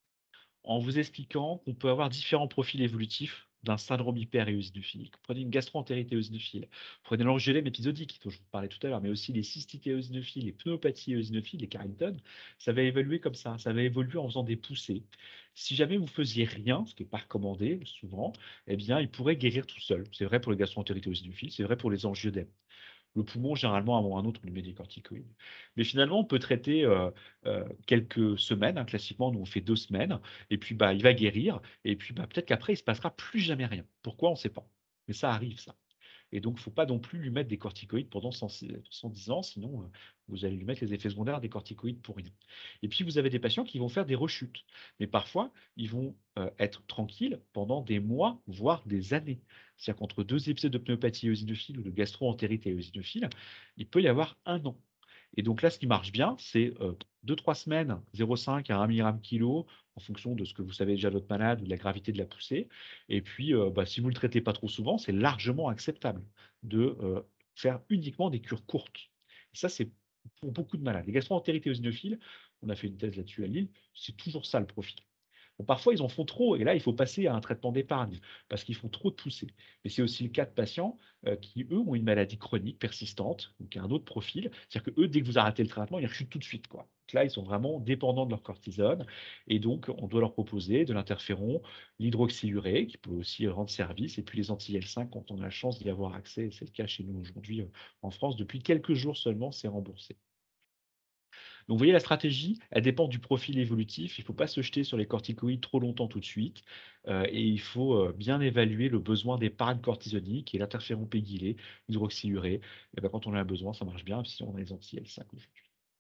Speaker 3: en vous expliquant qu'on peut avoir différents profils évolutifs d'un syndrome hyperéosinophilique. Prenez une gastro-entérite éosinophile, prenez l'angioedème épisodique dont je vous parlais tout à l'heure, mais aussi les cystites éosinophiles, les pneumopathies éosinophiles, les Carrington, ça va évoluer comme ça, ça va évoluer en faisant des poussées. Si jamais vous faisiez rien, ce qui n'est pas recommandé souvent, eh bien, il pourrait guérir tout seul. C'est vrai pour les gastro-entérites éosinophiles, c'est vrai pour les angioedèmes. Le poumon, généralement, à un moment ou un autre, on lui met des corticoïdes. Mais finalement, on peut traiter euh, euh, quelques semaines. Hein, classiquement, nous, on fait deux semaines. Et puis, bah, il va guérir. Et puis, bah, peut-être qu'après, il ne se passera plus jamais rien. Pourquoi? On ne sait pas. Mais ça arrive, ça. Et donc, il ne faut pas non plus lui mettre des corticoïdes pendant cent dix ans, sinon euh, vous allez lui mettre les effets secondaires des corticoïdes pour rien. Et puis, vous avez des patients qui vont faire des rechutes. Mais parfois, ils vont euh, être tranquilles pendant des mois, voire des années. C'est-à-dire qu'entre deux épisodes de pneumopathie éosinophile ou de gastro-entérite éosinophile, il peut y avoir un an. Et donc là, ce qui marche bien, c'est euh, deux trois semaines, zéro virgule cinq à un milligramme kilo, en fonction de ce que vous savez déjà de votre malade ou de la gravité de la poussée. Et puis, euh, bah, si vous ne le traitez pas trop souvent, c'est largement acceptable de euh, faire uniquement des cures courtes. Et ça, c'est pour beaucoup de malades. Les gastro-entérites éosinophiles, on a fait une thèse là-dessus à Lille, c'est toujours ça le profil. Bon, parfois, ils en font trop, et là, il faut passer à un traitement d'épargne, parce qu'ils font trop de poussées. Mais c'est aussi le cas de patients euh, qui, eux, ont une maladie chronique persistante, donc un autre profil. C'est-à-dire que eux, dès que vous arrêtez le traitement, ils rechutent tout de suite, quoi. Donc là, ils sont vraiment dépendants de leur cortisone, et donc on doit leur proposer de l'interféron, l'hydroxyurée, qui peut aussi rendre service, et puis les anti L cinq quand on a la chance d'y avoir accès, et c'est le cas chez nous aujourd'hui euh, en France, depuis quelques jours seulement, c'est remboursé. Donc, vous voyez, la stratégie, elle dépend du profil évolutif. Il ne faut pas se jeter sur les corticoïdes trop longtemps tout de suite. Euh, et il faut euh, bien évaluer le besoin d'épargne cortisonique et l'interféron pégylé, l'hydroxyurée. Et ben, quand on en a besoin, ça marche bien, si on a les anti L cinq aujourd'hui.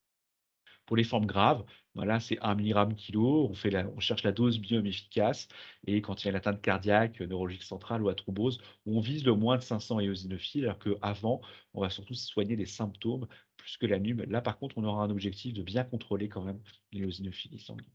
Speaker 3: Pour les formes graves, voilà, c'est un milligramme kilo. On, fait la, on cherche la dose biome efficace. Et quand il y a une atteinte cardiaque, neurologique centrale ou à thrombose, on vise le moins de cinq cents éosinophiles, alors qu'avant, on va surtout soigner les symptômes plus que la N U M. Là, par contre, on aura un objectif de bien contrôler quand même l'éosinophilie sanguine.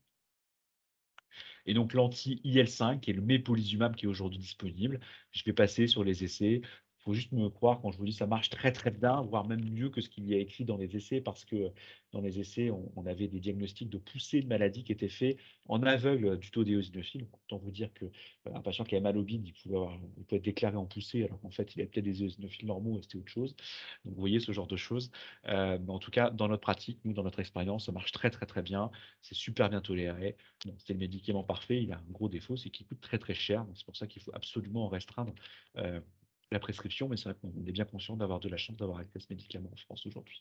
Speaker 3: Et donc l'anti-I L cinq, qui est le mépolizumab qui est aujourd'hui disponible. Je vais passer sur les essais. Il faut juste me croire quand je vous dis ça marche très très bien, voire même mieux que ce qu'il y a écrit dans les essais, parce que dans les essais, on, on avait des diagnostics de poussée de maladie qui étaient faits en aveugle du taux d'éosinophile. Donc, autant vous dire qu'un patient qui avait mal au bide, il pouvait, avoir, il pouvait être déclaré en poussée, alors qu'en fait, il avait peut-être des éosinophiles normaux et c'était autre chose. Donc, vous voyez ce genre de choses. Euh, mais en tout cas, dans notre pratique, nous, dans notre expérience, ça marche très très très bien. C'est super bien toléré. Bon, c'est le médicament parfait. Il a un gros défaut, c'est qu'il coûte très très cher. Donc, c'est pour ça qu'il faut absolument en restreindre euh, la prescription. Mais c'est vrai qu'on est bien conscient d'avoir de la chance d'avoir accès à ce médicament en France aujourd'hui.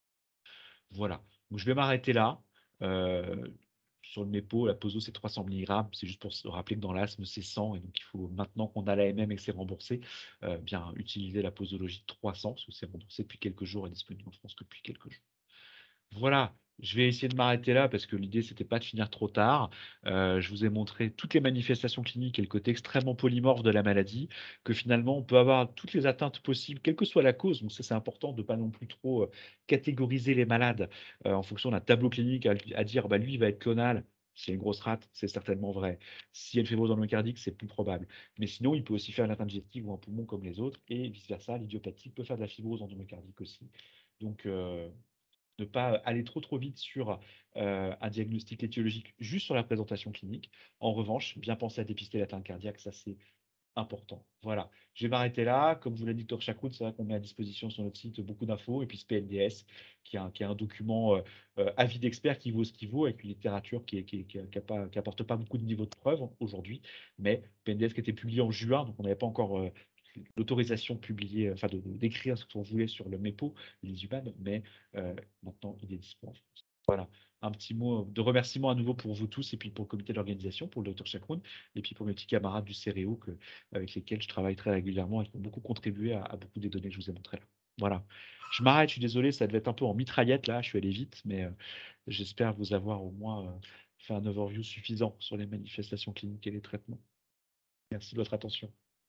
Speaker 3: Voilà. Donc, je vais m'arrêter là. Euh, sur le mépo, la poso, c'est trois cents milligrammes. C'est juste pour se rappeler que dans l'asthme, c'est cent. Et donc, il faut, maintenant qu'on a l'A M M et que c'est remboursé, euh, bien utiliser la posologie de trois cents, parce que c'est remboursé depuis quelques jours et disponible en France que depuis quelques jours. Voilà, je vais essayer de m'arrêter là parce que l'idée, c'était pas de finir trop tard. Euh, je vous ai montré toutes les manifestations cliniques et le côté extrêmement polymorphe de la maladie, que finalement, on peut avoir toutes les atteintes possibles, quelle que soit la cause. Donc ça, c'est important de ne pas non plus trop euh, catégoriser les malades euh, en fonction d'un tableau clinique à, à dire, bah, lui, il va être clonal. S'il y a une grosse rate, c'est certainement vrai. S'il y a une fibrose endomyocardique, c'est plus probable. Mais sinon, il peut aussi faire une atteinte digestive ou un poumon comme les autres, et vice-versa, l'idiopathique peut faire de la fibrose endomyocardique aussi. Donc, euh, ne pas aller trop trop vite sur euh, un diagnostic étiologique juste sur la présentation clinique. En revanche, bien penser à dépister l'atteinte cardiaque, ça c'est important. Voilà, je vais m'arrêter là. Comme vous l'a dit docteur Chakroun, c'est vrai qu'on met à disposition sur notre site beaucoup d'infos, et puis ce P N D S, qui est un, qui est un document euh, euh, avis d'expert qui vaut ce qu'il vaut, avec une littérature qui n'apporte pas, pas beaucoup de niveau de preuve aujourd'hui, mais P N D S qui a été publié en juin, donc on n'avait pas encore euh, l'autorisation de publier, enfin de, d'écrire ce qu'on voulait sur le MEPO, les U M A N, mais euh, maintenant il est disponible. Voilà, un petit mot de remerciement à nouveau pour vous tous et puis pour le comité d'organisation, pour le docteur Chakroun, et puis pour mes petits camarades du CEREO que, avec lesquels je travaille très régulièrement et qui ont beaucoup contribué à, à beaucoup des données que je vous ai montrées là. Voilà, je m'arrête, je suis désolé, ça devait être un peu en mitraillette là, je suis allé vite, mais euh, j'espère vous avoir au moins euh, fait un overview suffisant sur les manifestations cliniques et les traitements. Merci de votre attention.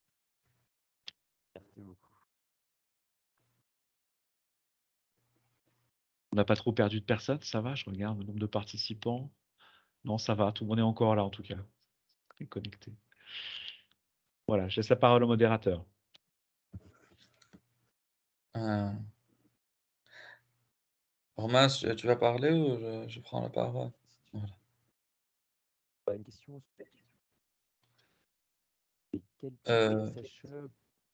Speaker 5: Merci beaucoup.
Speaker 3: On n'a pas trop perdu de personnes, ça va? Je regarde le nombre de participants. Non, ça va, tout le monde est encore là en tout cas. Est connecté. Voilà, je laisse la parole au modérateur.
Speaker 1: Euh, Romain, tu tu vas parler ou je, je prends la parole? Voilà.
Speaker 5: Bah, une question. Et quel type
Speaker 1: Euh,
Speaker 5: de S H E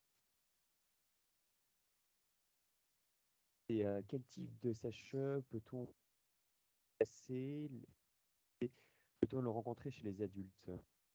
Speaker 5: et euh, quel type de S H E peut-on passer, peut-on le rencontrer chez les adultes?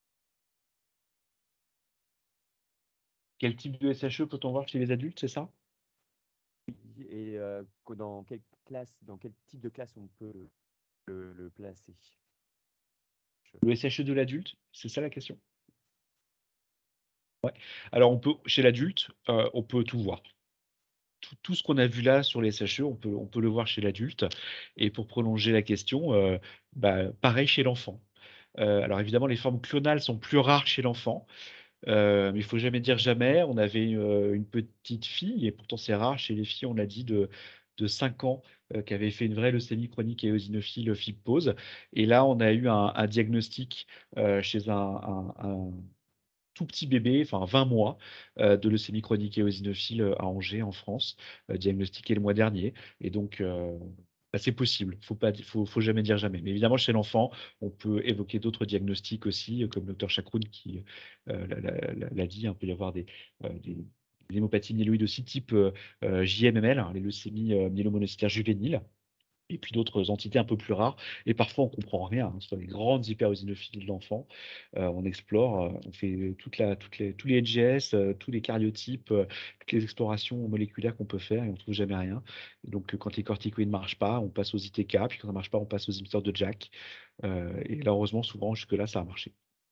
Speaker 3: Quel type de S H E peut-on voir chez les adultes, c'est ça?
Speaker 5: Et euh, que- dans quelle classe, dans quel type de classe on peut le, le placer?
Speaker 3: Le S H E de l'adulte, c'est ça la question? Ouais. Alors, on peut, chez l'adulte, euh, on peut tout voir. Tout, tout ce qu'on a vu là sur les S H E, on peut, on peut le voir chez l'adulte. Et pour prolonger la question, euh, bah, pareil chez l'enfant. Euh, alors évidemment, les formes clonales sont plus rares chez l'enfant. Euh, mais il faut jamais dire jamais. On avait euh, une petite fille, et pourtant c'est rare chez les filles, on l'a dit, de, de cinq ans, euh, qui avait fait une vraie leucémie chronique et éosinophile fibrose. Et là, on a eu un, un diagnostic euh, chez un, un- un tout petit bébé, enfin vingt mois, euh, de leucémie chronique et éosinophile à Angers, en France, euh, diagnostiqué le mois dernier. Et donc, euh, bah, c'est possible. Faut pas, faut, faut jamais dire jamais. Mais évidemment, chez l'enfant, on peut évoquer d'autres diagnostics aussi, euh, comme le docteur Chakroun qui euh, l'a l'a- l'a- l'a dit. Il peut y avoir des, euh, des, des hémopathies myéloïdes aussi type euh, euh, J M M L, hein, les leucémies euh, myélomonocytaires juvéniles, et puis d'autres entités un peu plus rares. Et parfois, on comprend rien, hein, sur les grandes hyperosinophiles de l'enfant. Euh, on explore, euh, on fait toute la, toutes les, tous les H G S, euh, tous les cariotypes, euh, toutes les explorations moléculaires qu'on peut faire, et on trouve jamais rien. Et donc, euh, quand les corticoïdes ne marchent pas, on passe aux I T K, puis quand ça ne marche pas, on passe aux inhibiteurs de Jack. Euh, et là, heureusement, souvent, jusque-là, ça a marché.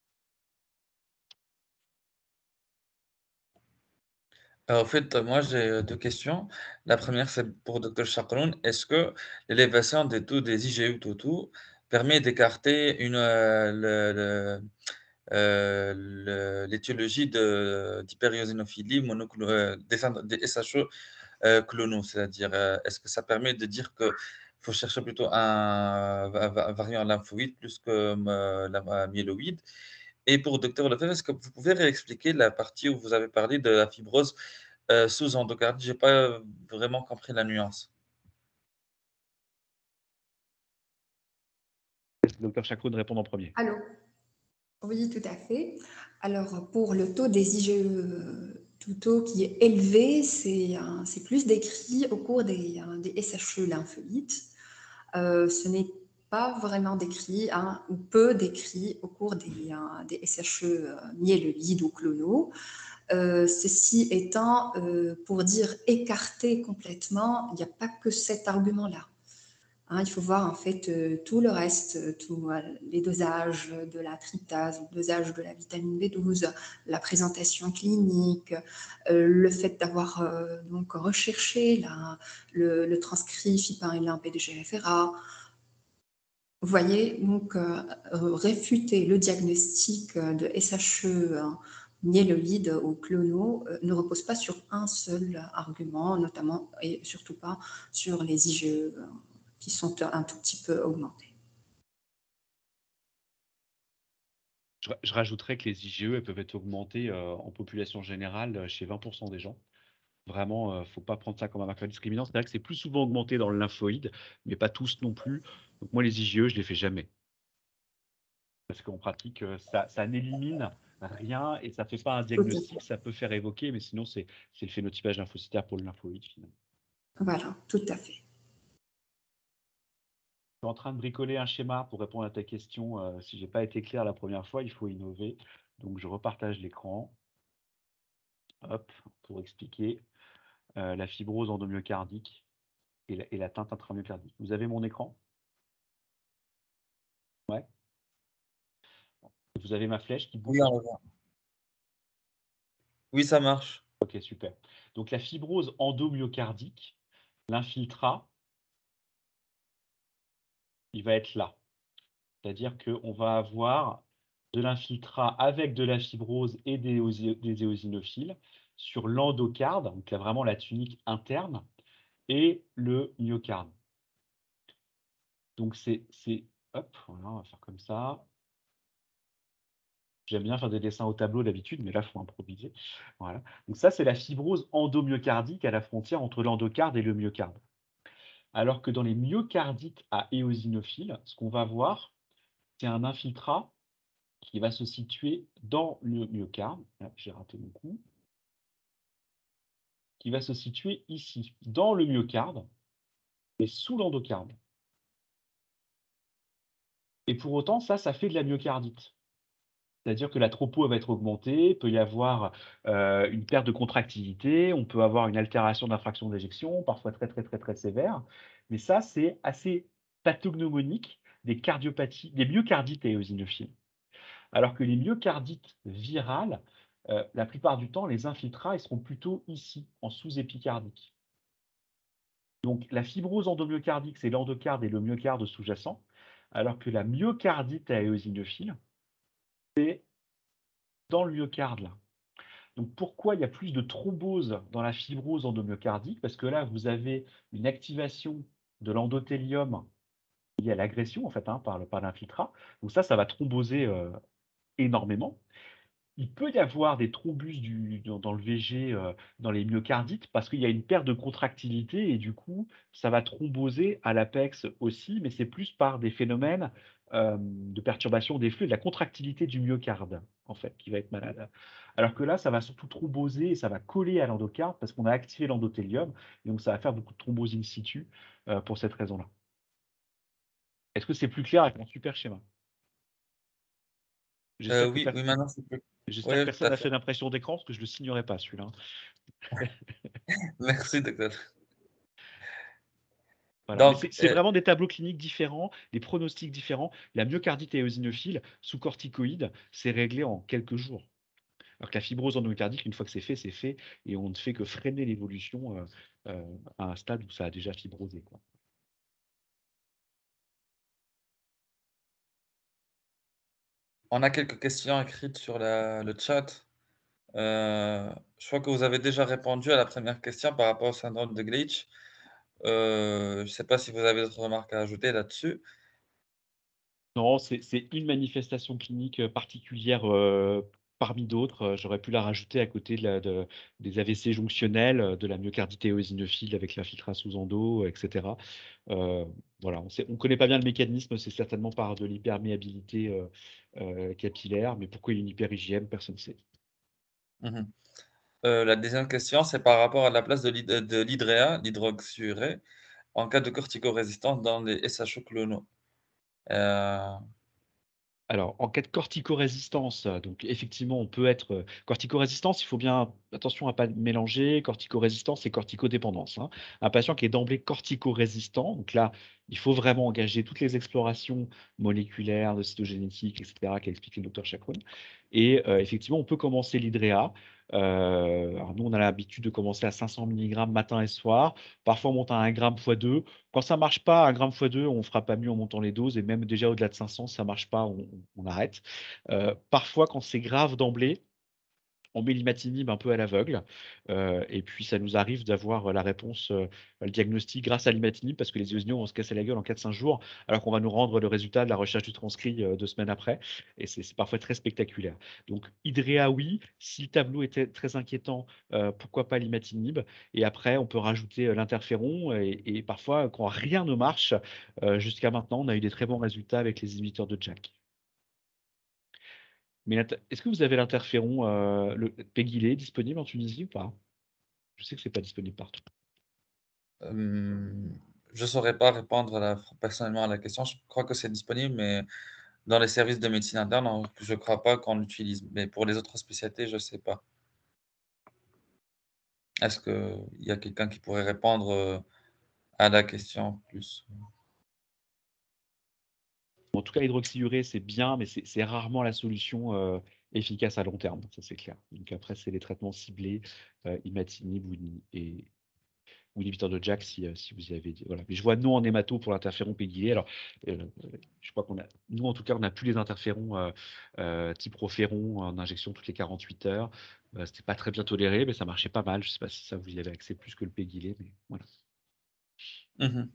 Speaker 1: Euh, En fait, moi, j'ai euh, deux questions. La première, c'est pour docteur Chakroun. Est-ce que l'élévation des taux des I G U Toto permet d'écarter une, euh, le- le- euh, le- l'étiologie de, d'hyperiosinophile monoclo- euh, des, synd- des S H E euh, clonaux? C'est-à-dire, euh, est-ce que ça permet de dire qu'il faut chercher plutôt un, va- va- variant lymphoïde plus que euh, la la myéloïde? Et pour docteur Lefebvre, est-ce que vous pouvez réexpliquer la partie où vous avez parlé de la fibrose euh, sous endocardite. J'ai pas euh, vraiment compris la nuance.
Speaker 3: Laisse le docteur Chacroun répondre en premier.
Speaker 2: Allô? Oui, tout à fait. Alors, pour le taux des I G E, tout taux qui est élevé, c'est euh, c'est plus décrit au cours des, euh, des S H E lymphoïdes. Euh, ce n'est pas vraiment décrit, hein, ou peu décrit au cours des, euh, des S H E euh, myéloïdes ou clonaux. Euh, ceci étant, euh, pour dire écarté complètement, il n'y a pas que cet argument-là. Hein, il faut voir en fait euh, tout le reste, euh, tous euh, les dosages de la tryptase, le dosage de la vitamine B douze, la présentation clinique, euh, le fait d'avoir euh, donc recherché la, le, le transcrit F I P un L un P D G F R A. Vous voyez, donc euh, réfuter le diagnostic de S H E hein, myéloïde ou clonaux euh, ne repose pas sur un seul argument, notamment et surtout pas sur les I G E euh, qui sont un tout petit peu augmentés.
Speaker 3: Je, je rajouterais que les I G E elles peuvent être augmentées euh, en population générale euh, chez vingt pour cent des gens. Vraiment, il ne faut pas prendre ça comme un marqueur discriminant. C'est vrai que c'est plus souvent augmenté dans le lymphoïde, mais pas tous non plus. Donc moi, les I G E, je ne les fais jamais. Parce qu'en pratique, euh, ça, ça n'élimine rien et ça ne fait pas un diagnostic. Ça peut faire évoquer, mais sinon, c'est le phénotypage lymphocytaire pour le lymphoïde, finalement.
Speaker 2: Voilà, tout à fait.
Speaker 3: Je suis en train de bricoler un schéma pour répondre à ta question. Euh, si je n'ai pas été clair la première fois, il faut innover. Donc, je repartage l'écran. Hop, pour expliquer euh, la fibrose endomyocardique et la, et l'atteinte intramyocardique. Vous avez mon écran? Ouais. Vous avez ma flèche qui bouge?
Speaker 1: Oui, on le voit. Oui, ça marche.
Speaker 3: Ok, super. Donc, la fibrose endomyocardique, l'infiltrat, il va être là. C'est-à-dire qu'on va avoir de l'infiltrat avec de la fibrose et des, des éosinophiles sur l'endocarde, donc là vraiment la tunique interne, et le myocarde. Donc c'est, hop, voilà, on va faire comme ça. J'aime bien faire des dessins au tableau d'habitude, mais là, il faut improviser. Voilà. Donc ça, c'est la fibrose endomyocardique à la frontière entre l'endocarde et le myocarde. Alors que dans les myocardites à éosinophiles, ce qu'on va voir, c'est un infiltrat qui va se situer dans le myocarde. J'ai raté mon coup. Qui va se situer ici, dans le myocarde, et sous l'endocarde. Et pour autant, ça, ça fait de la myocardite. C'est-à-dire que la tropo va être augmentée, il peut y avoir euh, une perte de contractilité, on peut avoir une altération d'infraction d'éjection, parfois très très très très sévère. Mais ça, c'est assez pathognomonique des cardiopathies, des myocardites éosinophiles. Alors que les myocardites virales, euh, la plupart du temps, les infiltrats, ils seront plutôt ici, en sous-épicardique. Donc la fibrose endomyocardique, c'est l'endocarde et le myocarde sous-jacent, alors que la myocardite à éosinophile, c'est dans le myocarde là. Donc pourquoi il y a plus de thrombose dans la fibrose endomyocardique? Parce que là, vous avez une activation de l'endothélium liée à l'agression en fait, hein, par, par l'infiltrat. Donc ça, ça va thromboser euh, énormément. Il peut y avoir des thrombus du, dans, dans le V G, euh, dans les myocardites, parce qu'il y a une perte de contractilité et du coup, ça va thromboser à l'apex aussi, mais c'est plus par des phénomènes euh, de perturbation des flux, de la contractilité du myocarde, en fait, qui va être malade. Alors que là, ça va surtout thromboser et ça va coller à l'endocarde parce qu'on a activé l'endothélium, et donc ça va faire beaucoup de thrombose in situ euh, pour cette raison-là. Est-ce que c'est plus clair avec mon super schéma?
Speaker 1: Euh,
Speaker 3: J'espère que,
Speaker 1: oui,
Speaker 3: per-
Speaker 1: oui, maintenant c'est plus.
Speaker 3: j'espère que
Speaker 1: Oui, tout
Speaker 3: personne
Speaker 1: à
Speaker 3: n'a
Speaker 1: fait.
Speaker 3: fait d'impression d'écran, parce que je ne le signerai pas, celui-là.
Speaker 1: Merci, docteur.
Speaker 3: Voilà. Mais
Speaker 1: Donc,
Speaker 3: c'est
Speaker 1: euh,
Speaker 3: vraiment des tableaux cliniques différents, des pronostics différents. La myocardite éosinophile sous corticoïde, c'est réglé en quelques jours. Alors que la fibrose endomyocardique, une fois que c'est fait, c'est fait, et on ne fait que freiner l'évolution euh, euh, à un stade où ça a déjà fibrosé, quoi.
Speaker 1: on a quelques questions écrites sur la- le chat. Euh, je crois que vous avez déjà répondu à la première question par rapport au syndrome de Glitch. Euh, je ne sais pas si vous avez d'autres remarques à ajouter là-dessus.
Speaker 3: Non, c'est une manifestation clinique particulière euh, parmi d'autres, heu, j'aurais pu la rajouter à côté de la de des A V C jonctionnels, heu, de la myocardite éosinophile avec l'infiltration sous endo, et cetera. Heu, voilà, on sait on connaît pas bien le mécanisme, c'est certainement par de l'hyperméabilité, heu heu, capillaire, mais pourquoi il y a une hyper-I G M, personne ne sait.
Speaker 1: Mmh. Heu, la deuxième question, c'est par rapport à la place de l'hyd de l'hydréa, l'hydroxyurée, en cas de corticorésistance dans les S H E clonaux. Heu,
Speaker 3: Alors, en cas de corticorésistance, heu, donc effectivement, on peut être, heu, corticorésistance, il faut bien attention à pas mélanger corticorésistance et corticodépendance, hein. Un patient qui est d'emblée corticorésistant, donc là, il faut vraiment engager toutes les explorations moléculaires, de cytogénétique, et cetera, qu'a expliqué le docteur Chacun. Et heu, effectivement, on peut commencer l'hydréa. Heu, alors nous, on a l'habitude de commencer à cinq cents milligrammes matin et soir. Parfois, on monte à un gramme fois deux. Quand ça marche pas, un gramme fois deux, on fera pas mieux en montant les doses et même déjà au-delà de cinq cents, ça marche pas, on on arrête. Heu, parfois, quand c'est grave d'emblée, on met l'imatinib un peu à l'aveugle, heu et puis ça nous arrive d'avoir, la réponse, heu, le diagnostic grâce à l'imatinib parce que les éosinophils vont se casser la gueule en quatre cinq jours, alors qu'on va nous rendre le résultat de la recherche du transcrit, heu, deux semaines après et c'est c'est parfois très spectaculaire. Donc hydréa, oui, si le tableau était très inquiétant, heu, pourquoi pas l'imatinib et après on peut rajouter, heu, l'interféron et et parfois quand rien ne marche, heu, jusqu'à maintenant, on a eu des très bons résultats avec les inhibiteurs de JAK. Mais l'inter est-ce que vous avez l'interféron, heu, le Pegileh disponible en Tunisie ou pas? Je sais que c'est pas disponible partout.
Speaker 1: hem, je saurais pas répondre à la personnellement à la question. Je crois que c'est disponible, mais dans les services de médecine interne, on je crois pas qu'on l'utilise. Mais pour les autres spécialités, je sais pas. Est-ce qu'il y a quelqu'un qui pourrait répondre, heu, à la question plus?
Speaker 3: En tout cas, l'hydroxyurée, c'est bien, mais c'est c'est rarement la solution, heu, efficace à long terme, ça c'est clair. Donc après, c'est les traitements ciblés, heu, imatinib ou ini et ou inhibiteur de JAK si, heu, si vous y avez dit voilà. Mais je vois non en hémato pour l'interféron Pegileh. Alors, heu, je crois qu'on a nous en tout cas, on n'a plus les interférons, heu heu, type Proferon en injection toutes les quarante-huit heures. Heu, c'était pas très bien toléré, mais ça marchait pas mal. Je sais pas si ça vous y avez accès plus que le Pegileh, mais voilà.
Speaker 1: Mmh.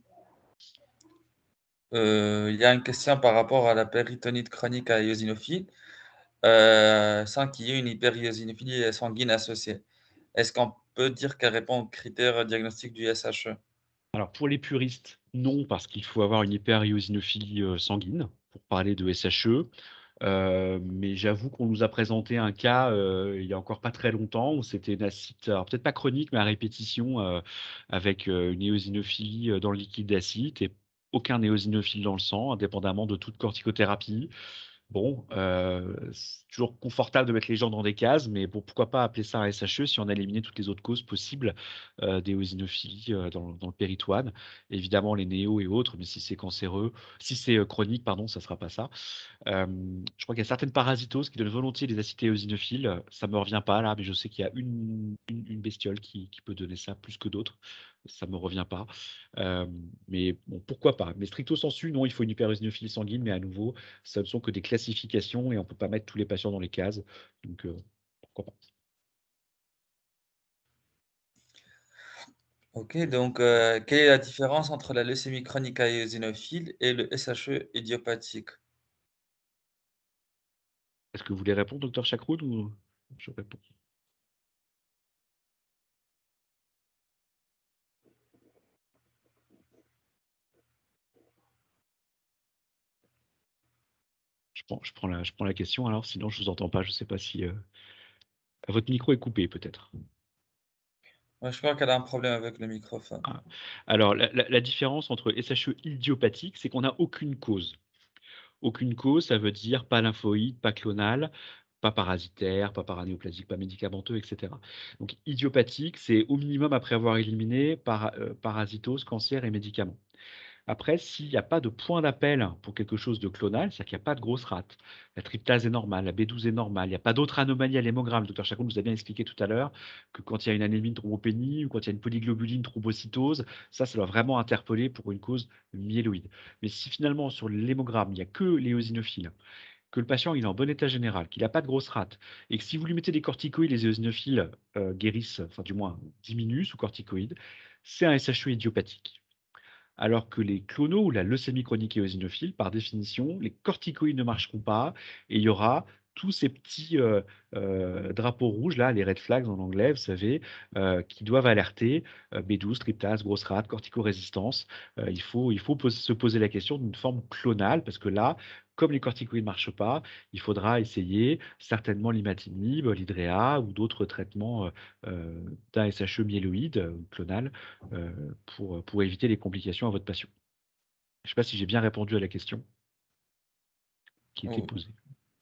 Speaker 1: Heu, il y a une question par rapport à la péritonite chronique à éosinophile, heu, sans qu'il y ait une hyperéosinophilie sanguine associée. Est-ce qu'on peut dire qu'elle répond aux critères diagnostiques du S H E?
Speaker 3: Alors pour les puristes, non, parce qu'il faut avoir une hyper-éosinophilie, heu, sanguine pour parler de S H E. Heu, mais j'avoue qu'on nous a présenté un cas, heu, il y a encore pas très longtemps où c'était une acite alors peut-être pas chronique, mais à répétition, heu, avec, heu, une éosinophilie, heu, dans le liquide d'acide et aucun éosinophile dans le sang, indépendamment de toute corticothérapie. Bon, heu, c'est toujours confortable de mettre les gens dans des cases, mais bon, pourquoi pas appeler ça un S H E si on a éliminé toutes les autres causes possibles, heu, d'éosinophilie, heu, dans dans le péritoine. Évidemment les néos et autres, mais si c'est cancéreux si c'est, heu, chronique pardon, ça sera pas ça. Hem, je crois qu'il y a certaines parasitoses qui donnent volontiers des acides éosinophiles. Ça me revient pas là, mais je sais qu'il y a une une une bestiole qui qui peut donner ça plus que d'autres. Ça me revient pas. Hem, mais bon, pourquoi pas? Mais stricto sensu, non, il faut une hyperéosinophilie sanguine, mais à nouveau, ce ne sont que des classifications et on peut pas mettre tous les patients dans les cases. Donc, heu, pourquoi pas?
Speaker 1: OK, donc heu, quelle est la différence entre la leucémie chronique à éosinophile et le S H E idiopathique?
Speaker 3: Est-ce que vous voulez répondre, docteur Chakroun, ou je réponds? Je prends je prends la je prends la question alors, sinon je vous entends pas. Je sais pas si, heu, votre micro est coupé peut-être?
Speaker 1: Ouais, je crois qu'elle a un problème avec le microphone.
Speaker 3: Ah, alors la la la différence entre S H E idiopathique, c'est qu'on n'a aucune cause. Aucune cause, ça veut dire pas lymphoïde, pas clonal, pas parasitaire, pas paranéoplasique, pas médicamenteux, et cetera. Donc idiopathique, c'est au minimum après avoir éliminé para heu, parasitose, cancer et médicaments. Après, s'il n'y a pas de point d'appel pour quelque chose de clonal, c'est-à-dire qu'il n'y a pas de grosse rate, la tryptase est normale, la B douze est normale, il n'y a pas d'autres anomalies à l'hémogramme. Le docteur Chacon nous a bien expliqué tout à l'heure que quand il y a une anémie de thrombopénie ou quand il y a une polyglobuline thrombocytose, ça, ça doit vraiment interpeller pour une cause myéloïde. Mais si finalement sur l'hémogramme, il n'y a que l'éosinophiles, que le patient il est en bon état général, qu'il n'a pas de grosse rate, et que si vous lui mettez des corticoïdes, les éosinophiles euh, guérissent, enfin du moins diminuent sous corticoïdes, c'est un S H E idiopathique. Alors que les clonos ou la leucémie chronique éosinophile, par définition, les corticoïdes ne marcheront pas et il y aura tous ces petits euh, euh, drapeaux rouges, là, les red flags en anglais, vous savez, euh, qui doivent alerter euh, B douze, tryptase, grosse rate, corticorésistance. Euh, il faut, il faut pos- se poser la question d'une forme clonale, parce que là, comme les corticoïdes ne marchent pas, il faudra essayer certainement l'imatinib, l'hydréa ou d'autres traitements euh, euh, d'un S H E myéloïde euh, clonal euh, pour, pour éviter les complications à votre patient. Je ne sais pas si j'ai bien répondu à la question qui était
Speaker 1: Oh,
Speaker 3: posée.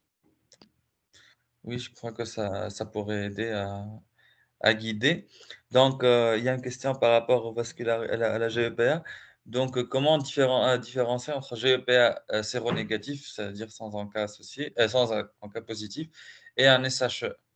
Speaker 1: oui, je crois que ça, ça pourrait aider à, à guider. Donc, euh, il y a une question par rapport au vasculaire, à la, à la G E P A. Donc, euh, comment différen- euh, différencier entre G E P A euh, séronégatif, c'est-à-dire sans un cas associé, euh, sans un, un cas positif, et un S H E?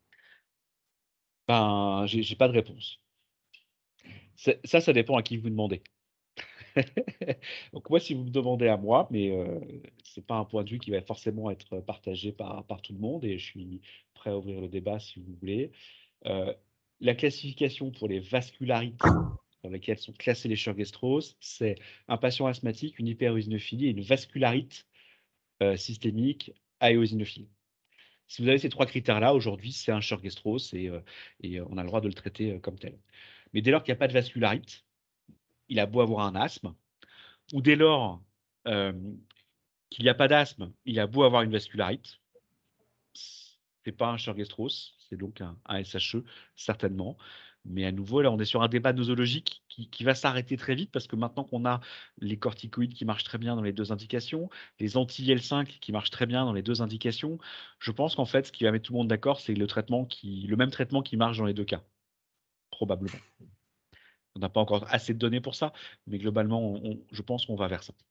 Speaker 3: Ben, j'ai j'ai pas de réponse. C'est- Ça, ça dépend à qui vous demandez. Donc moi, si vous me demandez à moi, mais euh, c'est pas un point de vue qui va forcément être partagé par, par tout le monde, et je suis prêt à ouvrir le débat si vous voulez. Euh, la classification pour les vascularites dans lesquelles sont classés les Sjogren-Strauss, c'est un patient asthmatique, une hyperéosinophilie et une vascularite euh, systémique à éosinophilie. Si vous avez ces trois critères-là, aujourd'hui, c'est un Sjogren-Strauss et, euh, et euh, on a le droit de le traiter euh, comme tel. Mais dès lors qu'il n'y a pas de vascularite, il a beau avoir un asthme, ou dès lors euh, qu'il n'y a pas d'asthme, il a beau avoir une vascularite, c'est pas un Sjogren-Strauss, c'est donc un, un S H E, certainement. Mais à nouveau, là, on est sur un débat nosologique qui, qui va s'arrêter très vite parce que maintenant qu'on a les corticoïdes qui marchent très bien dans les deux indications, les anti-I L cinq qui marchent très bien dans les deux indications, je pense qu'en fait, ce qui va mettre tout le monde d'accord, c'est le traitement qui, le même traitement qui marche dans les deux cas, probablement. On n'a pas encore assez de données pour ça, mais globalement, on- on- je pense qu'on va vers ça.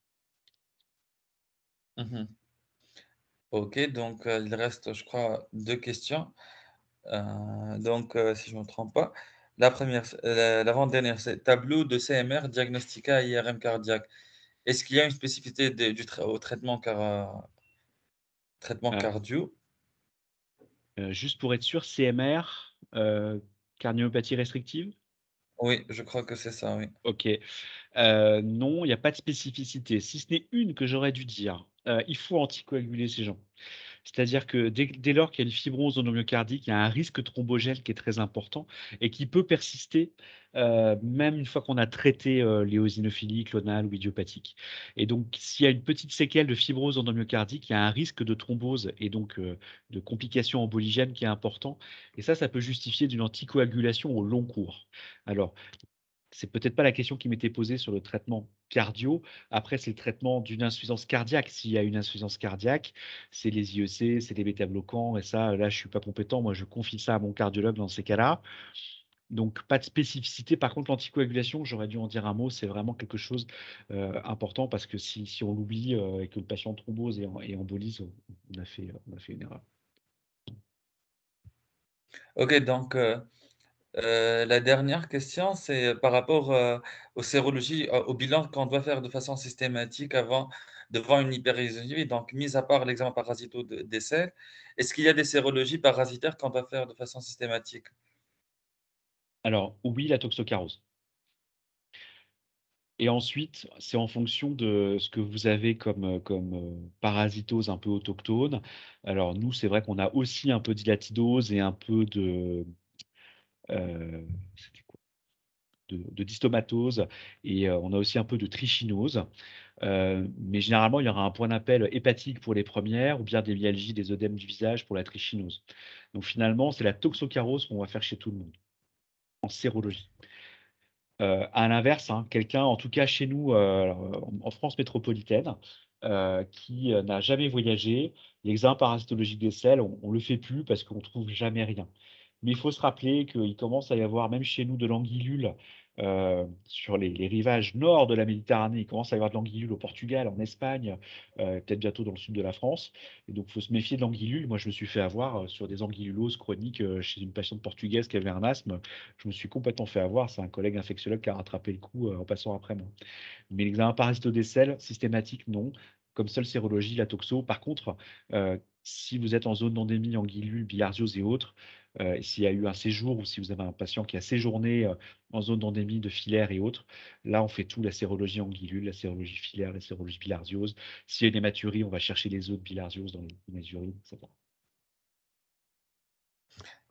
Speaker 1: Mhm. Ok, donc euh, il reste, je crois, deux questions. Euh, donc, euh, si je ne me trompe pas, la première, c'est- euh, l'avant-dernière, c'est tableau de C M R diagnostica I R M cardiaque. Est-ce qu'il y a une spécificité de- du tra- au traitement, car, traitement
Speaker 3: Euh,
Speaker 1: cardio?
Speaker 3: euh, juste pour être sûr, C M R, euh, cardiomyopathie restrictive.
Speaker 1: Oui, je crois que c'est ça, oui.
Speaker 3: Ok. Euh, non, il n'y a pas de spécificité. Si ce n'est une que j'aurais dû dire, euh, il faut anticoaguler ces gens. C'est-à-dire que dès, dès lors qu'il y a une fibrose endomyocardique, il y a un risque thrombogène qui est très important et qui peut persister euh, même une fois qu'on a traité euh, l'éosinophilie clonale ou idiopathique. Et donc, s'il y a une petite séquelle de fibrose endomyocardique, il y a un risque de thrombose et donc euh, de complications emboligènes qui est important. Et ça, ça peut justifier d'une anticoagulation au long cours. Alors, c'est peut-être pas la question qui m'était posée sur le traitement cardio. Après, c'est le traitement d'une insuffisance cardiaque. S'il y a une insuffisance cardiaque, c'est les I E C, c'est les bêta-bloquants. Et ça, là, je suis pas compétent. Moi, je confie ça à mon cardiologue dans ces cas-là. Donc, pas de spécificité. Par contre, l'anticoagulation, j'aurais dû en dire un mot. C'est vraiment quelque chose euh, important parce que si, si on l'oublie euh, et que le patient thrombose et, en- et embolise, on a fait, on a fait une erreur.
Speaker 1: Ok, donc euh, euh, la dernière question, c'est par rapport euh, aux sérologies, euh, au bilan qu'on doit faire de façon systématique avant de voir une hypérisonie. Donc, mis à part l'examen parasito de- des selles, est-ce qu'il y a des sérologies parasitaires qu'on doit faire de façon systématique?
Speaker 3: Alors, oui, la toxocarose. Et ensuite, c'est en fonction de ce que vous avez comme, euh, comme euh, parasitose un peu autochtone. Alors nous, c'est vrai qu'on a aussi un peu d'ilatidose et un peu de, euh, c'était quoi de, de dystomatose et euh, on a aussi un peu de trichinose. Euh, mais généralement, il y aura un point d'appel hépatique pour les premières ou bien des myalgies, des œdèmes du visage pour la trichinose. Donc finalement, c'est la toxocarose qu'on va faire chez tout le monde en sérologie. Euh, à l'inverse, hein, quelqu'un, en tout cas chez nous, euh, alors, en en France métropolitaine, euh, qui euh, n'a jamais voyagé, l'examen parasitologique des selles, on ne le fait plus parce qu'on ne trouve jamais rien. Mais il faut se rappeler qu'il commence à y avoir, même chez nous, de l'anguillule euh, sur les, les rivages nord de la Méditerranée. Il commence à y avoir de l'anguillule au Portugal, en Espagne, euh, peut-être bientôt dans le sud de la France. Et donc, il faut se méfier de l'anguillule. Moi, je me suis fait avoir euh, sur des anguilluloses chroniques euh, chez une patiente portugaise qui avait un asthme. Je me suis complètement fait avoir. C'est un collègue infectiologue qui a rattrapé le coup euh, en passant après moi. Mais l'examen parasitodécèle, systématique, non. Comme seule sérologie, la toxo. Par contre, euh, si vous êtes en zone d'endémie, anguillule, bilharziose et autres, euh, et s'il y a eu un séjour ou si vous avez un patient qui a séjourné euh, en zone d'endémie de filaire et autres, là, on fait tout, la sérologie anguillule, la sérologie filaire, la sérologie bilharziose. S'il y a une hématurie, on va chercher les autres bilharziose dans les, dans les urines, et cetera.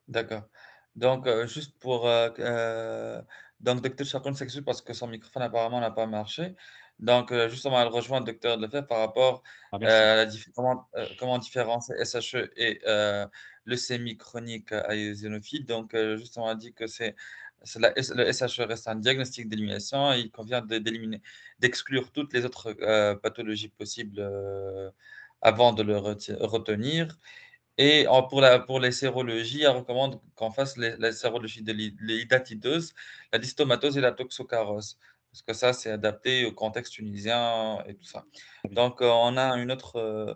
Speaker 1: D'accord. Donc, heu, juste pour, heu, heu, donc docteur Chacun s'excuse parce que son microphone apparemment n'a pas marché. Donc, heu, justement, elle rejoint le docteur Lefebvre par rapport,
Speaker 3: Ah
Speaker 1: heu,
Speaker 3: merci.
Speaker 1: à la dif comment, heu, comment différencier S H E et heu, leucémie chronique à eosinophile. Donc, heu, justement, elle dit que c'est c'est la S le S H E reste un diagnostic d'élimination et il convient de d'éliminer d'exclure toutes les autres, heu, pathologies possibles, heu, avant de le reti retenir. Et en pour la pour les sérologies, elle recommande qu'on fasse les la sérologie de l'i l'hidatideuse, la dystomatose et la toxocarose. Parce que ça, c'est adapté au contexte tunisien et tout ça.
Speaker 3: Oui.
Speaker 1: Donc, heu, on a une autre, heu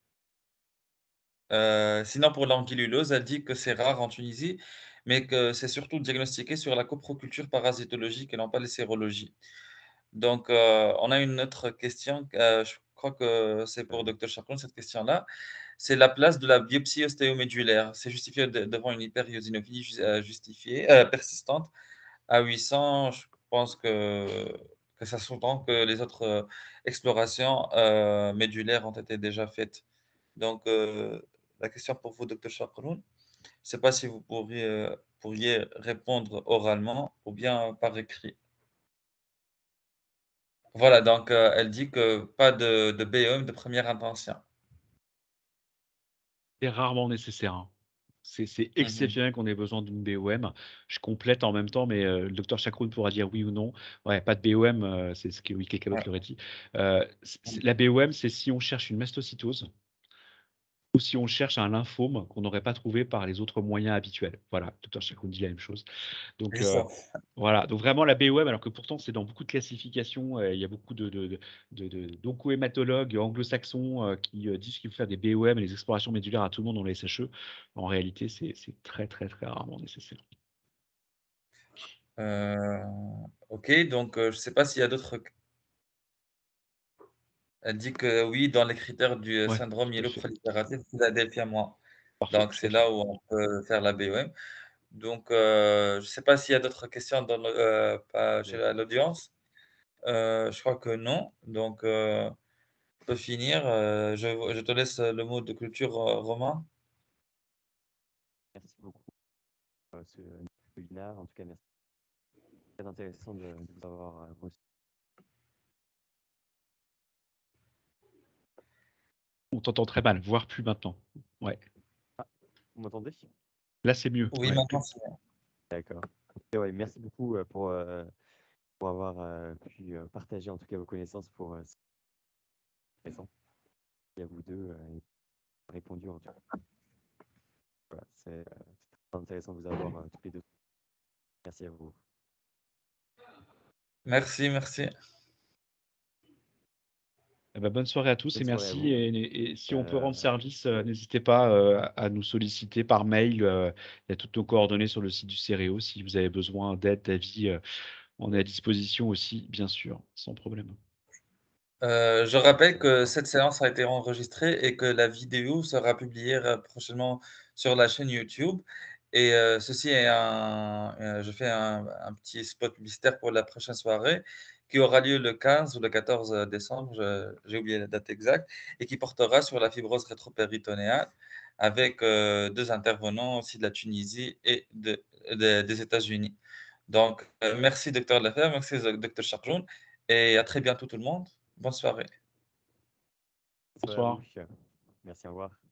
Speaker 1: heu, sinon pour l'ankylulose, elle dit que c'est rare en Tunisie, mais que c'est surtout diagnostiqué sur la coproculture parasitologique et non pas les sérologies. Donc, heu, on a une autre question, heu, je crois que c'est pour
Speaker 5: Euh,
Speaker 1: docteur Chacun cette question-là. C'est la place de la biopsie ostéomédulaire. C'est justifié de devant une hyperéosinophilie jus heu, justifiée, heu, persistante à huit cents. Je pense que que ça sous-entend que les autres, heu, explorations, heu, médulaires ont été déjà faites. Donc, heu, la question pour vous, docteur Chakroun, je ne sais pas si vous pourriez, heu, pourriez répondre oralement ou bien par écrit. Voilà, donc, heu, elle dit que pas de de B E M de première intention.
Speaker 3: C'est rarement nécessaire, hein. C'est c'est
Speaker 1: Mmh.
Speaker 3: exceptionnel qu'on ait besoin d'une B O M. Je complète en même temps, mais heu, le docteur Chacroun pourra dire oui ou non. Ouais, pas de B O M, heu, c'est ce que oui, quelqu'un d'autre
Speaker 1: Ouais.
Speaker 3: l'aurait dit. Heu, c
Speaker 1: Mmh.
Speaker 3: c la B O M, c'est si on cherche une mastocytose ou si on cherche un lymphome qu'on n'aurait pas trouvé par les autres moyens habituels. Voilà, docteur Chacroun dit la même chose. Donc
Speaker 1: C'est ça.
Speaker 3: heu, voilà, donc vraiment la B O M, alors que pourtant c'est dans beaucoup de classifications, heu, il y a beaucoup de de de de de d'oncohématologues anglo-saxons, heu, qui, heu, disent qu'il faut faire des B O M et des explorations médulaires à tout le monde dans les S H E. En réalité, c'est c'est très, très, très rarement nécessaire.
Speaker 1: Heu, OK, donc, heu, je ne sais pas s'il y a d'autres q elle dit que oui, dans les critères du, heu,
Speaker 3: Ouais,
Speaker 1: syndrome
Speaker 3: tout à fait,
Speaker 1: myéloprolifératif, Philadelphia moins.
Speaker 3: parfait,
Speaker 1: Donc
Speaker 3: tout
Speaker 1: c'est
Speaker 3: à fait.
Speaker 1: là où on peut faire la B O M. Donc, heu, je ne sais pas s'il y a d'autres questions dans le heu, pas chez la
Speaker 5: D'accord.
Speaker 1: l'audience. Heu, je crois que non. Donc, heu, on peut finir. Heu, je je te laisse le mot de clôture, heu, Romain.
Speaker 5: Merci beaucoup, euh, ce webinaire. En tout cas, merci. Très intéressant de, de vous avoir euh, reçu.
Speaker 3: On t'entend très mal, voire plus maintenant. Ouais,
Speaker 5: Ah, vous m'entendez?
Speaker 3: là c'est mieux,
Speaker 1: Oui,
Speaker 3: ouais.
Speaker 1: maintenant c'est bon.
Speaker 5: D'accord. Et ouais, merci beaucoup euh, pour, euh, pour avoir euh, pu euh, partager en tout cas vos connaissances pour euh, cette raison. Et à vous deux euh, répondu en tout cas. Voilà, c'est euh, c'est très intéressant de vous avoir euh, tous les deux. Merci à vous.
Speaker 1: Merci, merci.
Speaker 3: Eh bah, bonne soirée à tous et
Speaker 5: Bonne soirée à
Speaker 3: merci
Speaker 5: vous.
Speaker 3: et et si on peut
Speaker 5: Euh,
Speaker 3: rendre service, heu, n'hésitez pas, heu, à nous solliciter par mail, heu, il y a toutes nos coordonnées sur le site du Céréo. Si vous avez besoin d'aide, d'avis, heu, on est à disposition aussi, bien sûr, sans problème.
Speaker 1: Heu, je rappelle que cette séance a été enregistrée et que la vidéo sera publiée r prochainement sur la chaîne YouTube et heu, ceci est un heu, je fais un un petit spot publicitaire pour la prochaine soirée qui aura lieu le quinze ou le quatorze, heu, décembre, je j'ai oublié la date exacte et qui portera sur la fibrose rétropéritonéale avec, heu, deux intervenants aussi de la Tunisie et de de des États-Unis. Donc, heu, merci docteur Lefebvre, merci docteur Charjoun et à très bientôt tout le monde. Bonne soirée.
Speaker 5: bonne soirée à
Speaker 3: Bonsoir.
Speaker 5: vous. Merci, au revoir.